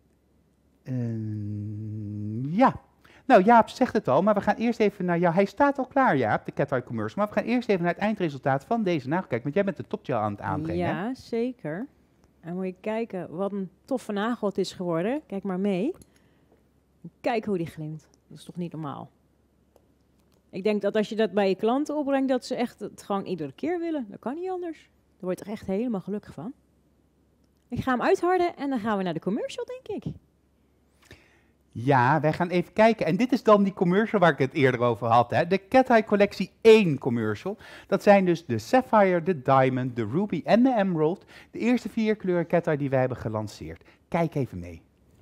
Uh, ja. Nou, Jaap zegt het al, maar we gaan eerst even naar jou. Hij staat al klaar, Jaap, de Cat Eye Commercial. Maar we gaan eerst even naar het eindresultaat van deze nagel kijken. Want jij bent de topgel aan het aanbrengen. Ja, hè? zeker. En moet je kijken wat een toffe nagel het is geworden. Kijk maar mee. Kijk hoe die glimt. Dat is toch niet normaal. Ik denk dat als je dat bij je klanten opbrengt, dat ze echt het gewoon iedere keer willen. Dat kan niet anders. Daar word je er echt helemaal gelukkig van. Ik ga hem uitharden en dan gaan we naar de commercial, denk ik. Ja, wij gaan even kijken. En dit is dan die commercial waar ik het eerder over had. Hè? De Cat Eye Collectie één commercial. Dat zijn dus de Sapphire, de Diamond, de Ruby en de Emerald. De eerste vier kleuren Cat Eye die wij hebben gelanceerd. Kijk even mee.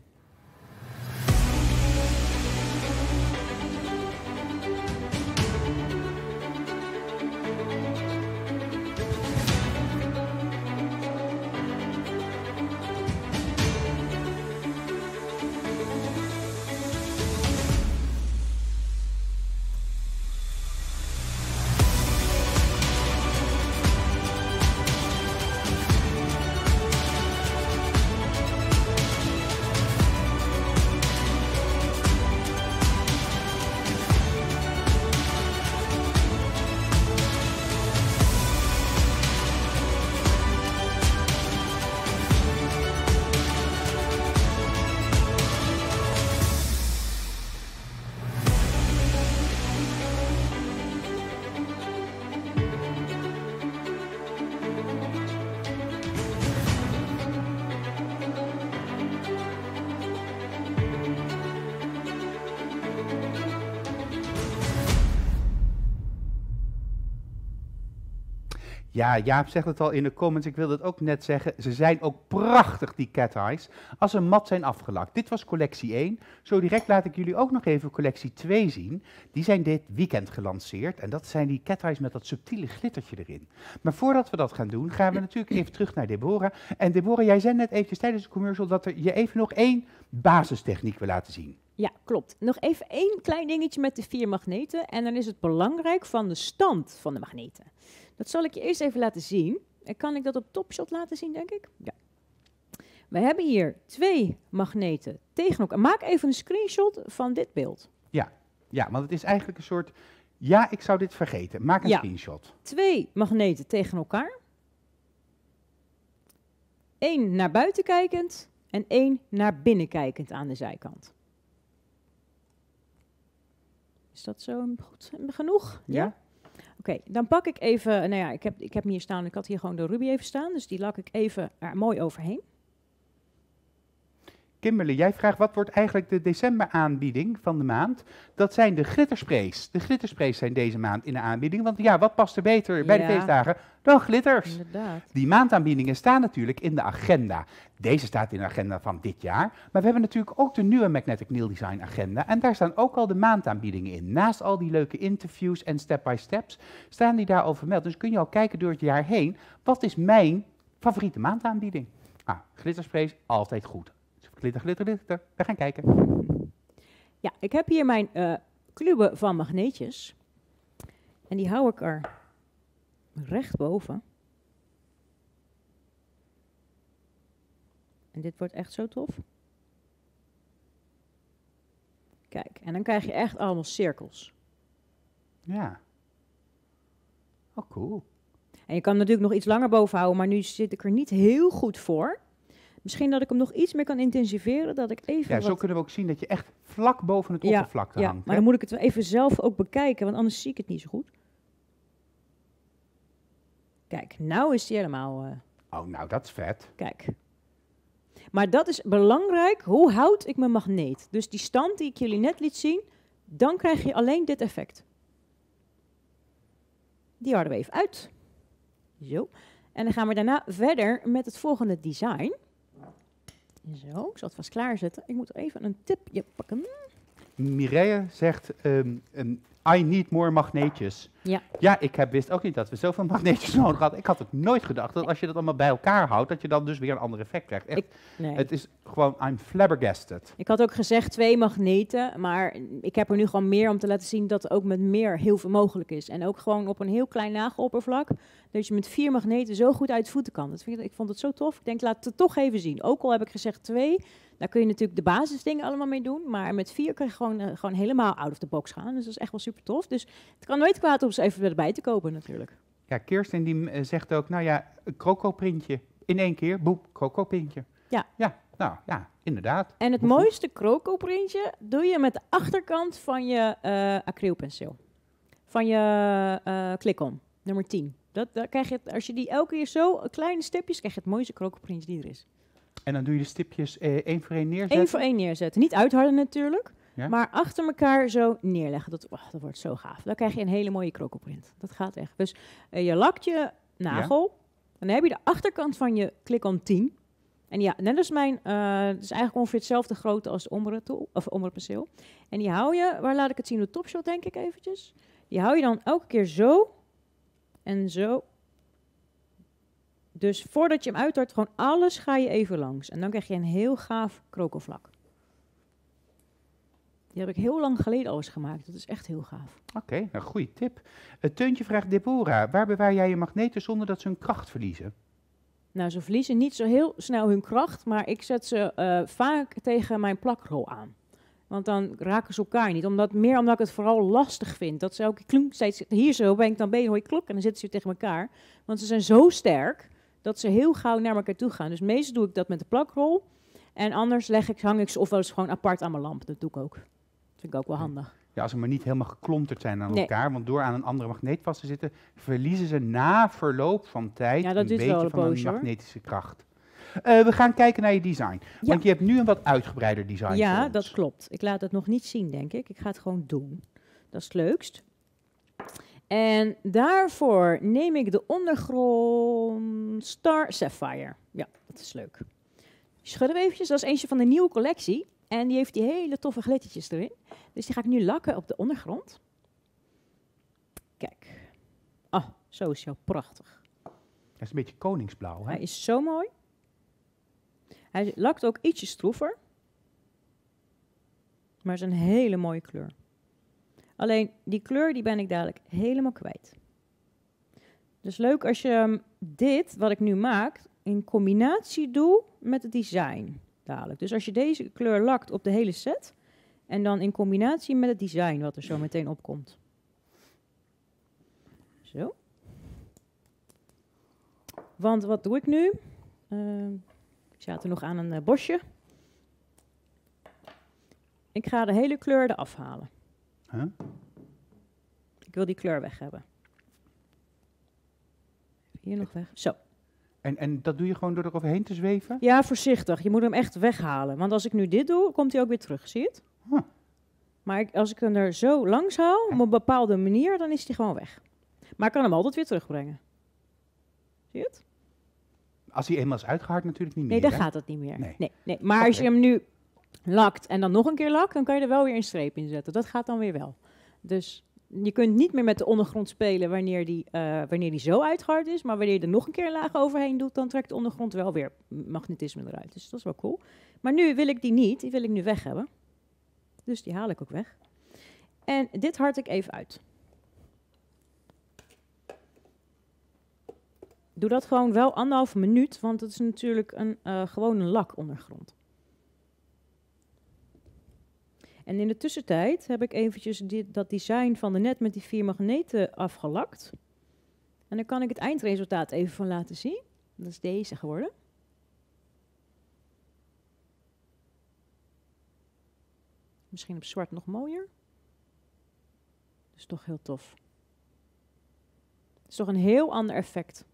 Ja, Jaap zegt het al in de comments, ik wilde het ook net zeggen. Ze zijn ook prachtig, die cat eyes, als ze mat zijn afgelakt. Dit was collectie één. Zo direct laat ik jullie ook nog even collectie twee zien. Die zijn dit weekend gelanceerd. En dat zijn die cat eyes met dat subtiele glittertje erin. Maar voordat we dat gaan doen, gaan we natuurlijk even terug naar Deborah. En Deborah, jij zei net eventjes tijdens de commercial dat er je even nog één basistechniek wil laten zien. Ja, klopt. Nog even één klein dingetje met de vier magneten. En dan is het belangrijk van de stand van de magneten. Dat zal ik je eerst even laten zien. En kan ik dat op Topshot laten zien, denk ik? Ja. We hebben hier twee magneten tegen elkaar. Maak even een screenshot van dit beeld. Ja, ja, want het is eigenlijk een soort... Ja, ik zou dit vergeten. Maak een ja. screenshot. Twee magneten tegen elkaar. Eén naar buiten kijkend en één naar binnen kijkend aan de zijkant. Is dat zo goed genoeg? Ja. ja? Oké, okay, dan pak ik even, nou ja, ik heb, ik heb hem hier staan, ik had hier gewoon de Ruby even staan, dus die lak ik even er mooi overheen. Kimberly, jij vraagt wat wordt eigenlijk de december aanbieding van de maand? Dat zijn de glittersprays. De glittersprays zijn deze maand in de aanbieding. Want ja, wat past er beter bij de Ja. feestdagen dan glitters? Inderdaad. Die maandaanbiedingen staan natuurlijk in de agenda. Deze staat in de agenda van dit jaar. Maar we hebben natuurlijk ook de nieuwe Magnetic Nail Design agenda. En daar staan ook al de maandaanbiedingen in. Naast al die leuke interviews en step-by-steps staan die daar al vermeld. Dus kun je al kijken door het jaar heen. Wat is mijn favoriete maandaanbieding? Ah, glittersprays, altijd goed. Glitter, glitter, glitter. We gaan kijken. Ja, ik heb hier mijn uh, kluben van magneetjes. En die hou ik er recht boven. En dit wordt echt zo tof. Kijk, en dan krijg je echt allemaal cirkels. Ja. Oh, cool. En je kan hem natuurlijk nog iets langer boven houden, maar nu zit ik er niet heel goed voor. Misschien dat ik hem nog iets meer kan intensiveren, dat ik even Ja, zo wat... kunnen we ook zien dat je echt vlak boven het Ja, oppervlakte ja, hangt. maar hè? dan moet ik het wel even zelf ook bekijken, want anders zie ik het niet zo goed. Kijk, nou is die helemaal... Uh, Oh, nou, dat is vet. kijk. Maar dat is belangrijk, hoe houd ik mijn magneet? Dus die stand die ik jullie net liet zien, dan krijg je alleen dit effect. Die harden we even uit. Zo. En dan gaan we daarna verder met het volgende design. Zo, ik zal het vast klaarzetten. Ik moet even een tipje pakken. Mireille zegt, um, um, I need more magneetjes. Ja. Ja, ik heb, wist ook niet dat we zoveel magneetjes nodig hadden. Ik had ook nooit gedacht dat als je dat allemaal bij elkaar houdt, dat je dan dus weer een ander effect krijgt. Echt, Ik, nee. het is gewoon, I'm flabbergasted. Ik had ook gezegd twee magneten, maar ik heb er nu gewoon meer om te laten zien dat er ook met meer heel veel mogelijk is. En ook gewoon op een heel klein nageloppervlak, dat je met vier magneten zo goed uit de voeten kan. Dat vind ik, ik vond het zo tof. Ik denk, laat het toch even zien. Ook al heb ik gezegd twee, daar kun je natuurlijk de basisdingen allemaal mee doen. Maar met vier kun je gewoon, uh, gewoon helemaal out of the box gaan. Dus dat is echt wel super tof. Dus het kan nooit kwaad om ze even erbij te kopen natuurlijk. Ja, Kirsten die uh, zegt ook, nou ja, een krokoprintje in één keer, boep, krokoprintje. Ja. Ja, nou ja, inderdaad. En het Hoe goed. mooiste krokoprintje doe je met de achterkant van je uh, acrylpenseel. Van je uh, Click-On, nummer tien. Dat, dat krijg je, als je die elke keer zo, kleine stipjes, krijg je het mooiste krokoprintje die er is. En dan doe je de stipjes uh, één voor één neerzetten? Eén voor één neerzetten. Niet uitharden natuurlijk, Ja? maar achter elkaar zo neerleggen. Dat, oh, dat wordt zo gaaf. Dan krijg je een hele mooie krokoprint. Dat gaat echt. Dus uh, je lakt je nagel, dan heb je de achterkant van je Click-On tien. En ja, net als mijn, uh, het is eigenlijk ongeveer hetzelfde grootte als de ombre tool, of ombre penseel. En die hou je, waar laat ik het zien, de topshot denk ik eventjes. Die hou je dan elke keer zo en zo. Dus voordat je hem uithart, gewoon alles ga je even langs. En dan krijg je een heel gaaf krokovlak. Die heb ik heel lang geleden al eens gemaakt. Dat is echt heel gaaf. Oké, okay, nou goede tip. Het Teuntje vraagt, Deborah, waar bewaar jij je magneten zonder dat ze hun kracht verliezen? Nou, ze verliezen niet zo heel snel hun kracht, maar ik zet ze uh, vaak tegen mijn plakrol aan. Want dan raken ze elkaar niet. Omdat, meer omdat ik het vooral lastig vind. Dat ze elke klunk steeds hier zo ben ik dan been, hoor je klok en dan zitten ze weer tegen elkaar. Want ze zijn zo sterk dat ze heel gauw naar elkaar toe gaan. Dus meestal doe ik dat met de plakrol. En anders leg ik, hang ik ze ofwel eens gewoon apart aan mijn lamp. Dat doe ik ook. Dat vind ik ook wel handig. Ja, als ze maar niet helemaal geklonterd zijn aan Nee. elkaar. Want door aan een andere magneet vast te zitten, verliezen ze na verloop van tijd Ja, dat een duurt beetje wel een van hun poosje, hoor. magnetische kracht. Uh, we gaan kijken naar je design. Ja. Want je hebt nu een wat uitgebreider design voor Ja, ons. dat klopt. Ik laat het nog niet zien, denk ik. Ik ga het gewoon doen. Dat is het leukst. En daarvoor neem ik de ondergrond Star Sapphire. Ja, dat is leuk. Schudden we eventjes. Dat is eentje van de nieuwe collectie. En die heeft die hele toffe glittertjes erin. Dus die ga ik nu lakken op de ondergrond. Kijk. Ah, zo is hij prachtig. Dat is een beetje koningsblauw, hè? Hij is zo mooi. Hij lakt ook ietsje stroever. Maar het is een hele mooie kleur. Alleen die kleur die ben ik dadelijk helemaal kwijt. Dus leuk als je um, dit, wat ik nu maak, in combinatie doet met het design dadelijk. Dus als je deze kleur lakt op de hele set en dan in combinatie met het design wat er zo meteen opkomt. Zo. Want wat doe ik nu? Uh, ik zat er nog aan een uh, bosje. Ik ga de hele kleur eraf halen. Huh? Ik wil die kleur weg hebben. Hier nog weg. Zo. En, en dat doe je gewoon door eroverheen te zweven? Ja, voorzichtig. Je moet hem echt weghalen. Want als ik nu dit doe, komt hij ook weer terug. Zie je het? Huh. Maar ik, als ik hem er zo langs hou, op een bepaalde manier, dan is hij gewoon weg. Maar ik kan hem altijd weer terugbrengen. Zie je het? Als hij eenmaal is uitgehard natuurlijk niet meer. Nee, dan hè? gaat het niet meer. Nee. Nee, nee. Maar als je Oké. hem nu lakt en dan nog een keer lakt, dan kan je er wel weer een streep in zetten. Dat gaat dan weer wel. Dus je kunt niet meer met de ondergrond spelen wanneer die, eh, wanneer die zo uitgehard is. Maar wanneer je er nog een keer een laag overheen doet, dan trekt de ondergrond wel weer magnetisme eruit. Dus dat is wel cool. Maar nu wil ik die niet. Die wil ik nu weg hebben. Dus die haal ik ook weg. En dit hard ik even uit. Doe dat gewoon wel anderhalve minuut, want het is natuurlijk een, uh, gewoon een lak ondergrond. En in de tussentijd heb ik eventjes dit, dat design van de net met die vier magneten afgelakt. En dan kan ik het eindresultaat even van laten zien. Dat is deze geworden. Misschien op zwart nog mooier. Dat is toch heel tof. Het is toch een heel ander effect.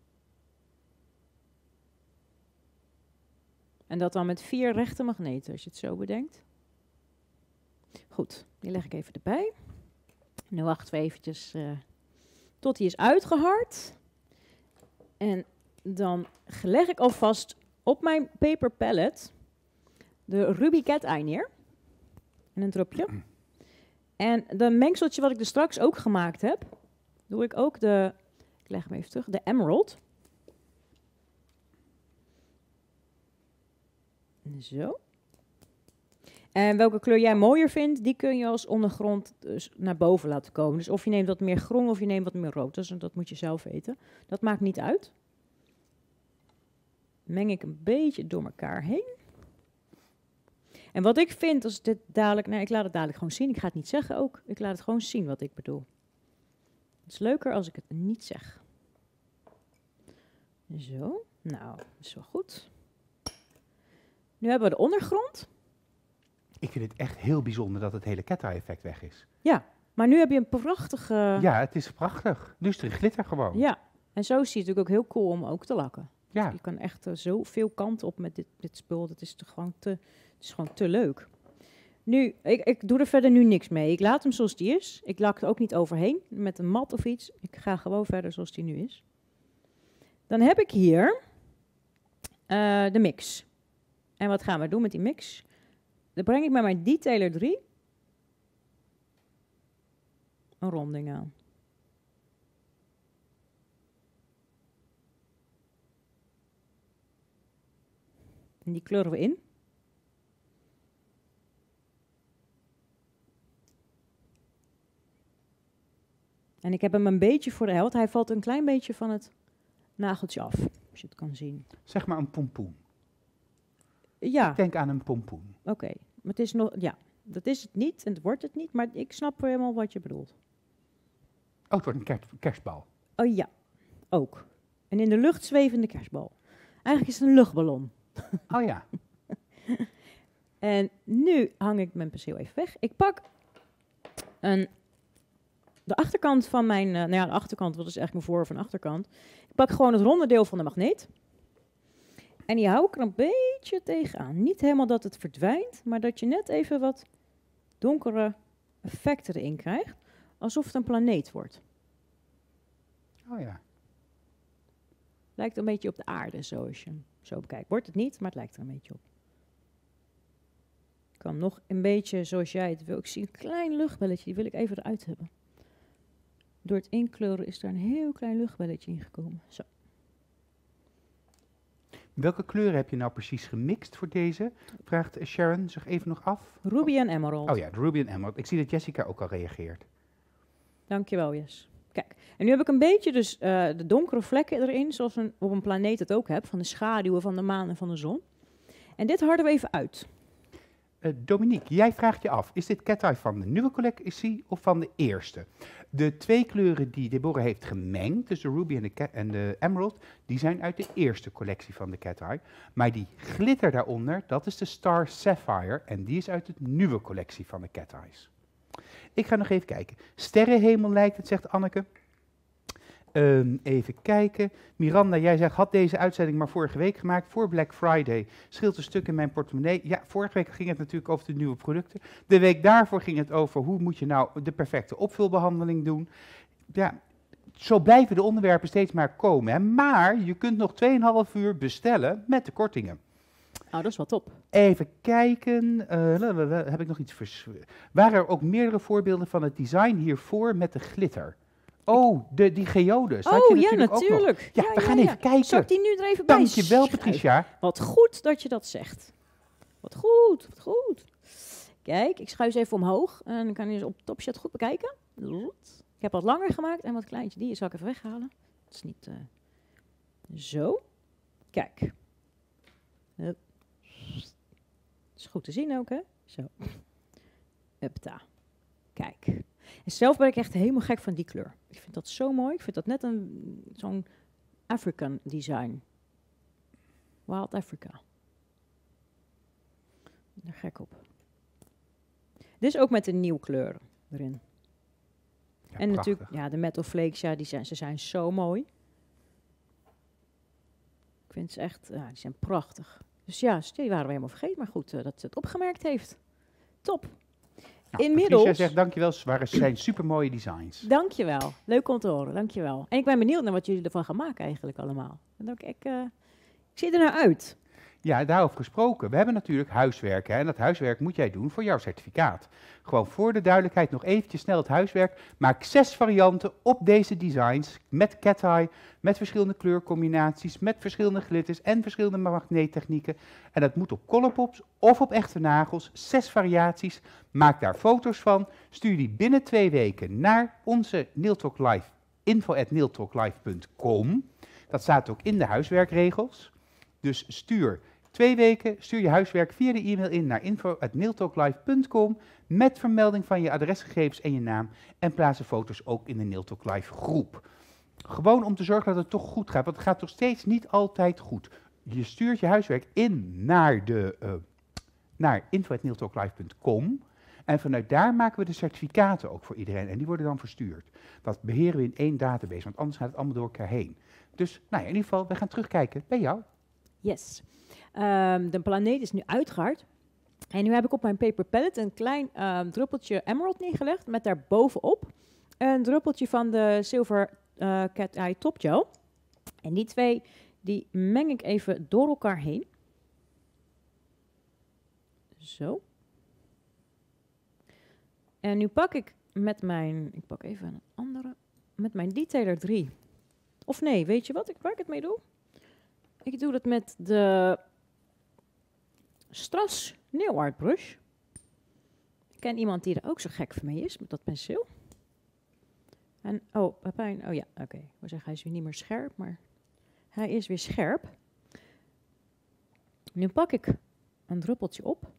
En dat dan met vier rechte magneten, als je het zo bedenkt. Goed, die leg ik even erbij. Nu wachten we eventjes uh, tot die is uitgehard. En dan leg ik alvast op mijn paper pallet de Ruby Cat Eye neer. En een dropje. En de mengseltje wat ik er straks ook gemaakt heb, doe ik ook de, ik leg hem even terug, de Emerald. Zo. En welke kleur jij mooier vindt, die kun je als ondergrond dus naar boven laten komen. Dus of je neemt wat meer groen of je neemt wat meer rood. Dus dat moet je zelf weten. Dat maakt niet uit. Meng ik een beetje door elkaar heen. En wat ik vind als dit dadelijk, nee, ik laat het dadelijk gewoon zien. Ik ga het niet zeggen ook. Ik laat het gewoon zien wat ik bedoel. Het is leuker als ik het niet zeg. Zo. Nou, dat is wel goed. Nu hebben we de ondergrond. Ik vind het echt heel bijzonder dat het hele cat-eye-effect weg is. Ja, maar nu heb je een prachtige... Ja, het is prachtig. Nu is er glitter gewoon. Ja, en zo zie je het natuurlijk ook heel cool om ook te lakken. Ja. Je kan echt uh, zoveel kanten op met dit, dit spul. Dat is toch gewoon te, het is gewoon te leuk. Nu, ik, ik doe er verder nu niks mee. Ik laat hem zoals die is. Ik lak er ook niet overheen met een mat of iets. Ik ga gewoon verder zoals die nu is. Dan heb ik hier uh, de mix. En wat gaan we doen met die mix? Dan breng ik met mijn Detailer drie een ronding aan. En die kleuren we in. En ik heb hem een beetje voor de helft. Hij valt een klein beetje van het nageltje af, als je het kan zien. Zeg maar een pompoen. Ja. Ik denk aan een pompoen. Oké, okay. Maar het is nog, ja, dat is het niet en het wordt het niet, maar ik snap helemaal wat je bedoelt. Oh, het wordt een kerst, kerstbal. Oh ja, ook. Een in de lucht zwevende kerstbal. Eigenlijk is het een luchtballon. Oh ja. En nu hang ik mijn penseel even weg. Ik pak een, de achterkant van mijn, uh, nou ja, de achterkant, wat is eigenlijk mijn voor- of achterkant. Ik pak gewoon het ronde deel van de magneet. En die hou ik er een beetje tegenaan. Niet helemaal dat het verdwijnt, maar dat je net even wat donkere effecten erin krijgt. Alsof het een planeet wordt. Oh ja. Lijkt een beetje op de aarde, zoals je hem zo bekijkt. Wordt het niet, maar het lijkt er een beetje op. Ik kan nog een beetje zoals jij het wil. Ik zie een klein luchtbelletje, die wil ik even eruit hebben. Door het inkleuren is er een heel klein luchtbelletje ingekomen. Zo. Welke kleuren heb je nou precies gemixt voor deze? Vraagt Sharon zich even nog af. Ruby en Emerald. Oh ja, de Ruby en Emerald. Ik zie dat Jessica ook al reageert. Dankjewel, Jess. Kijk, en nu heb ik een beetje dus uh, de donkere vlekken erin, zoals een, op een planeet het ook hebt, van de schaduwen van de maan en van de zon. En dit harden we even uit. Uh, Dominique, jij vraagt je af, is dit cat-eye van de nieuwe collectie of van de eerste? De twee kleuren die Deborah heeft gemengd, dus de Ruby en de, en de Emerald, die zijn uit de eerste collectie van de cat-eye. Maar die glitter daaronder, dat is de Star Sapphire en die is uit de nieuwe collectie van de cat-eyes. Ik ga nog even kijken. Sterrenhemel lijkt het, zegt Anneke. Um, even kijken. Miranda, jij zegt, had deze uitzending maar vorige week gemaakt voor Black Friday. Scheelt een stuk in mijn portemonnee. Ja, vorige week ging het natuurlijk over de nieuwe producten. De week daarvoor ging het over hoe moet je nou de perfecte opvulbehandeling doen. Ja, zo blijven de onderwerpen steeds maar komen. Hè. Maar je kunt nog twee komma vijf uur bestellen met de kortingen. Nou, dat is wel top. Even kijken, uh, heb ik nog iets vers... Waren er ook meerdere voorbeelden van het design hiervoor met de glitter? Oh, de, die geodes. Oh, had je ja, natuurlijk. Ook nog. natuurlijk. Ja, Ja, we ja, gaan ja. even kijken. Zal ik die nu er even bij Dankjewel, schrijven? Patricia. Wat goed dat je dat zegt. Wat goed, wat goed. Kijk, ik schuif ze even omhoog. En dan kan je ze op Topchat goed bekijken. Ik heb wat langer gemaakt en wat kleintje. Die zal ik even weghalen. Dat is niet... Uh... Zo. Kijk. Hup. Is goed te zien ook, hè? Zo. Hupta. Kijk. En zelf ben ik echt helemaal gek van die kleur. Ik vind dat zo mooi. Ik vind dat net een zo'n African design. Wild Africa. Ik ben er gek op. Dit is ook met een nieuwe kleur erin. Ja, en prachtig. natuurlijk, ja, de metal flakes, ja, die zijn, ze zijn zo mooi. Ik vind ze echt, ja, die zijn prachtig. Dus ja, die waren we helemaal vergeten. Maar goed, uh, dat ze het opgemerkt heeft. Top. Nou, Inmiddels... Patricia zegt dankjewel, ze waren, zijn supermooie designs. Dankjewel. Leuk om te horen, dankjewel. En ik ben benieuwd naar wat jullie ervan gaan maken eigenlijk allemaal. En ook, ik, uh, ik zie er naar uit. Ja, daarover gesproken. We hebben natuurlijk huiswerk. Hè, en dat huiswerk moet jij doen voor jouw certificaat. Gewoon voor de duidelijkheid nog eventjes snel het huiswerk. Maak zes varianten op deze designs met cat eye, met verschillende kleurcombinaties, met verschillende glitters en verschillende magneettechnieken. En dat moet op Colourpops of op echte nagels. Zes variaties. Maak daar foto's van. Stuur die binnen twee weken naar onze Nail Talk Live, info at nail talk live punt com. Dat staat ook in de huiswerkregels. Dus stuur twee weken, stuur je huiswerk via de e-mail in naar info at nail talk live punt com met vermelding van je adresgegevens en je naam en plaats de foto's ook in de Nail Talk Live groep. Gewoon om te zorgen dat het toch goed gaat, want het gaat toch steeds niet altijd goed. Je stuurt je huiswerk in naar, de, uh, naar info at nail talk live punt com en vanuit daar maken we de certificaten ook voor iedereen en die worden dan verstuurd. Dat beheren we in één database, want anders gaat het allemaal door elkaar heen. Dus nou ja, in ieder geval, we gaan terugkijken bij jou. Yes. Um, de planeet is nu uitgehard. En nu heb ik op mijn paper palette een klein um, druppeltje emerald neergelegd. Met daarbovenop een druppeltje van de Silver uh, Cat Eye Top Gel. En die twee, die meng ik even door elkaar heen. Zo. En nu pak ik met mijn, ik pak even een andere, met mijn Detailer drie. Of nee, weet je wat ik, waar ik het mee doe? Ik doe dat met de Strass Nail Art Brush. Ik ken iemand die er ook zo gek van mee is, met dat penseel. En, oh, Pepijn, oh ja, oké. Okay. Ik wil zeggen, hij is weer niet meer scherp, maar hij is weer scherp. Nu pak ik een druppeltje op.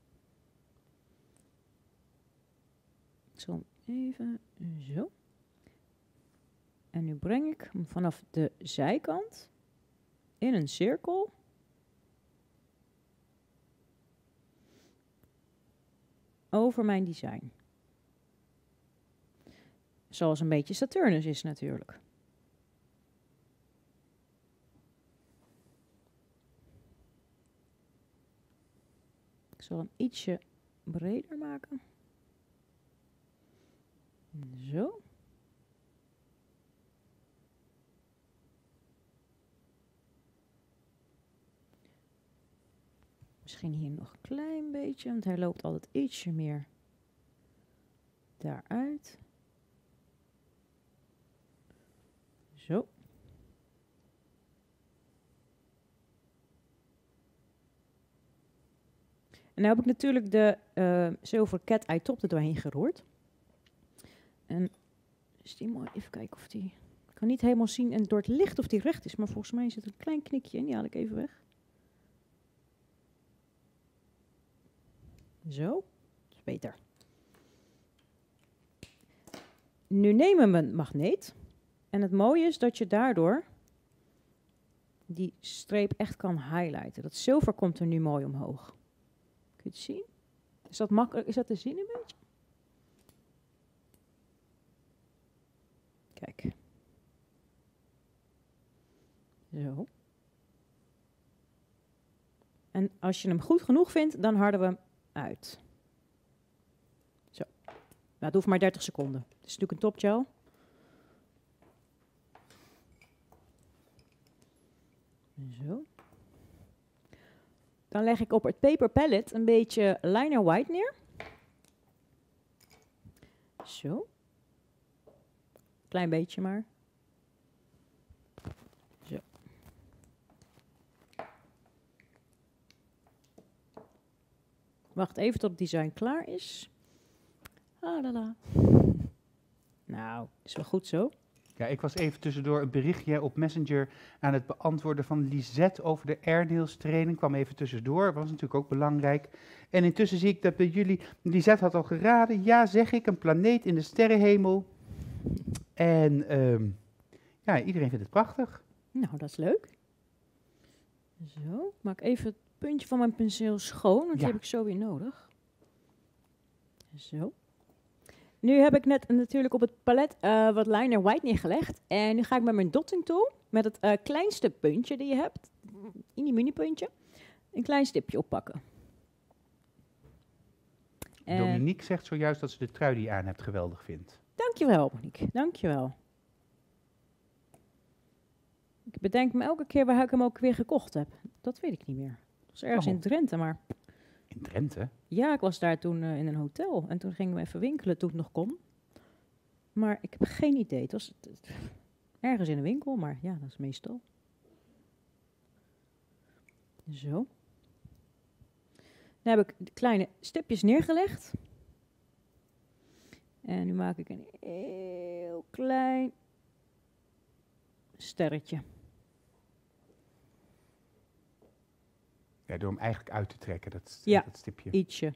Ik zal hem even zo. En nu breng ik hem vanaf de zijkant in een cirkel over mijn design. Zoals een beetje Saturnus is natuurlijk. Ik zal hem ietsje breder maken. Zo. Misschien hier nog een klein beetje, want hij loopt altijd ietsje meer daaruit. Zo. En nu heb ik natuurlijk de uh, Silver Cat Eye Top er doorheen geroerd. En is die mooi, even kijken of die... Ik kan niet helemaal zien en door het licht of die recht is, maar volgens mij zit er een klein knikje in. Die haal ik even weg. Zo, dat is beter. Nu nemen we een magneet. En het mooie is dat je daardoor die streep echt kan highlighten. Dat zilver komt er nu mooi omhoog. Kun je het zien? Is dat makkelijk? Is dat te zien een beetje? Kijk. Zo. En als je hem goed genoeg vindt, dan harden we hem uit. Zo. Nou, het hoeft maar dertig seconden. Het is natuurlijk een topgel. Zo. Dan leg ik op het paper palette een beetje liner white neer. Zo. Klein beetje maar. Zo. Wacht even tot het design klaar is. Ah, la, la. Nou, is wel goed zo. Ja, ik was even tussendoor een berichtje op Messenger aan het beantwoorden van Lisette over de Airnails training. Kwam even tussendoor, was natuurlijk ook belangrijk. En intussen zie ik dat bij jullie, Lisette had al geraden, ja zeg ik, een planeet in de sterrenhemel. En um, ja, iedereen vindt het prachtig. Nou, dat is leuk. Zo, maak even het puntje van mijn penseel schoon, want Ja. die heb ik zo weer nodig. Zo. Nu heb ik net natuurlijk op het palet uh, wat liner white neergelegd. En nu ga ik met mijn dotting tool, met het uh, kleinste puntje die je hebt, in die mini puntje, een klein stipje oppakken. En Dominique zegt zojuist dat ze de trui die je aan hebt geweldig vindt. dankjewel, Monique. Dankjewel. Ik bedenk me elke keer waar ik hem ook weer gekocht heb. Dat weet ik niet meer. Dat was ergens Oh. in Drenthe, maar... In Drenthe? Ja, ik was daar toen uh, in een hotel. En toen gingen we even winkelen toen het nog kon. Maar ik heb geen idee. Het was het, het, ergens in een winkel, maar ja, dat is meestal. Zo. Dan heb ik de kleine stipjes neergelegd. En nu maak ik een heel klein sterretje. Ja, door hem eigenlijk uit te trekken, dat, Ja. dat stipje. Ietsje.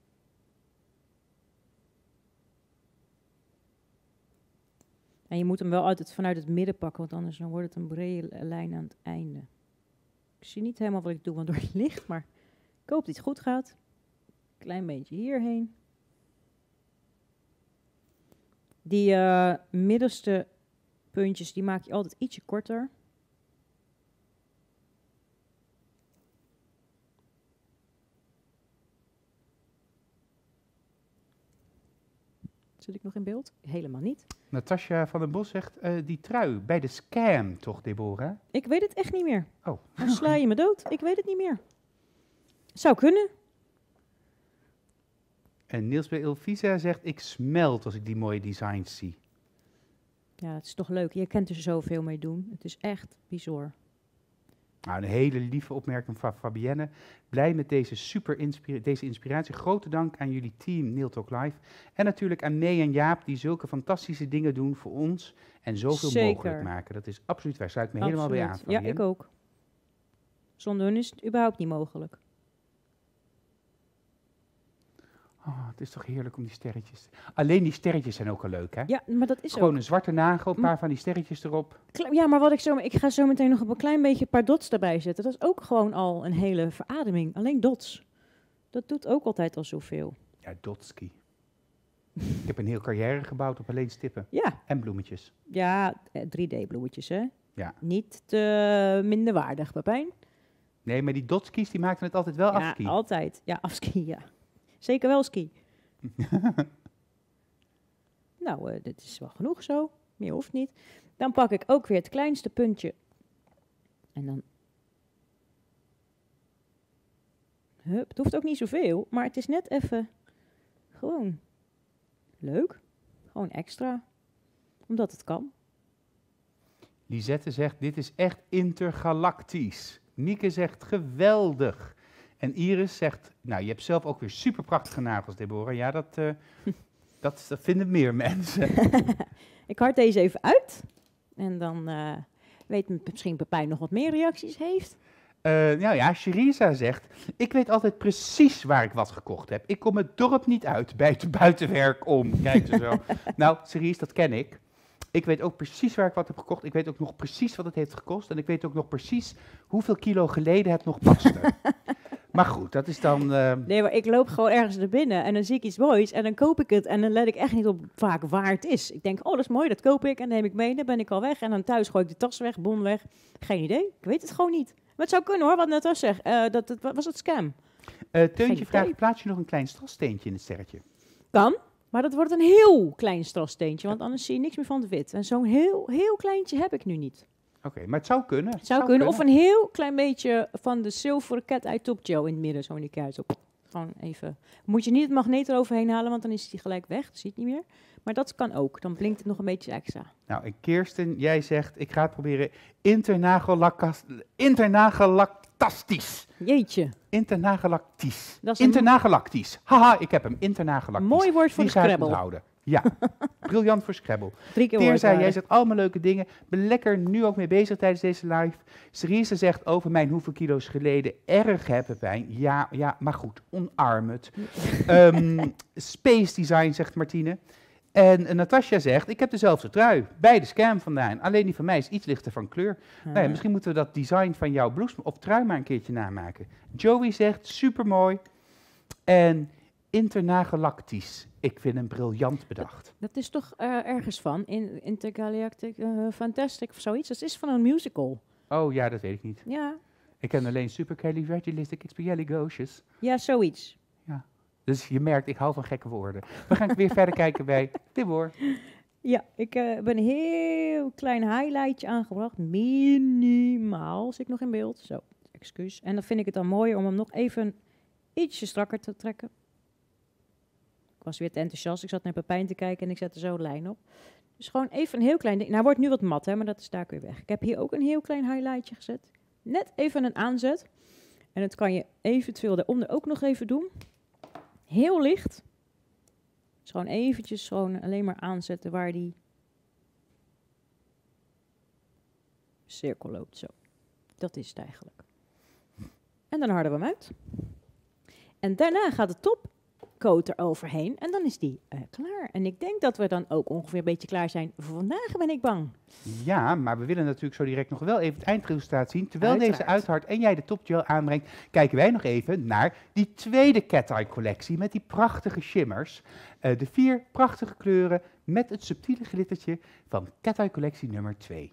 En je moet hem wel altijd vanuit het midden pakken, want anders dan wordt het een brede lijn aan het einde. Ik zie niet helemaal wat ik doe, want door het licht, maar ik hoop dat het goed gaat. Klein beetje hierheen. Die uh, middelste puntjes, die maak je altijd ietsje korter. Zit ik nog in beeld? Helemaal niet. Natasja van den Bos zegt, uh, die trui bij de scam toch, Deborah? Ik weet het echt niet meer. Oh. Dan sla je me dood. Ik weet het niet meer. Zou kunnen. En Niels bij Ilvisa zegt, ik smelt als ik die mooie designs zie. Ja, het is toch leuk. Je kent er zoveel mee doen. Het is echt bizar. Nou, een hele lieve opmerking van Fabienne. Blij met deze super inspira- deze inspiratie. Grote dank aan jullie team Nail Talk Live. En natuurlijk aan May en Jaap, die zulke fantastische dingen doen voor ons. En zoveel Zeker. mogelijk maken. Dat is absoluut waar. Sluit me helemaal bij aan, Absoluut. Ja, Fabienne. ik ook. Zonder hun is het überhaupt niet mogelijk. Oh, het is toch heerlijk om die sterretjes te... Alleen die sterretjes zijn ook al leuk, hè? Ja, maar dat is Gewoon ook. een zwarte nagel, een paar van die sterretjes erop. Kle- Ja, maar wat ik zo... Ik ga zo meteen nog op een klein beetje een paar dots erbij zetten. Dat is ook gewoon al een hele verademing. Alleen dots. Dat doet ook altijd al zoveel. Ja, Dotski. Ik heb een heel carrière gebouwd op alleen stippen Ja, en bloemetjes. ja, eh, drie D bloemetjes, hè? Ja. Niet te minderwaardig, Pepijn. Nee, maar die Dotskis, die maakten het altijd wel Ja, afski. altijd. Ja, afski, ja. Zeker wel ski. Nou, uh, dit is wel genoeg zo. Meer hoeft niet. Dan pak ik ook weer het kleinste puntje. En dan... Hup, het hoeft ook niet zoveel, maar het is net even... Gewoon leuk. Gewoon extra. Omdat het kan. Lisette zegt, dit is echt intergalactisch. Mieke zegt, geweldig. En Iris zegt, nou, je hebt zelf ook weer super prachtige nagels, Deborah. Ja, dat, uh, dat, dat vinden meer mensen. Ik hard deze even uit. En dan uh, weet misschien Pepijn nog wat meer reacties heeft. Uh, nou ja, Sherisa zegt, ik weet altijd precies waar ik wat gekocht heb. Ik kom het dorp niet uit bij het buitenwerk om. Kijk ze zo. Nou, Cerise, dat ken ik. Ik weet ook precies waar ik wat heb gekocht. Ik weet ook nog precies wat het heeft gekost. En ik weet ook nog precies hoeveel kilo geleden het nog paste. Maar goed, dat is dan... Uh... Nee, maar ik loop gewoon ergens naar binnen en dan zie ik iets moois en dan koop ik het. En dan let ik echt niet op vaak waar het is. Ik denk, oh, dat is mooi, dat koop ik en dan neem ik mee. Dan ben ik al weg en dan thuis gooi ik de tas weg, bon weg. Geen idee, ik weet het gewoon niet. Maar het zou kunnen hoor, wat net was zeg. Uh, dat, dat, was het scam? Uh, Teuntje vraagt, plaats je nog een klein strassteentje in het sterretje? Kan, maar dat wordt een heel klein strassteentje, want anders zie je niks meer van het wit. En zo'n heel, heel kleintje heb ik nu niet. Oké, okay, maar het zou kunnen. Het zou, zou kunnen. kunnen. Of een heel klein beetje van de zilveren cat eye top gel in het midden, zo in die kaart op. Gewoon even. Moet je niet het magneet eroverheen halen, want dan is die gelijk weg. Dat zie je het niet meer. Maar dat kan ook. Dan blinkt het nog een beetje extra. Nou, en Kirsten, jij zegt, ik ga het proberen. Internagelactastisch. Jeetje. Internagelactisch. Internagelactisch. Haha, ik heb hem. Internagelactisch. Mooi woord voor de Scrabble. Ja, briljant voor Scrabble. Drie keer Teer zei, jij zegt allemaal leuke dingen. Ben lekker nu ook mee bezig tijdens deze live. Cerise zegt over mijn hoeveel kilo's geleden erg hebben pijn. Ja, ja, maar goed, omarm het. um, Space Design, zegt Martine. En uh, Natasja zegt, ik heb dezelfde trui. Bij de Scam vandaan. Alleen die van mij is iets lichter van kleur. Hmm. Nou ja, misschien moeten we dat design van jouw blouse of trui maar een keertje namaken. Joey zegt, supermooi. En Internagalactisch. Ik vind hem briljant bedacht. Dat is toch uh, ergens van? In, Intergalactic, uh, Fantastic of zoiets? Dat is van een musical. Oh ja, dat weet ik niet. Ja. Ik ken alleen Supercalifragilisticexpialidocious. Ja, zoiets. Ja. Dus je merkt, ik hou van gekke woorden. We gaan weer verder kijken bij Tibor. Ja, ik uh, heb een heel klein highlightje aangebracht. Minimaal zit ik nog in beeld. Zo, excuus. En dan vind ik het dan mooi om hem nog even ietsje strakker te trekken. Ik was weer te enthousiast. Ik zat naar Pepijn te kijken en ik zette zo een lijn op. Dus gewoon even een heel klein ding. Nou, wordt nu wat mat, hè, maar dat is daar weer weg. Ik heb hier ook een heel klein highlightje gezet. Net even een aanzet. En dat kan je eventueel daaronder ook nog even doen. Heel licht. Dus gewoon eventjes gewoon alleen maar aanzetten waar die cirkel loopt. Zo. Dat is het eigenlijk. En dan harden we hem uit. En daarna gaat de topcoat er overheen en dan is die uh, klaar. En ik denk dat we dan ook ongeveer een beetje klaar zijn voor vandaag, ben ik bang. Ja, maar we willen natuurlijk zo direct nog wel even het eindresultaat zien. Terwijl Uiteraard. deze uithard en jij de topgel aanbrengt, kijken wij nog even naar die tweede Cat Eye collectie met die prachtige shimmers. Uh, de vier prachtige kleuren met het subtiele glittertje van Cat Eye collectie nummer twee.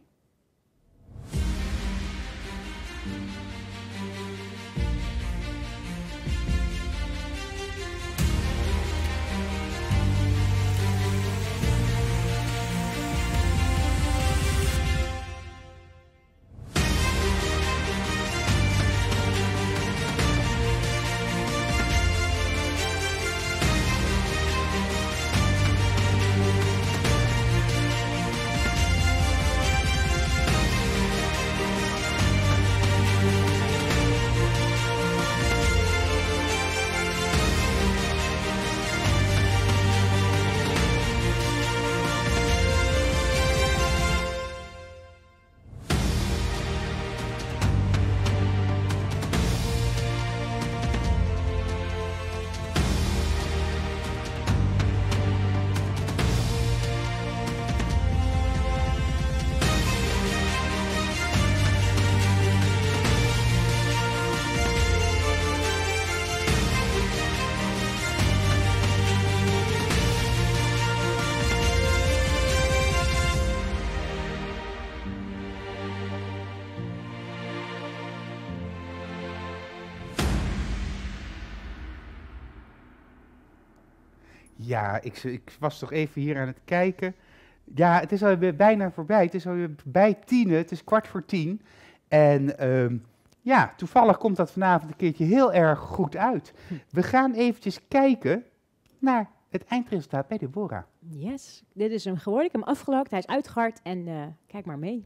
Ja, ik, ik was toch even hier aan het kijken. Ja, het is alweer bijna voorbij. Het is alweer bij tien. Het is kwart voor tien. En um, ja, toevallig komt dat vanavond een keertje heel erg goed uit. We gaan eventjes kijken naar het eindresultaat bij Deborah. Yes, dit is hem geworden. Ik heb hem afgelakt. Hij is uitgehard en uh, kijk maar mee.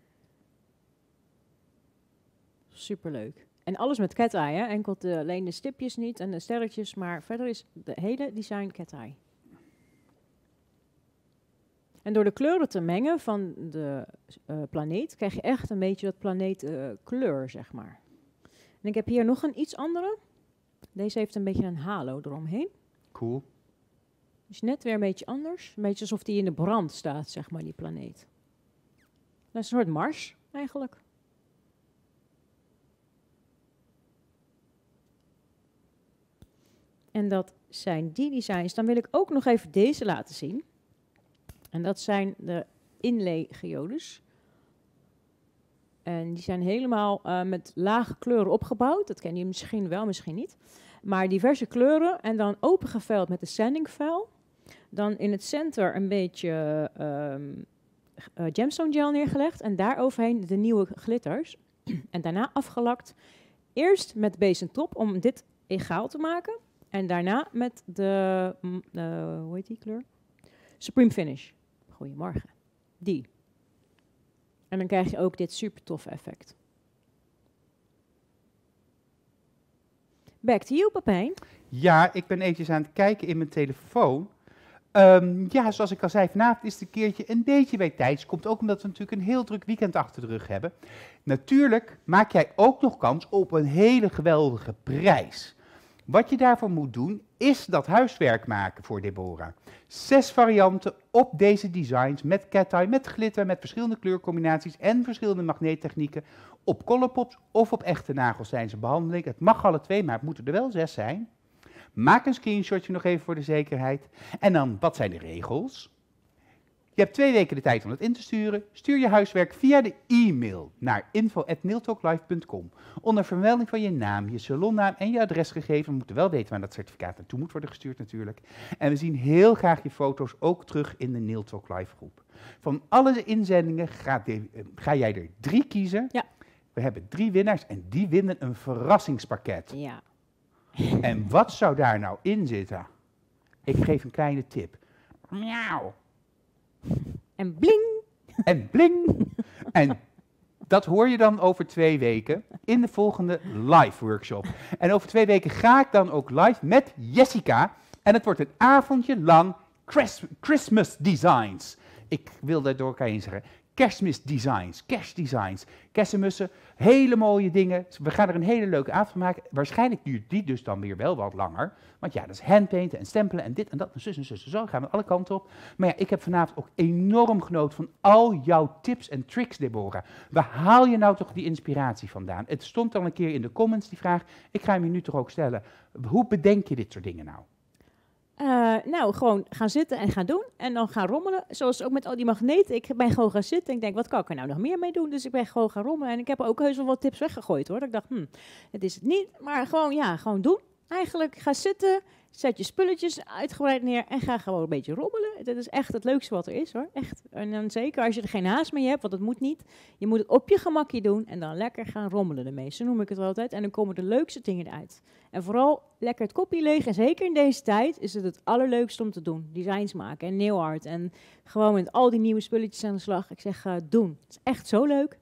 Superleuk. En alles met cat eye, hè? Enkel de, alleen de stipjes niet en de sterretjes, maar verder is de hele design cat eye. En door de kleuren te mengen van de uh, planeet, krijg je echt een beetje dat planeet uh, kleur, zeg maar. En ik heb hier nog een iets andere. Deze heeft een beetje een halo eromheen. Cool. Is net weer een beetje anders. Een beetje alsof die in de brand staat, zeg maar, die planeet. Dat is een soort Mars, eigenlijk. En dat zijn die designs. Dan wil ik ook nog even deze laten zien. En dat zijn de inlay geodes. En die zijn helemaal uh, met lage kleuren opgebouwd. Dat ken je misschien wel, misschien niet. Maar diverse kleuren en dan opengeveld met de sanding file. Dan in het center een beetje um, uh, gemstone gel neergelegd. En daar overheen de nieuwe glitters. En daarna afgelakt. Eerst met base en top om dit egaal te maken. En daarna met de, uh, hoe heet die kleur? Supreme Finish. Goedemorgen. Die. En dan krijg je ook dit super toffe effect. Back to you, Pepijn. Ja, ik ben eventjes aan het kijken in mijn telefoon. Um, ja, zoals ik al zei, vanavond is het een keertje een beetje bij tijds. Komt ook omdat we natuurlijk een heel druk weekend achter de rug hebben. Natuurlijk maak jij ook nog kans op een hele geweldige prijs. Wat je daarvoor moet doen, is dat huiswerk maken voor Deborah. Zes varianten op deze designs met cat eye, met glitter, met verschillende kleurcombinaties en verschillende magneettechnieken. Op Colourpops of op echte nagelstijnse behandeling. Het mag alle twee, maar het moeten er wel zes zijn. Maak een screenshotje nog even voor de zekerheid. En dan, wat zijn de regels? Je hebt twee weken de tijd om het in te sturen. Stuur je huiswerk via de e-mail naar info at nailtalklive punt com. Onder vermelding van je naam, je salonnaam en je adresgegevens. We moeten wel weten waar dat certificaat naartoe moet worden gestuurd natuurlijk. En we zien heel graag je foto's ook terug in de Nail Talk Live groep. Van alle inzendingen gaat de, uh, ga jij er drie kiezen. Ja. We hebben drie winnaars en die winnen een verrassingspakket. Ja. En wat zou daar nou in zitten? Ik geef een kleine tip. Miauw. En bling. En bling. En dat hoor je dan over twee weken in de volgende live workshop. En over twee weken ga ik dan ook live met Jessica. En het wordt een avondje lang Chris- Christmas designs. Ik wil daar door elkaar heen zeggen. Kerstmisdesigns, kerstdesigns, kerstmussen, hele mooie dingen. We gaan er een hele leuke avond van maken. Waarschijnlijk duurt die dus dan weer wel wat langer. Want ja, dat is handpainten en stempelen en dit en dat en zus en zus en zo. Gaan we alle kanten op. Maar ja, ik heb vanavond ook enorm genoten van al jouw tips en tricks, Deborah. Waar haal je nou toch die inspiratie vandaan? Het stond al een keer in de comments, die vraag. Ik ga hem je nu toch ook stellen. Hoe bedenk je dit soort dingen nou? Uh, nou, gewoon gaan zitten en gaan doen. En dan gaan rommelen. Zoals ook met al die magneten. Ik ben gewoon gaan zitten en ik denk, wat kan ik er nou nog meer mee doen? Dus ik ben gewoon gaan rommelen. En ik heb ook heus wel wat tips weggegooid hoor. Dat ik dacht, hm, het is het niet. Maar gewoon, ja, gewoon doen. Eigenlijk, ga zitten, zet je spulletjes uitgebreid neer en ga gewoon een beetje rommelen. Dat is echt het leukste wat er is hoor. Echt. En dan zeker als je er geen haast mee hebt, want dat moet niet. Je moet het op je gemakje doen en dan lekker gaan rommelen ermee. Zo noem ik het altijd. En dan komen de leukste dingen uit. En vooral lekker het kopje leeg. En zeker in deze tijd is het het allerleukste om te doen. Designs maken en nail art. En gewoon met al die nieuwe spulletjes aan de slag. Ik zeg, uh, doen. Het is echt zo leuk.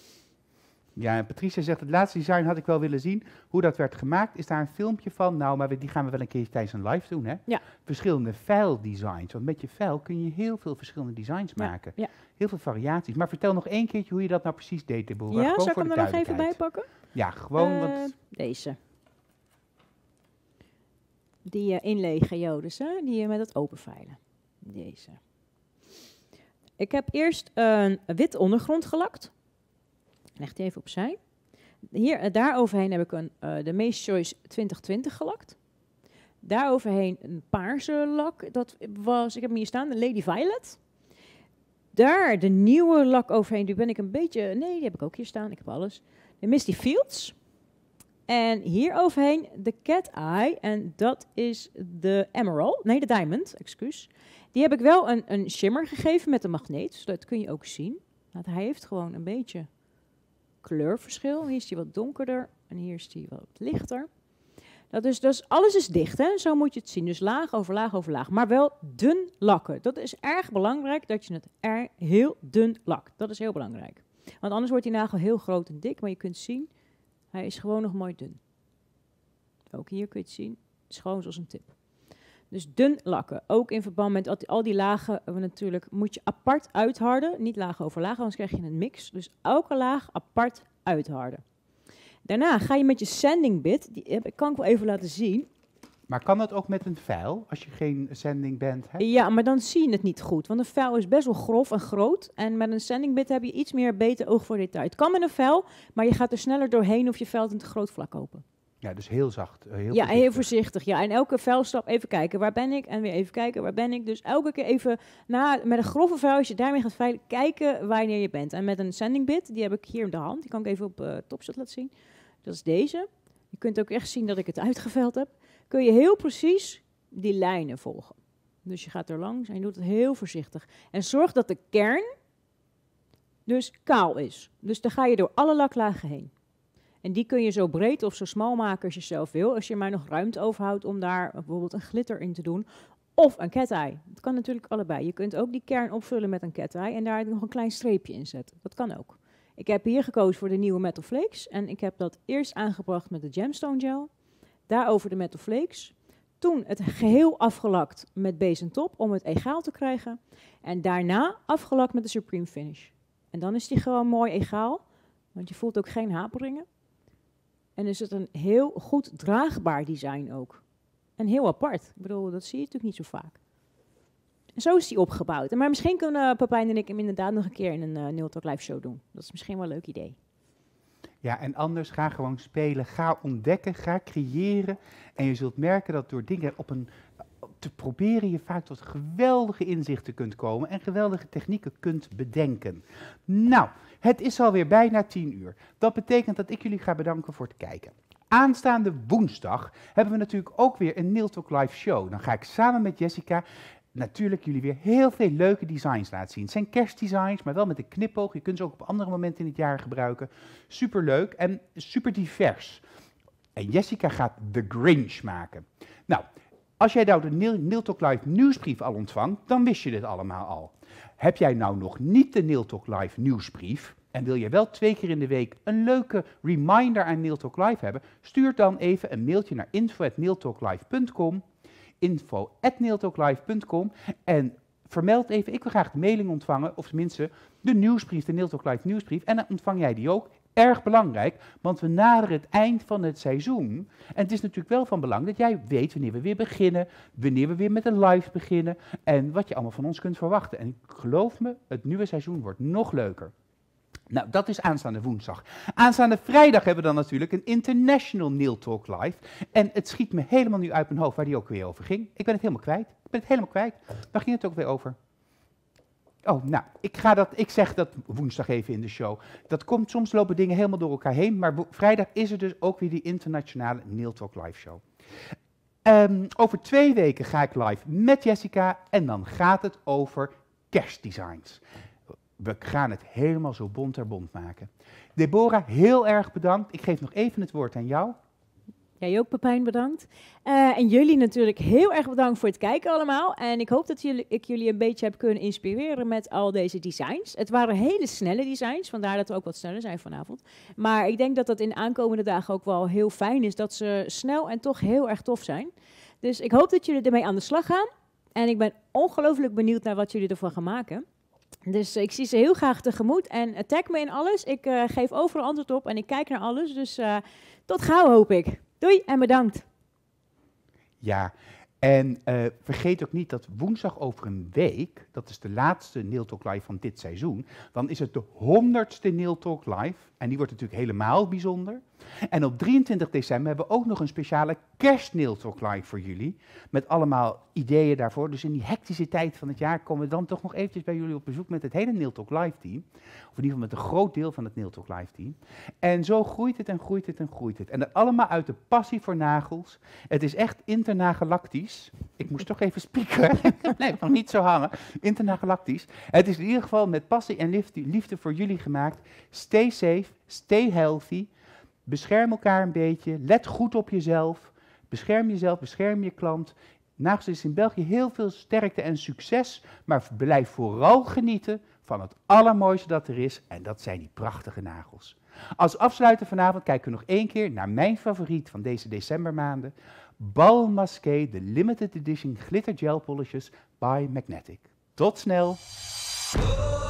Ja, en Patricia zegt, het laatste design had ik wel willen zien. Hoe dat werd gemaakt, is daar een filmpje van? Nou, maar we, die gaan we wel een keer tijdens een live doen, hè? Ja. Verschillende file-designs. Want met je file kun je heel veel verschillende designs Ja, maken. ja. Heel veel variaties. Maar vertel nog één keertje hoe je dat nou precies deed, Deborah. Ja, Gewoon zal ik voor hem de er nog even bij duidelijkheid. pakken? Ja, gewoon, Uh, want... Deze. Die uh, inlay geodes, hè? Die uh, met het openveilen. Deze. Ik heb eerst een wit ondergrond gelakt. Leg die even opzij. Hier, uh, daar overheen heb ik een, uh, de Mace Choice twintig twintig gelakt. Daar overheen een paarse lak. Dat was, ik heb hem hier staan, de Lady Violet. Daar de nieuwe lak overheen. Die ben ik een beetje... Nee, die heb ik ook hier staan. Ik heb alles. De Misty Fields. En hier overheen de Cat Eye. En dat is de Emerald. Nee, de Diamond. Excuus. Die heb ik wel een, een shimmer gegeven met een magneet. Dus dat kun je ook zien. Want hij heeft gewoon een beetje kleurverschil. Hier is die wat donkerder. En hier is die wat lichter. Dat is, dus alles is dicht, hè? Zo moet je het zien. Dus laag over laag over laag. Maar wel dun lakken. Dat is erg belangrijk, dat je het er heel dun lakt. Dat is heel belangrijk. Want anders wordt die nagel heel groot en dik. Maar je kunt zien, hij is gewoon nog mooi dun. Ook hier kun je het zien. Het is gewoon zoals een tip. Dus dun lakken. Ook in verband met al die, al die lagen uh, natuurlijk moet je apart uitharden. Niet laag over laag, anders krijg je een mix. Dus elke laag apart uitharden. Daarna ga je met je sanding bit, die heb, kan ik wel even laten zien. Maar kan dat ook met een vijl, als je geen sanding bent? Hè? Ja, maar dan zie je het niet goed, want een vijl is best wel grof en groot. En met een sanding bit heb je iets meer beter oog voor detail. Het kan met een vijl, maar je gaat er sneller doorheen of je velt een te groot vlak open. Ja, dus heel zacht. Uh, heel ja, voorzichtig. heel voorzichtig. Ja, en elke vuilstap even kijken, waar ben ik? En weer even kijken, waar ben ik? Dus elke keer even, na, met een grove vuil, als je daarmee gaat veilen, kijken wanneer je bent. En met een sending bit, die heb ik hier in de hand. Die kan ik even op uh, Topshot laten zien. Dat is deze. Je kunt ook echt zien dat ik het uitgeveld heb. Kun je heel precies die lijnen volgen. Dus je gaat er langs en je doet het heel voorzichtig. En zorg dat de kern dus kaal is. Dus dan ga je door alle laklagen heen. En die kun je zo breed of zo smal maken als je zelf wil. Als je maar nog ruimte overhoudt om daar bijvoorbeeld een glitter in te doen. Of een cat-eye. Het kan natuurlijk allebei. Je kunt ook die kern opvullen met een cat-eye en daar nog een klein streepje in zetten. Dat kan ook. Ik heb hier gekozen voor de nieuwe Metal Flakes. En ik heb dat eerst aangebracht met de Gemstone Gel. Daarover de Metal Flakes. Toen het geheel afgelakt met base en top om het egaal te krijgen. En daarna afgelakt met de Supreme Finish. En dan is die gewoon mooi egaal. Want je voelt ook geen haperingen. En is het een heel goed draagbaar design ook. En heel apart. Ik bedoel, dat zie je natuurlijk niet zo vaak. En zo is die opgebouwd. En maar misschien kunnen Pepijn en ik hem inderdaad nog een keer in een uh, Nail Talk Live show doen. Dat is misschien wel een leuk idee. Ja, en anders ga gewoon spelen. Ga ontdekken, ga creëren. En je zult merken dat door dingen op een te proberen je vaak tot geweldige inzichten kunt komen en geweldige technieken kunt bedenken. Nou, het is alweer bijna tien uur. Dat betekent dat ik jullie ga bedanken voor het kijken. Aanstaande woensdag hebben we natuurlijk ook weer een Nail Talk Live show. Dan ga ik samen met Jessica natuurlijk jullie weer heel veel leuke designs laten zien. Het zijn kerstdesigns, maar wel met een knipoog. Je kunt ze ook op andere momenten in het jaar gebruiken. Superleuk en super divers. En Jessica gaat The Grinch maken. Nou, als jij nou de Nail Talk Live nieuwsbrief al ontvangt, dan wist je dit allemaal al. Heb jij nou nog niet de Nail Talk Live nieuwsbrief en wil je wel twee keer in de week een leuke reminder aan Nail Talk Live hebben, stuur dan even een mailtje naar info at nail talk live punt com, info at nail talk live punt com en vermeld even, ik wil graag de mailing ontvangen, of tenminste de nieuwsbrief, de Nail Talk Live nieuwsbrief, en dan ontvang jij die ook. Erg belangrijk, want we naderen het eind van het seizoen. En het is natuurlijk wel van belang dat jij weet wanneer we weer beginnen, wanneer we weer met een live beginnen en wat je allemaal van ons kunt verwachten. En geloof me, het nieuwe seizoen wordt nog leuker. Nou, dat is aanstaande woensdag. Aanstaande vrijdag hebben we dan natuurlijk een International Nail Talk Live. En het schiet me helemaal nu uit mijn hoofd waar die ook weer over ging. Ik ben het helemaal kwijt. Ik ben het helemaal kwijt. Waar ging het ook weer over? Oh, nou, ik, ga dat, ik zeg dat woensdag even in de show. Dat komt, soms lopen dingen helemaal door elkaar heen, maar vrijdag is er dus ook weer die internationale Nail Talk Live show. Um, over twee weken ga ik live met Jessica en dan gaat het over kerstdesigns. We gaan het helemaal zo bonterbont maken. Deborah, heel erg bedankt. Ik geef nog even het woord aan jou. Jij ook, Pepijn, bedankt. Uh, en jullie natuurlijk heel erg bedankt voor het kijken allemaal. En ik hoop dat jullie, ik jullie een beetje heb kunnen inspireren met al deze designs. Het waren hele snelle designs, vandaar dat we ook wat sneller zijn vanavond. Maar ik denk dat dat in de aankomende dagen ook wel heel fijn is, dat ze snel en toch heel erg tof zijn. Dus ik hoop dat jullie ermee aan de slag gaan. En ik ben ongelooflijk benieuwd naar wat jullie ervan gaan maken. Dus uh, ik zie ze heel graag tegemoet. En uh, tag me in alles. Ik uh, geef overal antwoord op en ik kijk naar alles. Dus uh, tot gauw, hoop ik. Doei en bedankt. Ja, en uh, vergeet ook niet dat woensdag over een week, dat is de laatste Nail Talk Live van dit seizoen, dan is het de honderdste Nail Talk Live. En die wordt natuurlijk helemaal bijzonder. En op drieëntwintig december hebben we ook nog een speciale kerst Nail Talk Live voor jullie. Met allemaal ideeën daarvoor. Dus in die hectische tijd van het jaar komen we dan toch nog eventjes bij jullie op bezoek met het hele Nail Talk Live team. Of in ieder geval met een groot deel van het Nail Talk Live team. En zo groeit het en groeit het en groeit het. En dat allemaal uit de passie voor nagels. Het is echt internagalactisch. Ik moest toch even spieken. Blijf nog niet zo hangen. Internagalactisch. Het is in ieder geval met passie en liefde, liefde voor jullie gemaakt. Stay safe, stay healthy. Bescherm elkaar een beetje. Let goed op jezelf. Bescherm jezelf, bescherm je klant. Nagels is in België heel veel sterkte en succes. Maar blijf vooral genieten van het allermooiste dat er is. En dat zijn die prachtige nagels. Als afsluiter vanavond kijken we nog één keer naar mijn favoriet van deze decembermaanden. Bal Masqué, de limited edition glitter gel polishes by Magnetic. Tot snel!